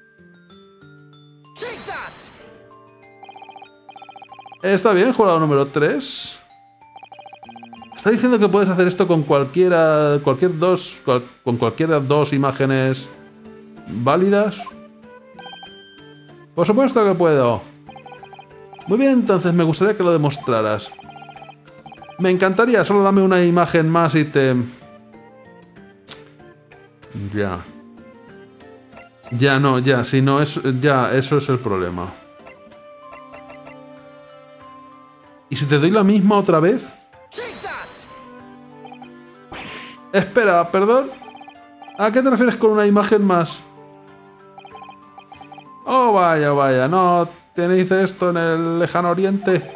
Está bien, jurado número tres. Está diciendo que puedes hacer esto con cualquiera, cualquier dos, cual, con cualquiera dos imágenes válidas. Por supuesto que puedo. Muy bien, entonces me gustaría que lo demostraras. Me encantaría, solo dame una imagen más y te... Ya. Ya, no, ya, si no es... Ya, eso es el problema. ¿Y si te doy la misma otra vez? Espera, perdón. ¿A qué te refieres con una imagen más? Oh, vaya, vaya, no tenéis esto en el lejano oriente.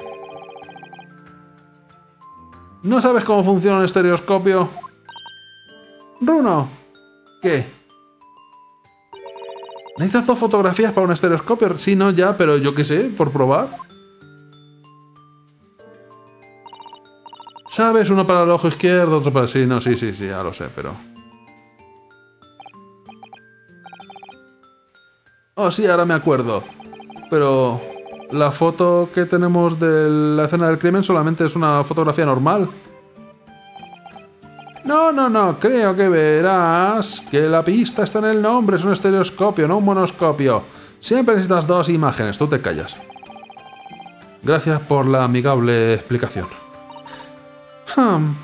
¿No sabes cómo funciona un estereoscopio? Runo, ¿qué? ¿Necesitas dos fotografías para un estereoscopio? Sí, no, ya, pero yo qué sé, por probar. ¿Sabes? Uno para el ojo izquierdo, otro para... Sí, no, sí, sí, sí, ya lo sé, pero... Oh, sí, ahora me acuerdo. Pero... la foto que tenemos de la escena del crimen solamente es una fotografía normal. No, no, no, creo que verás que la pista está en el nombre. Es un estereoscopio, no un monoscopio. Siempre necesitas dos imágenes, tú te callas. Gracias por la amigable explicación. Hmm.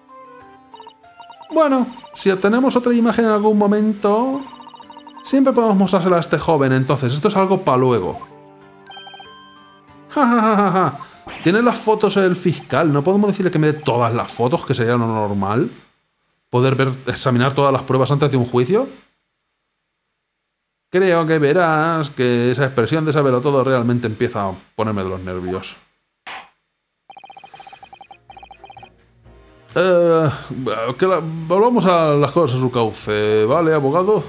Bueno, si obtenemos otra imagen en algún momento, siempre podemos mostrársela a este joven, entonces esto es algo para luego. Ja, ja, ja, ja, ja. Tiene las fotos el fiscal, ¿no podemos decirle que me dé todas las fotos, que sería lo normal? ¿Poder ver, examinar todas las pruebas antes de un juicio? Creo que verás que esa expresión de saberlo todo realmente empieza a ponerme de los nervios. Eh, que la, volvamos a las cosas a su cauce, ¿vale, abogado?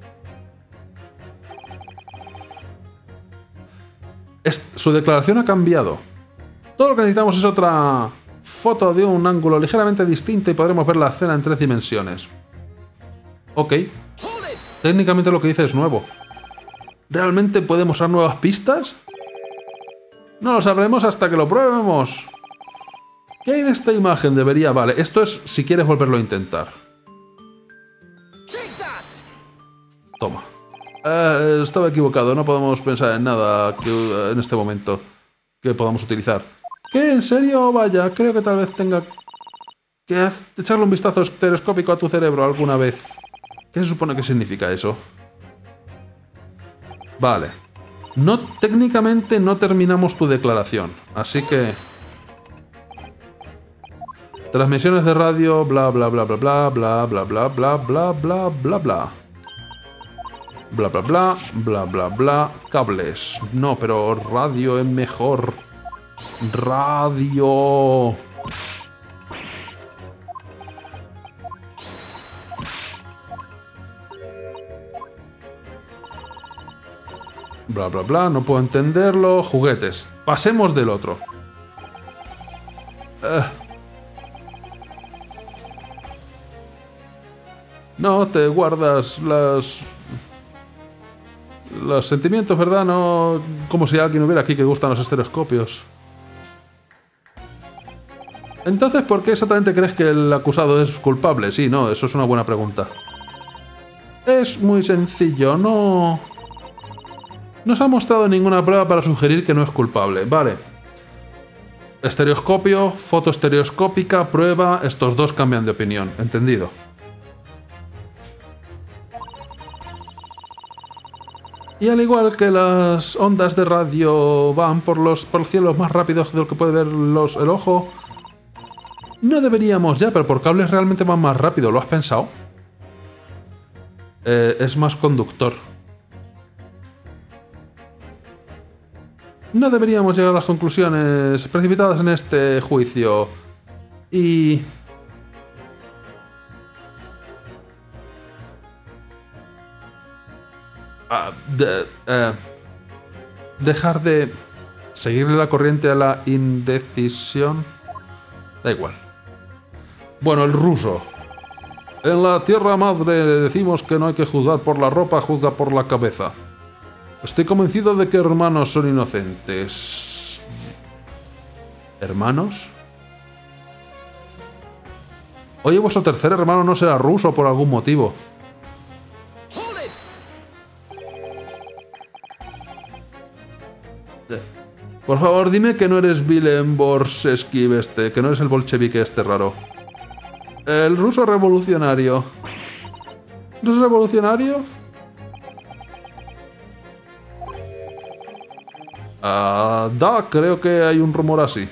Es, su declaración ha cambiado. Todo lo que necesitamos es otra foto de un ángulo ligeramente distinto y podremos ver la escena en tres dimensiones. Ok. Técnicamente lo que dice es nuevo. ¿Realmente puede mostrar nuevas pistas? No lo sabremos hasta que lo probemos. ¿Qué hay de esta imagen? Debería... Vale, esto es si quieres volverlo a intentar. Toma. Eh, estaba equivocado, no podemos pensar en nada que, en este momento que podamos utilizar. ¿Qué? ¿En serio? Vaya, creo que tal vez tenga que echarle un vistazo estereoscópico a tu cerebro alguna vez. ¿Qué se supone que significa eso? Vale. No, técnicamente no terminamos tu declaración, así que... Transmisiones de radio, bla bla bla bla bla bla bla bla bla bla bla bla bla. Bla bla bla, bla bla bla, cables. No, pero radio es mejor. Radio. Bla bla bla, no puedo entenderlo. Juguetes. Pasemos del otro. Uh. No te guardas las... Los sentimientos, ¿verdad? No... Como si alguien hubiera aquí que gustan los estereoscopios. Entonces, ¿por qué exactamente crees que el acusado es culpable? Sí, no, eso es una buena pregunta. Es muy sencillo, no... No se ha mostrado ninguna prueba para sugerir que no es culpable. Vale. Estereoscopio, foto estereoscópica, prueba... Estos dos cambian de opinión. Entendido. Y al igual que las ondas de radio van por los, por los cielos más rápidos de lo que puede ver los, el ojo, no deberíamos ya, pero por cables realmente van más rápido. ¿Lo has pensado? Eh, es más conductor. No deberíamos llegar a las conclusiones precipitadas en este juicio. Y... Uh, de, uh, dejar de seguirle la corriente a la indecisión. Da igual. Bueno, el ruso. En la Tierra Madre decimos que no hay que juzgar por la ropa, juzga por la cabeza. Estoy convencido de que hermanos son inocentes. ¿Hermanos? Oye, vuestro tercer hermano no será ruso por algún motivo. Por favor, dime que no eres Vilem Borseski este, que no eres el bolchevique este raro. El ruso revolucionario. ¿Eres revolucionario? Ah, da, creo que hay un rumor así.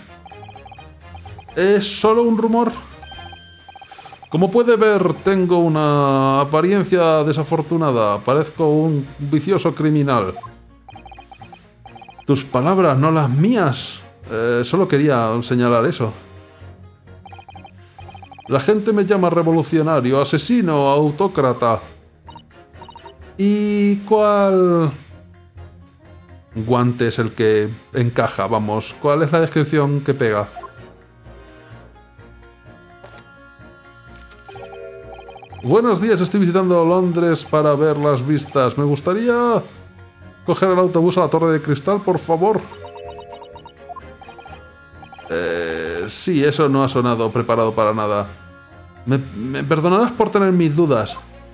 ¿Es solo un rumor? Como puede ver, tengo una apariencia desafortunada. Parezco un vicioso criminal. Tus palabras, no las mías. Eh, solo quería señalar eso. La gente me llama revolucionario, asesino, autócrata. ¿Y cuál guante es el que encaja? Vamos, ¿cuál es la descripción que pega? Buenos días, estoy visitando Londres para ver las vistas. Me gustaría coger el autobús a la Torre de Cristal, por favor. Eh, sí, eso no ha sonado preparado para nada. Me, me perdonarás por tener mis dudas.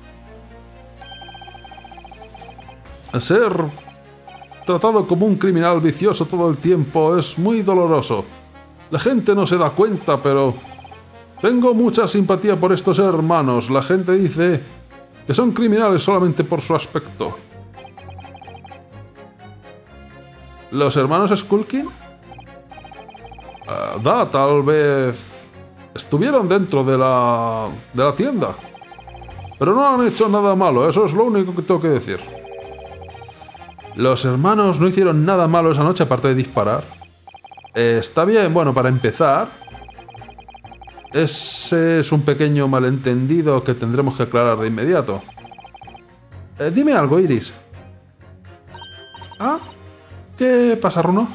Ser tratado como un criminal vicioso todo el tiempo es muy doloroso. La gente no se da cuenta, pero tengo mucha simpatía por estos hermanos. La gente dice que son criminales solamente por su aspecto. ¿Los hermanos Skulkin? Uh, da, tal vez estuvieron dentro de la, de la tienda. Pero no han hecho nada malo, eso es lo único que tengo que decir. Los hermanos no hicieron nada malo esa noche aparte de disparar. Eh, está bien, bueno, para empezar, ese es un pequeño malentendido que tendremos que aclarar de inmediato. Eh, dime algo, Iris. ¿Ah? ¿Qué pasa, Runo?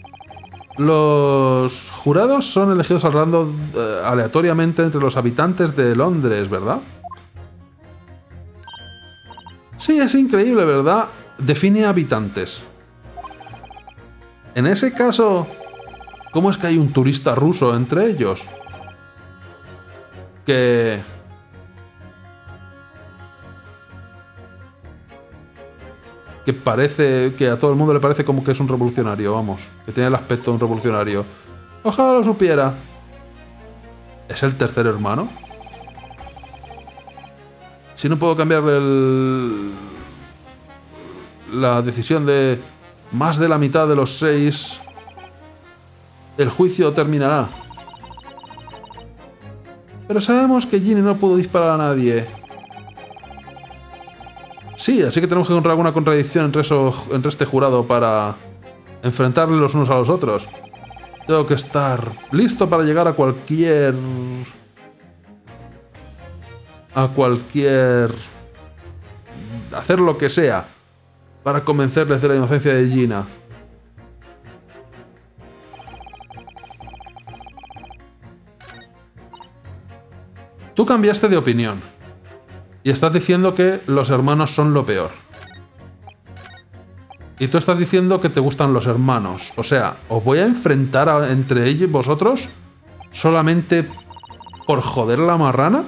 Los jurados son elegidos al random eh, aleatoriamente entre los habitantes de Londres, ¿verdad? Sí, es increíble, ¿verdad? Define habitantes. En ese caso, ¿cómo es que hay un turista ruso entre ellos? Que... que parece... que a todo el mundo le parece como que es un revolucionario, vamos. Que tiene el aspecto de un revolucionario. Ojalá lo supiera. ¿Es el tercer hermano? Si no puedo cambiarle el... la decisión de más de la mitad de los seis, el juicio terminará. Pero sabemos que Ginny no pudo disparar a nadie. Sí, así que tenemos que encontrar alguna contradicción entre, eso, entre este jurado para enfrentarle los unos a los otros. Tengo que estar listo para llegar a cualquier... a cualquier... hacer lo que sea para convencerles de la inocencia de Gina. Tú cambiaste de opinión. Y estás diciendo que los hermanos son lo peor. Y tú estás diciendo que te gustan los hermanos. O sea, ¿os voy a enfrentar a, entre ellos y vosotros solamente por joder la marrana?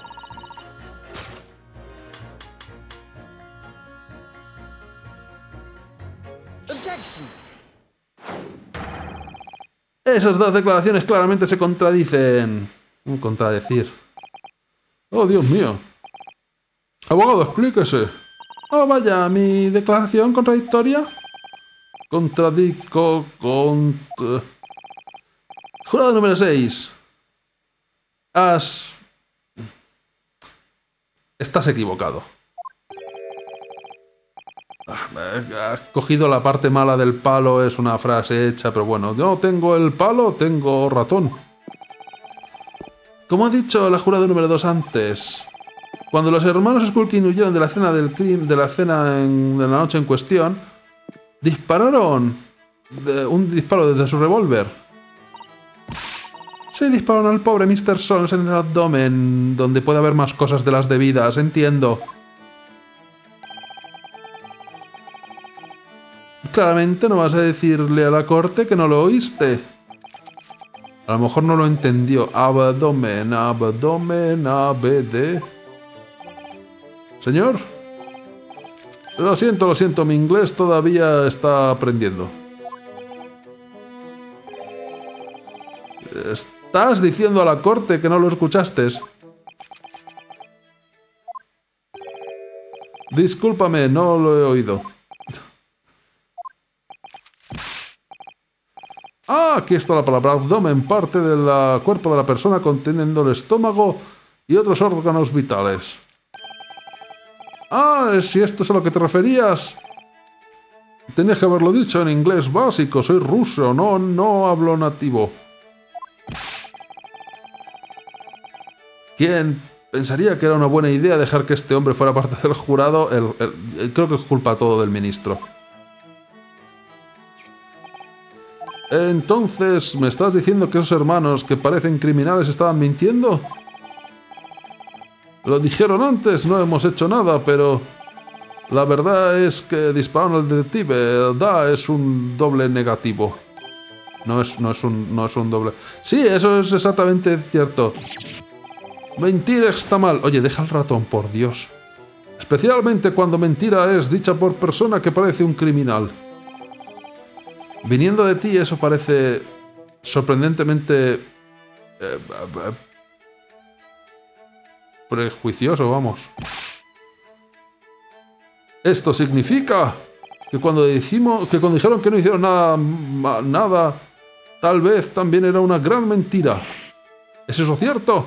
Esas dos declaraciones claramente se contradicen. Un contradecir. Oh, Dios mío. Abogado, explíquese. Oh, vaya, ¿mi declaración contradictoria? Contradico... Cont... Jurado número seis. Has... Estás equivocado. Has cogido la parte mala del palo, es una frase hecha, pero bueno, yo tengo el palo, tengo ratón. Como ha dicho la jurado número dos antes, cuando los hermanos Skulkin huyeron de la escena del crimen, de la escena en, de la noche en cuestión, dispararon de, un disparo desde su revólver. Sí, dispararon al pobre mister Solms en el abdomen, donde puede haber más cosas de las debidas, entiendo. Claramente no vas a decirle a la corte que no lo oíste. A lo mejor no lo entendió. Abdomen, abdomen, A B D. Señor. Lo siento, lo siento, mi inglés todavía está aprendiendo. ¿Estás diciendo a la corte que no lo escuchaste? Discúlpame, no lo he oído. Ah, aquí está la palabra abdomen, parte del cuerpo de la persona conteniendo el estómago y otros órganos vitales. Ah, si esto es a lo que te referías. Tenías que haberlo dicho en inglés básico, soy ruso, no, no hablo nativo. ¿Quién pensaría que era una buena idea dejar que este hombre fuera parte del jurado? El, el, el, creo que es culpa todo del ministro. Entonces, ¿me estás diciendo que esos hermanos que parecen criminales estaban mintiendo? Lo dijeron antes, no hemos hecho nada, pero la verdad es que dispararon al detective. Da es un doble negativo. No es, no es un, no es un doble. Sí, eso es exactamente cierto. Mentir está mal. Oye, deja el ratón, por Dios. Especialmente cuando mentira es dicha por persona que parece un criminal. Viniendo de ti, eso parece sorprendentemente eh, eh, prejuicioso, vamos. Esto significa que cuando decimos, que cuando dijeron que no hicieron nada, nada, tal vez también era una gran mentira. ¿Es eso cierto?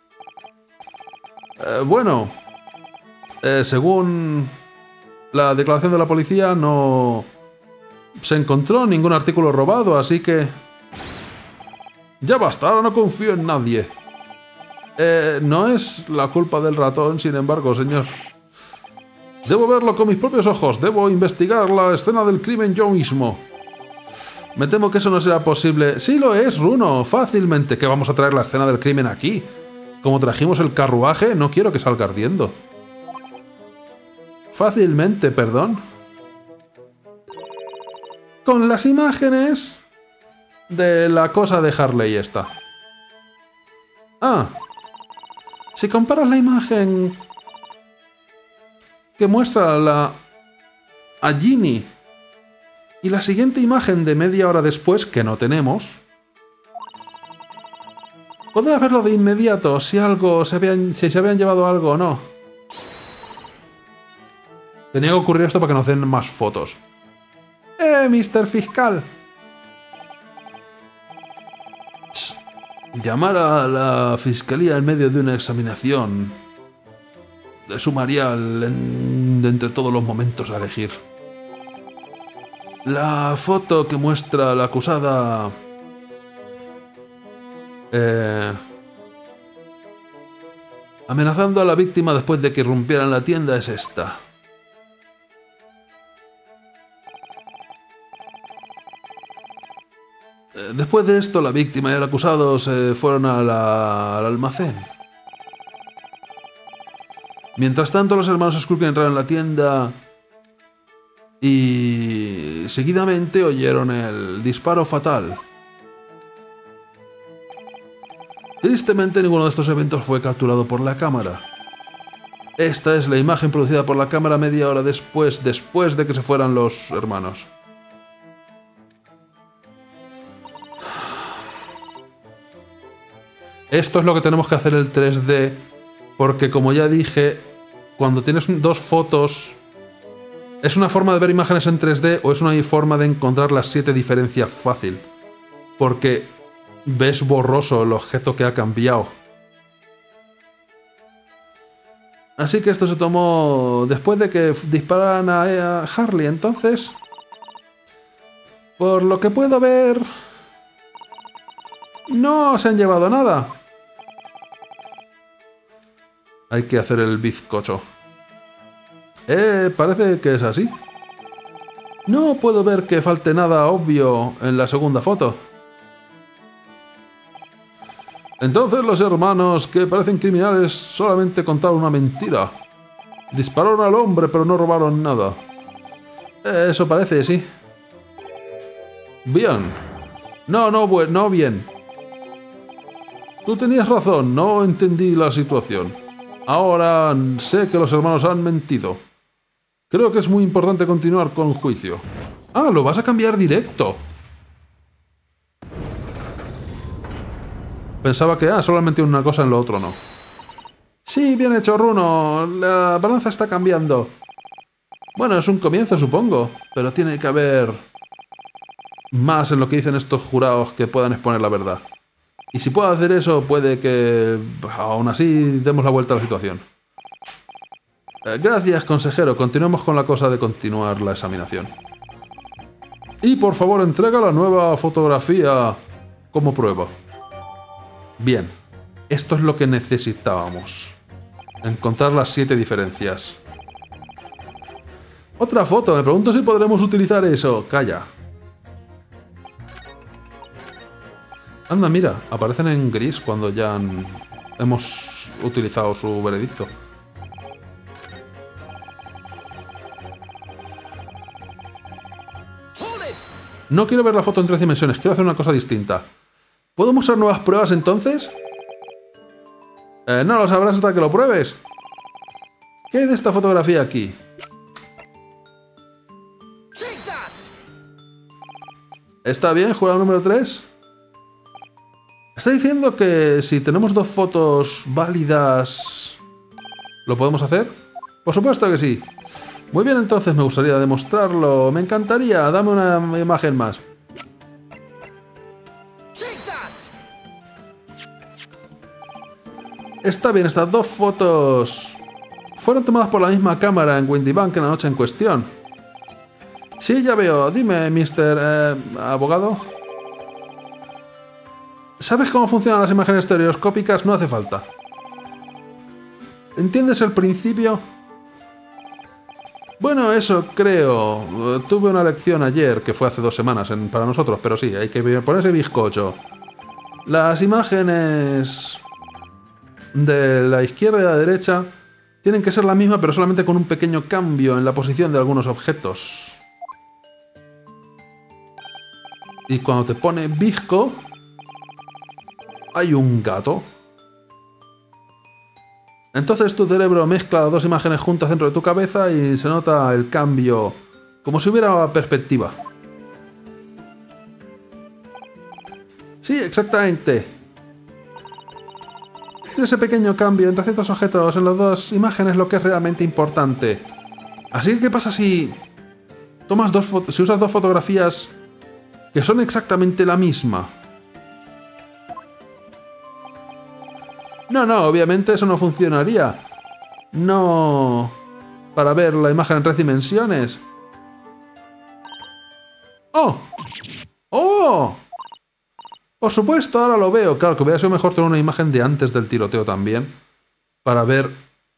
Eh, bueno, eh, según la declaración de la policía, no se encontró ningún artículo robado, así que ya basta, ahora no confío en nadie. Eh, no es la culpa del ratón, sin embargo, señor. Debo verlo con mis propios ojos, debo investigar la escena del crimen yo mismo. Me temo que eso no será posible. Sí lo es, Runo, fácilmente. ¿Que vamos a traer la escena del crimen aquí? Como trajimos el carruaje, no quiero que salga ardiendo. Fácilmente, perdón. Con las imágenes de la cosa de Harley esta. Ah. Si comparas la imagen que muestra la a Ginny y la siguiente imagen de media hora después, que no tenemos, podrás verlo de inmediato si algo se habían, si se habían llevado algo o no. Tenía que ocurrir esto para que nos den más fotos. ¡Eh, mister Fiscal! Psst. Llamar a la fiscalía en medio de una examinación de sumarial en, de entre todos los momentos a elegir. La foto que muestra a la acusada eh, amenazando a la víctima después de que irrumpieran la tienda es esta. Eh, después de esto, la víctima y el acusado se fueron a la, al almacén. Mientras tanto, los hermanos Skulkin entraron en la tienda y seguidamente oyeron el disparo fatal. Tristemente, ninguno de estos eventos fue capturado por la cámara. Esta es la imagen producida por la cámara media hora después, después de que se fueran los hermanos. Esto es lo que tenemos que hacer el tres D, porque como ya dije, cuando tienes dos fotos, ¿es una forma de ver imágenes en tres D o es una forma de encontrar las siete diferencias fácil? Porque ves borroso el objeto que ha cambiado. Así que esto se tomó después de que dispararan a Harley, entonces, por lo que puedo ver, no se han llevado nada. Hay que hacer el bizcocho. Eh, parece que es así. No puedo ver que falte nada obvio en la segunda foto. Entonces los hermanos, que parecen criminales, solamente contaron una mentira. Dispararon al hombre, pero no robaron nada. Eso parece, sí. Bien. No, no, bueno, no bien. Tú tenías razón, no entendí la situación. Ahora sé que los hermanos han mentido. Creo que es muy importante continuar con el juicio. Ah, lo vas a cambiar directo. Pensaba que, ah, solamente una cosa en lo otro no. Sí, bien hecho, Runo. La balanza está cambiando. Bueno, es un comienzo, supongo. Pero tiene que haber más en lo que dicen estos jurados que puedan exponer la verdad. Y si puedo hacer eso, puede que aún así demos la vuelta a la situación. Eh, gracias, consejero. Continuemos con la cosa de continuar la examinación. Y por favor, entrega la nueva fotografía como prueba. Bien, esto es lo que necesitábamos. Encontrar las siete diferencias. Otra foto, me pregunto si podremos utilizar eso. Calla. Anda, mira, aparecen en gris cuando ya han... hemos utilizado su veredicto. No quiero ver la foto en tres dimensiones, quiero hacer una cosa distinta. ¿Puedo mostrar nuevas pruebas entonces? Eh, no lo sabrás hasta que lo pruebes. ¿Qué hay de esta fotografía aquí? ¿Está bien, jurado número tres? ¿Está diciendo que si tenemos dos fotos válidas, lo podemos hacer? Por supuesto que sí. Muy bien, entonces me gustaría demostrarlo. Me encantaría. Dame una imagen más. Está bien, estas dos fotos fueron tomadas por la misma cámara en Windy Bank en la noche en cuestión. Sí, ya veo. Dime, mister Eh, abogado. ¿Sabes cómo funcionan las imágenes estereoscópicas? No hace falta. ¿Entiendes el principio? Bueno, eso creo. Tuve una lección ayer, que fue hace dos semanas en, para nosotros, pero sí, hay que ponerse bizcocho. Las imágenes de la izquierda y la derecha tienen que ser la misma, pero solamente con un pequeño cambio en la posición de algunos objetos. Y cuando te pone bizco, hay un gato. Entonces tu cerebro mezcla las dos imágenes juntas dentro de tu cabeza y se nota el cambio, como si hubiera perspectiva. Sí, exactamente. Es ese pequeño cambio entre ciertos objetos en las dos imágenes lo que es realmente importante. Así que, ¿qué pasa si tomas dos si usas dos fotografías que son exactamente la misma? No, no, obviamente eso no funcionaría. No... para ver la imagen en tres dimensiones. ¡Oh! ¡Oh! Por supuesto, ahora lo veo. Claro, que hubiera sido mejor tener una imagen de antes del tiroteo también. Para ver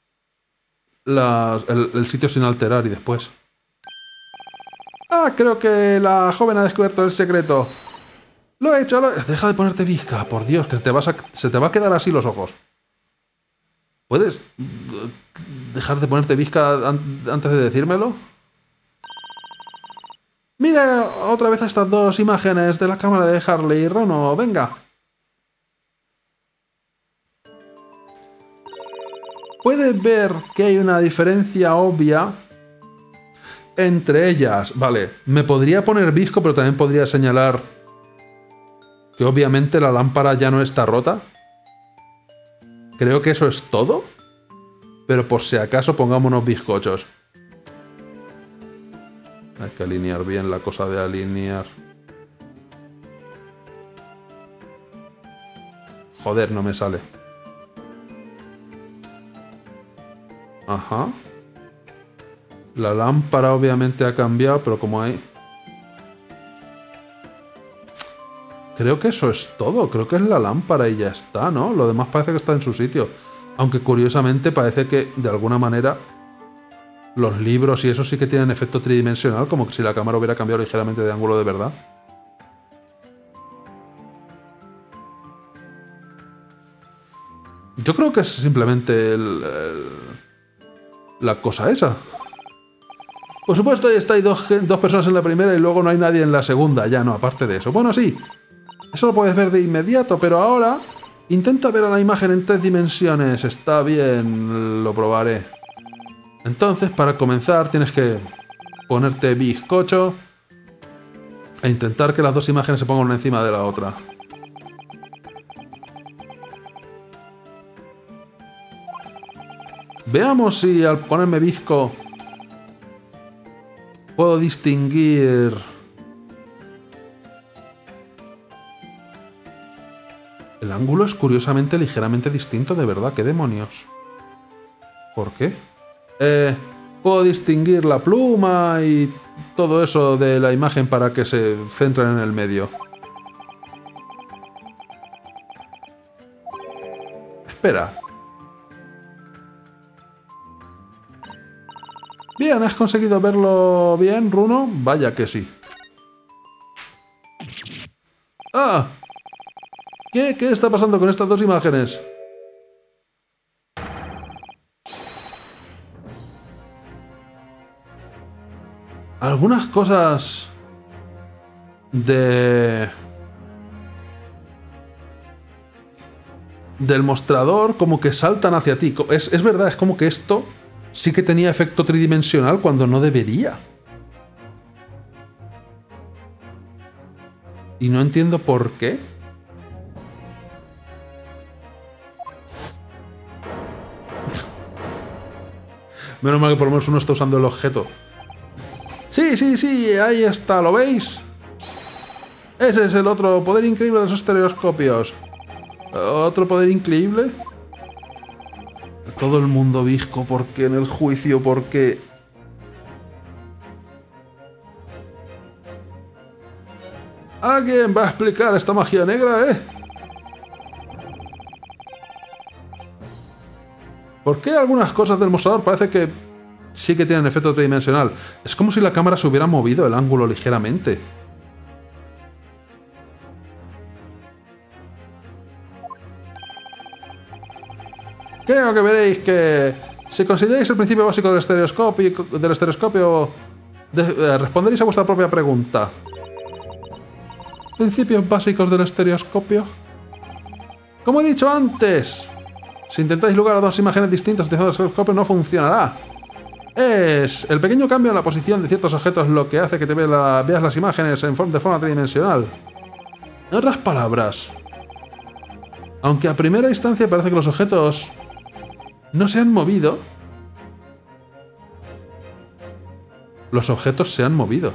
las, el, el sitio sin alterar y después. Ah, creo que la joven ha descubierto el secreto. Lo he hecho, lo he... Deja de ponerte visca, por Dios, que te vas a... se te va a quedar así los ojos. ¿Puedes dejar de ponerte visca an antes de decírmelo? Mira otra vez estas dos imágenes de la cámara de Harley y Rono, venga. Puedes ver que hay una diferencia obvia entre ellas. Vale, me podría poner visco, pero también podría señalar que obviamente la lámpara ya no está rota. Creo que eso es todo. Pero por si acaso pongamos unos bizcochos. Hay que alinear bien la cosa de alinear. Joder, no me sale. Ajá. La lámpara obviamente ha cambiado, pero como hay... Creo que eso es todo. Creo que es la lámpara y ya está, ¿no? Lo demás parece que está en su sitio. Aunque curiosamente parece que, de alguna manera, los libros y eso sí que tienen efecto tridimensional, como que si la cámara hubiera cambiado ligeramente de ángulo de verdad. Yo creo que es simplemente el, el, la cosa esa. Por supuesto, ahí está, hay dos, dos personas en la primera y luego no hay nadie en la segunda. Ya no, aparte de eso. Bueno, sí, eso lo puedes ver de inmediato, pero ahora intenta ver a la imagen en tres dimensiones. Está bien, lo probaré. Entonces, para comenzar, tienes que ponerte bizcocho e intentar que las dos imágenes se pongan una encima de la otra. Veamos si al ponerme bizco puedo distinguir el ángulo. Es curiosamente ligeramente distinto, de verdad. ¿Qué demonios? ¿Por qué? Eh, puedo distinguir la pluma y todo eso de la imagen para que se centren en el medio. Espera. Bien, ¿has conseguido verlo bien, Runo? Vaya que sí. ¡Ah! ¿Qué? ¿Qué está pasando con estas dos imágenes? Algunas cosas de... del mostrador como que saltan hacia ti. Es, es verdad, es como que esto sí que tenía efecto tridimensional cuando no debería. Y no entiendo por qué. Menos mal que por lo menos uno está usando el objeto. Sí, sí, sí, ahí está, ¿lo veis? Ese es el otro poder increíble de los estereoscopios. ¿Otro poder increíble? Todo el mundo bizco, porque en el juicio, porque... ¿Alguien va a explicar esta magia negra, eh? ¿Por qué algunas cosas del mostrador parece que sí que tienen efecto tridimensional? Es como si la cámara se hubiera movido el ángulo ligeramente. Creo que veréis que si consideráis el principio básico del estereoscopio, del estereoscopio de, eh, responderéis a vuestra propia pregunta. ¿Principios básicos del estereoscopio? Como he dicho antes, si intentáis lugar a dos imágenes distintas utilizando el estereoscopio no funcionará. Es el pequeño cambio en la posición de ciertos objetos lo que hace que te ve la, veas las imágenes en forma, de forma tridimensional. En otras palabras, aunque a primera instancia parece que los objetos no se han movido, los objetos se han movido.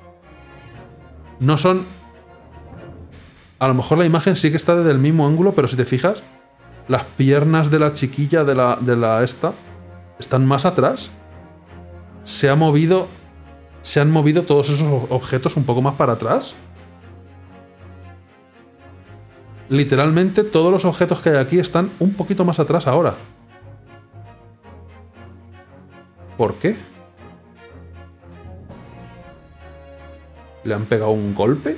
No son... A lo mejor la imagen sí que está desde el mismo ángulo, pero si te fijas, las piernas de la chiquilla de la, de la esta están más atrás. Se ha movido... Se han movido todos esos objetos un poco más para atrás. Literalmente todos los objetos que hay aquí están un poquito más atrás ahora. ¿Por qué? ¿Le han pegado un golpe?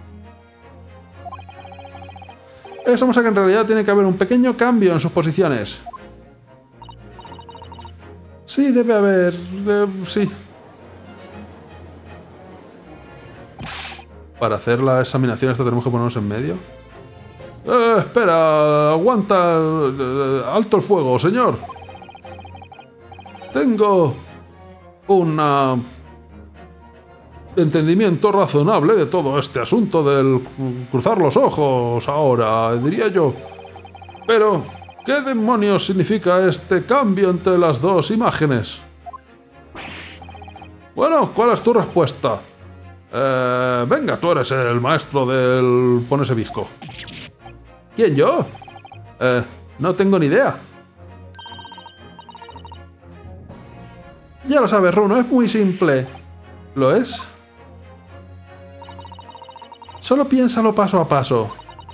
Eso muestra que en realidad tiene que haber un pequeño cambio en sus posiciones. Sí, debe haber... De, sí. Para hacer la examinación esta tenemos que ponernos en medio. Eh, espera, aguanta... Eh, alto el fuego, señor. Tengo un entendimiento razonable de todo este asunto del cruzar los ojos ahora, diría yo. Pero, ¿qué demonios significa este cambio entre las dos imágenes? Bueno, ¿cuál es tu respuesta? Eh, venga, tú eres el maestro del ponerse bizco. ¿Quién, yo? Eh, no tengo ni idea. Ya lo sabes, Runo, es muy simple. ¿Lo es? Solo piénsalo paso a paso.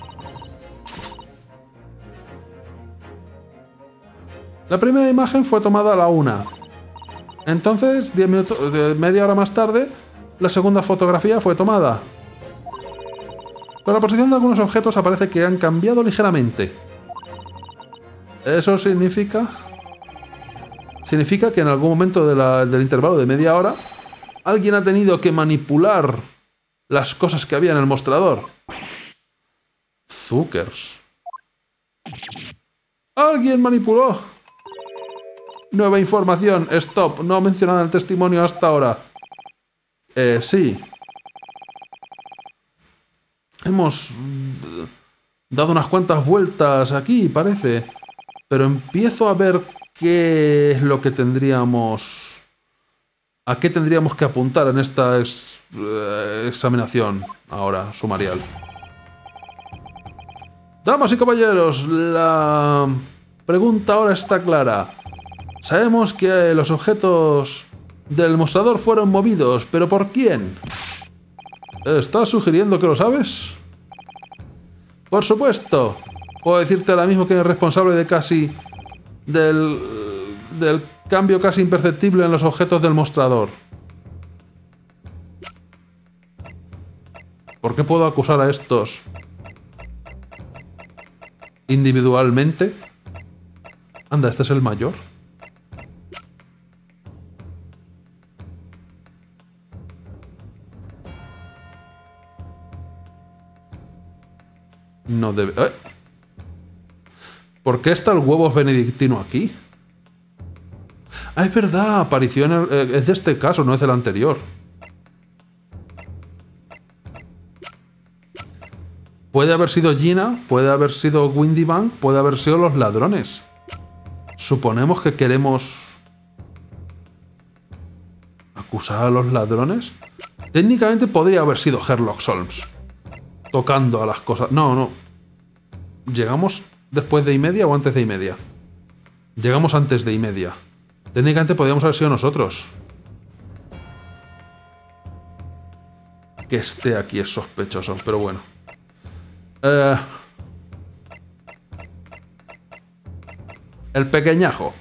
La primera imagen fue tomada a la una. Entonces, diez minutos, media hora más tarde, la segunda fotografía fue tomada. Pero la posición de algunos objetos aparece que han cambiado ligeramente. Eso significa... Significa que en algún momento de la, del intervalo de media hora alguien ha tenido que manipular las cosas que había en el mostrador. Zuckers. ¡Alguien manipuló! Nueva información. Stop. No mencionada en el testimonio hasta ahora. Eh, sí. Hemos dado unas cuantas vueltas aquí, parece. Pero empiezo a ver qué es lo que tendríamos... ¿A qué tendríamos que apuntar en esta ex, eh, examinación ahora, sumarial? Damas y caballeros, la pregunta ahora está clara. Sabemos que los objetos del mostrador fueron movidos, ¿pero por quién? ¿Estás sugiriendo que lo sabes? Por supuesto. Puedo decirte ahora mismo que eres responsable de casi... del... del cambio casi imperceptible en los objetos del mostrador. ¿Por qué puedo acusar a estos individualmente? Anda, este es el mayor. No debe... ¿Eh? ¿Por qué está el huevo benedictino aquí? Ah, es verdad, apareció en el... Eh, es de este caso, no es del anterior. Puede haber sido Gina, puede haber sido Windy Bank, puede haber sido los ladrones. Suponemos que queremos... ¿acusar a los ladrones? Técnicamente podría haber sido Sherlock Holmes. Tocando a las cosas... No, no. ¿Llegamos después de y media o antes de y media? Llegamos antes de y media. Técnicamente podríamos haber sido nosotros. Que esté aquí es sospechoso, pero bueno. Eh... El pequeñajo.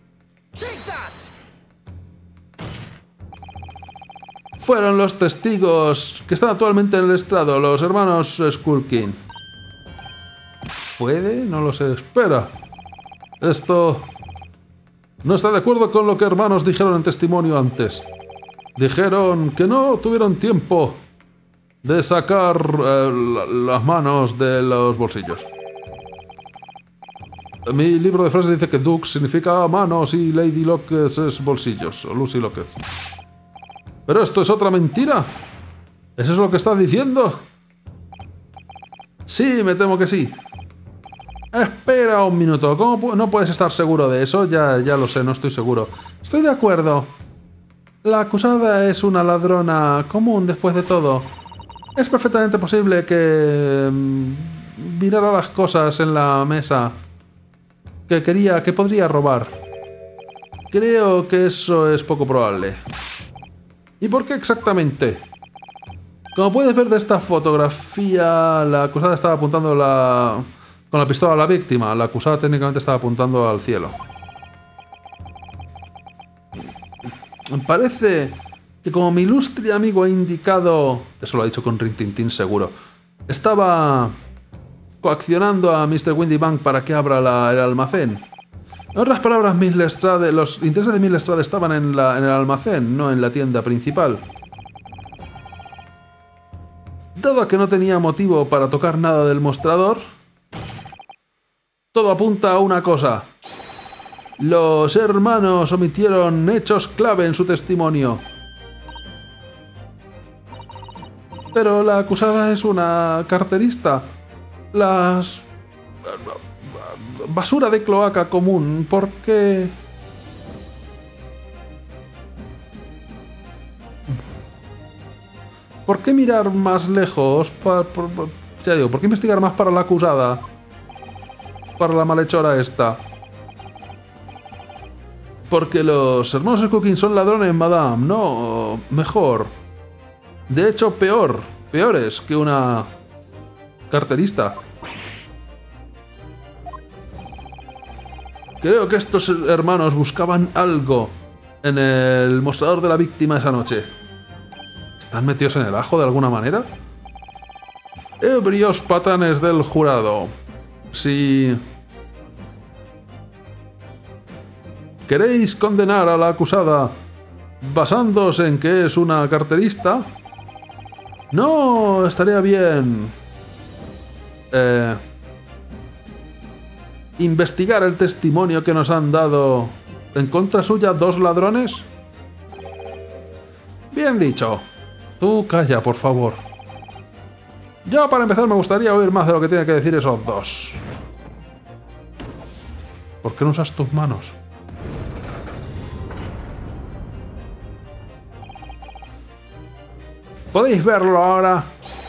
Fueron los testigos que están actualmente en el estrado, los hermanos Skulkin. ¿Puede? No lo sé. Espera. Esto... no está de acuerdo con lo que hermanos dijeron en testimonio antes. Dijeron que no tuvieron tiempo de sacar eh, las manos de los bolsillos. Mi libro de frases dice que Duke significa manos y Lady Lockett es bolsillos, o Lucy Lockett. ¿Pero esto es otra mentira? ¿Es eso lo que estás diciendo? Sí, me temo que sí. Espera un minuto, ¿cómo no puedes estar seguro de eso? Ya, ya lo sé, no estoy seguro. Estoy de acuerdo. La acusada es una ladrona común después de todo. Es perfectamente posible que... mirara las cosas en la mesa que quería, que podría robar. Creo que eso es poco probable. ¿Y por qué exactamente? Como puedes ver de esta fotografía, la acusada estaba apuntando la... con la pistola a la víctima. La acusada técnicamente estaba apuntando al cielo. Parece que como mi ilustre amigo ha indicado... eso lo ha dicho con Rintintín seguro. Estaba coaccionando a mister Windy Bank para que abra la, el almacén. En otras palabras, Miss Lestrade, los intereses de Miss Lestrade estaban en, la, en el almacén, no en la tienda principal. Dado a que no tenía motivo para tocar nada del mostrador, todo apunta a una cosa. Los hermanos omitieron hechos clave en su testimonio. Pero la acusada es una carterista. Las... basura de cloaca común. ¿Por qué? ¿Por qué mirar más lejos? Por, por, por, ya digo, ¿por qué investigar más para la acusada? Para la malhechora esta. Porque los hermanos Skulkin son ladrones, madame. No, mejor. De hecho, peor. Peores que una carterista. Creo que estos hermanos buscaban algo en el mostrador de la víctima esa noche. ¿Están metidos en el ajo de alguna manera? Ebrios patanes del jurado. Si... ¿Queréis condenar a la acusada basándoos en que es una carterista? No, estaría bien. Eh, investigar el testimonio que nos han dado en contra suya dos ladrones. Bien dicho. Tú calla, por favor. Yo, para empezar, me gustaría oír más de lo que tienen que decir esos dos. ¿Por qué no usas tus manos? ¿Podéis verlo ahora?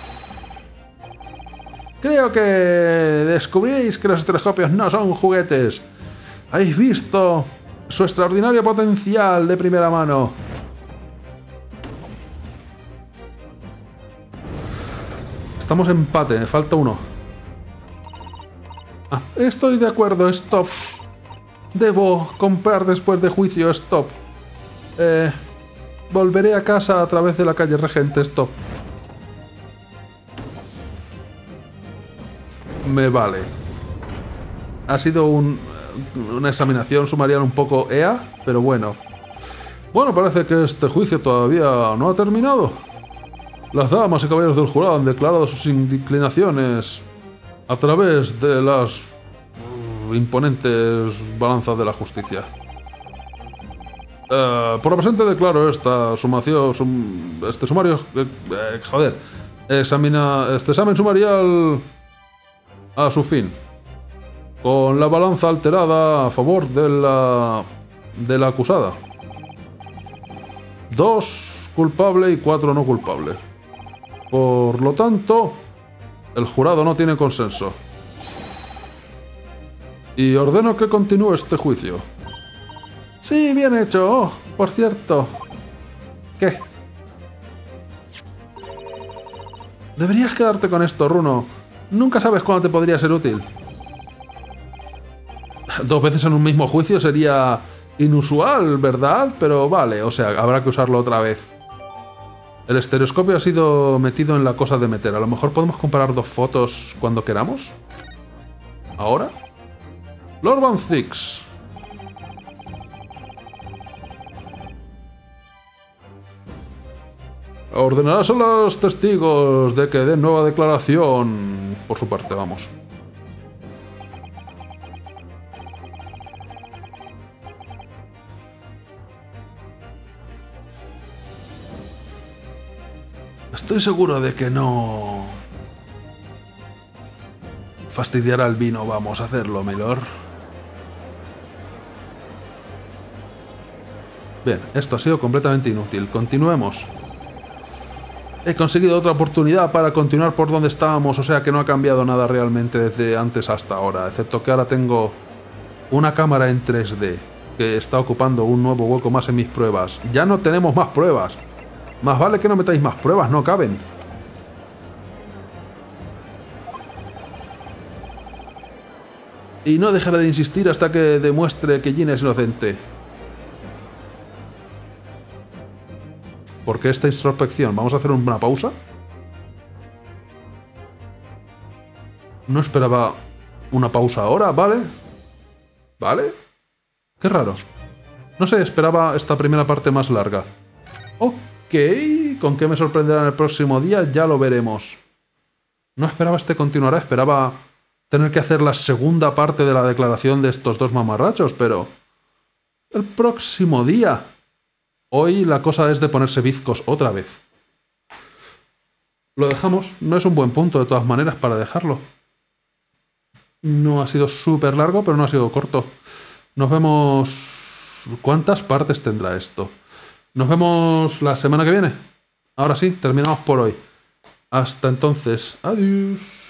Creo que descubriréis que los telescopios no son juguetes. ¿Habéis visto su extraordinario potencial de primera mano? Estamos en empate, me falta uno. Ah, estoy de acuerdo, stop. Debo comprar después de juicio, stop. Eh, volveré a casa a través de la calle Regente, stop. Me vale. Ha sido un, una examinación sumarial un poco E A, pero bueno. Bueno, parece que este juicio todavía no ha terminado. Las damas y caballeros del jurado han declarado sus inclinaciones a través de las imponentes balanzas de la justicia. Uh, por lo presente declaro esta sumación, sum, este sumario, eh, eh, joder, examina, este examen sumarial a su fin, con la balanza alterada a favor de la de la acusada. Dos culpable y cuatro no culpable. Por lo tanto, el jurado no tiene consenso. Y ordeno que continúe este juicio. Sí, bien hecho. Oh, por cierto. ¿Qué? Deberías quedarte con esto, Runo. Nunca sabes cuándo te podría ser útil. Dos veces en un mismo juicio sería inusual, ¿verdad? Pero vale, o sea, habrá que usarlo otra vez. El estereoscopio ha sido metido en la cosa de meter. A lo mejor podemos comparar dos fotos cuando queramos. ¿Ahora? Lord Van Zix. Ordenarás a los testigos de que den nueva declaración. Por su parte, vamos. Estoy seguro de que no fastidiará el vino. Vamos a hacerlo, milord. Bien, esto ha sido completamente inútil. Continuemos. He conseguido otra oportunidad para continuar por donde estábamos, o sea que no ha cambiado nada realmente desde antes hasta ahora, excepto que ahora tengo una cámara en tres D que está ocupando un nuevo hueco más en mis pruebas. Ya no tenemos más pruebas. Más vale que no metáis más pruebas, no caben. Y no dejaré de insistir hasta que demuestre que Gina es inocente. ¿Por qué esta introspección? ¿Vamos a hacer una pausa? No esperaba una pausa ahora, ¿vale? ¿Vale? Qué raro. No sé, esperaba esta primera parte más larga. Ok, ¿con qué me sorprenderá en el próximo día? Ya lo veremos. No esperaba este continuará, esperaba tener que hacer la segunda parte de la declaración de estos dos mamarrachos, pero... el próximo día... Hoy la cosa es de ponerse bizcos otra vez. Lo dejamos. No es un buen punto, de todas maneras, para dejarlo. No ha sido súper largo, pero no ha sido corto. Nos vemos... ¿Cuántas partes tendrá esto? Nos vemos la semana que viene. Ahora sí, terminamos por hoy. Hasta entonces. Adiós.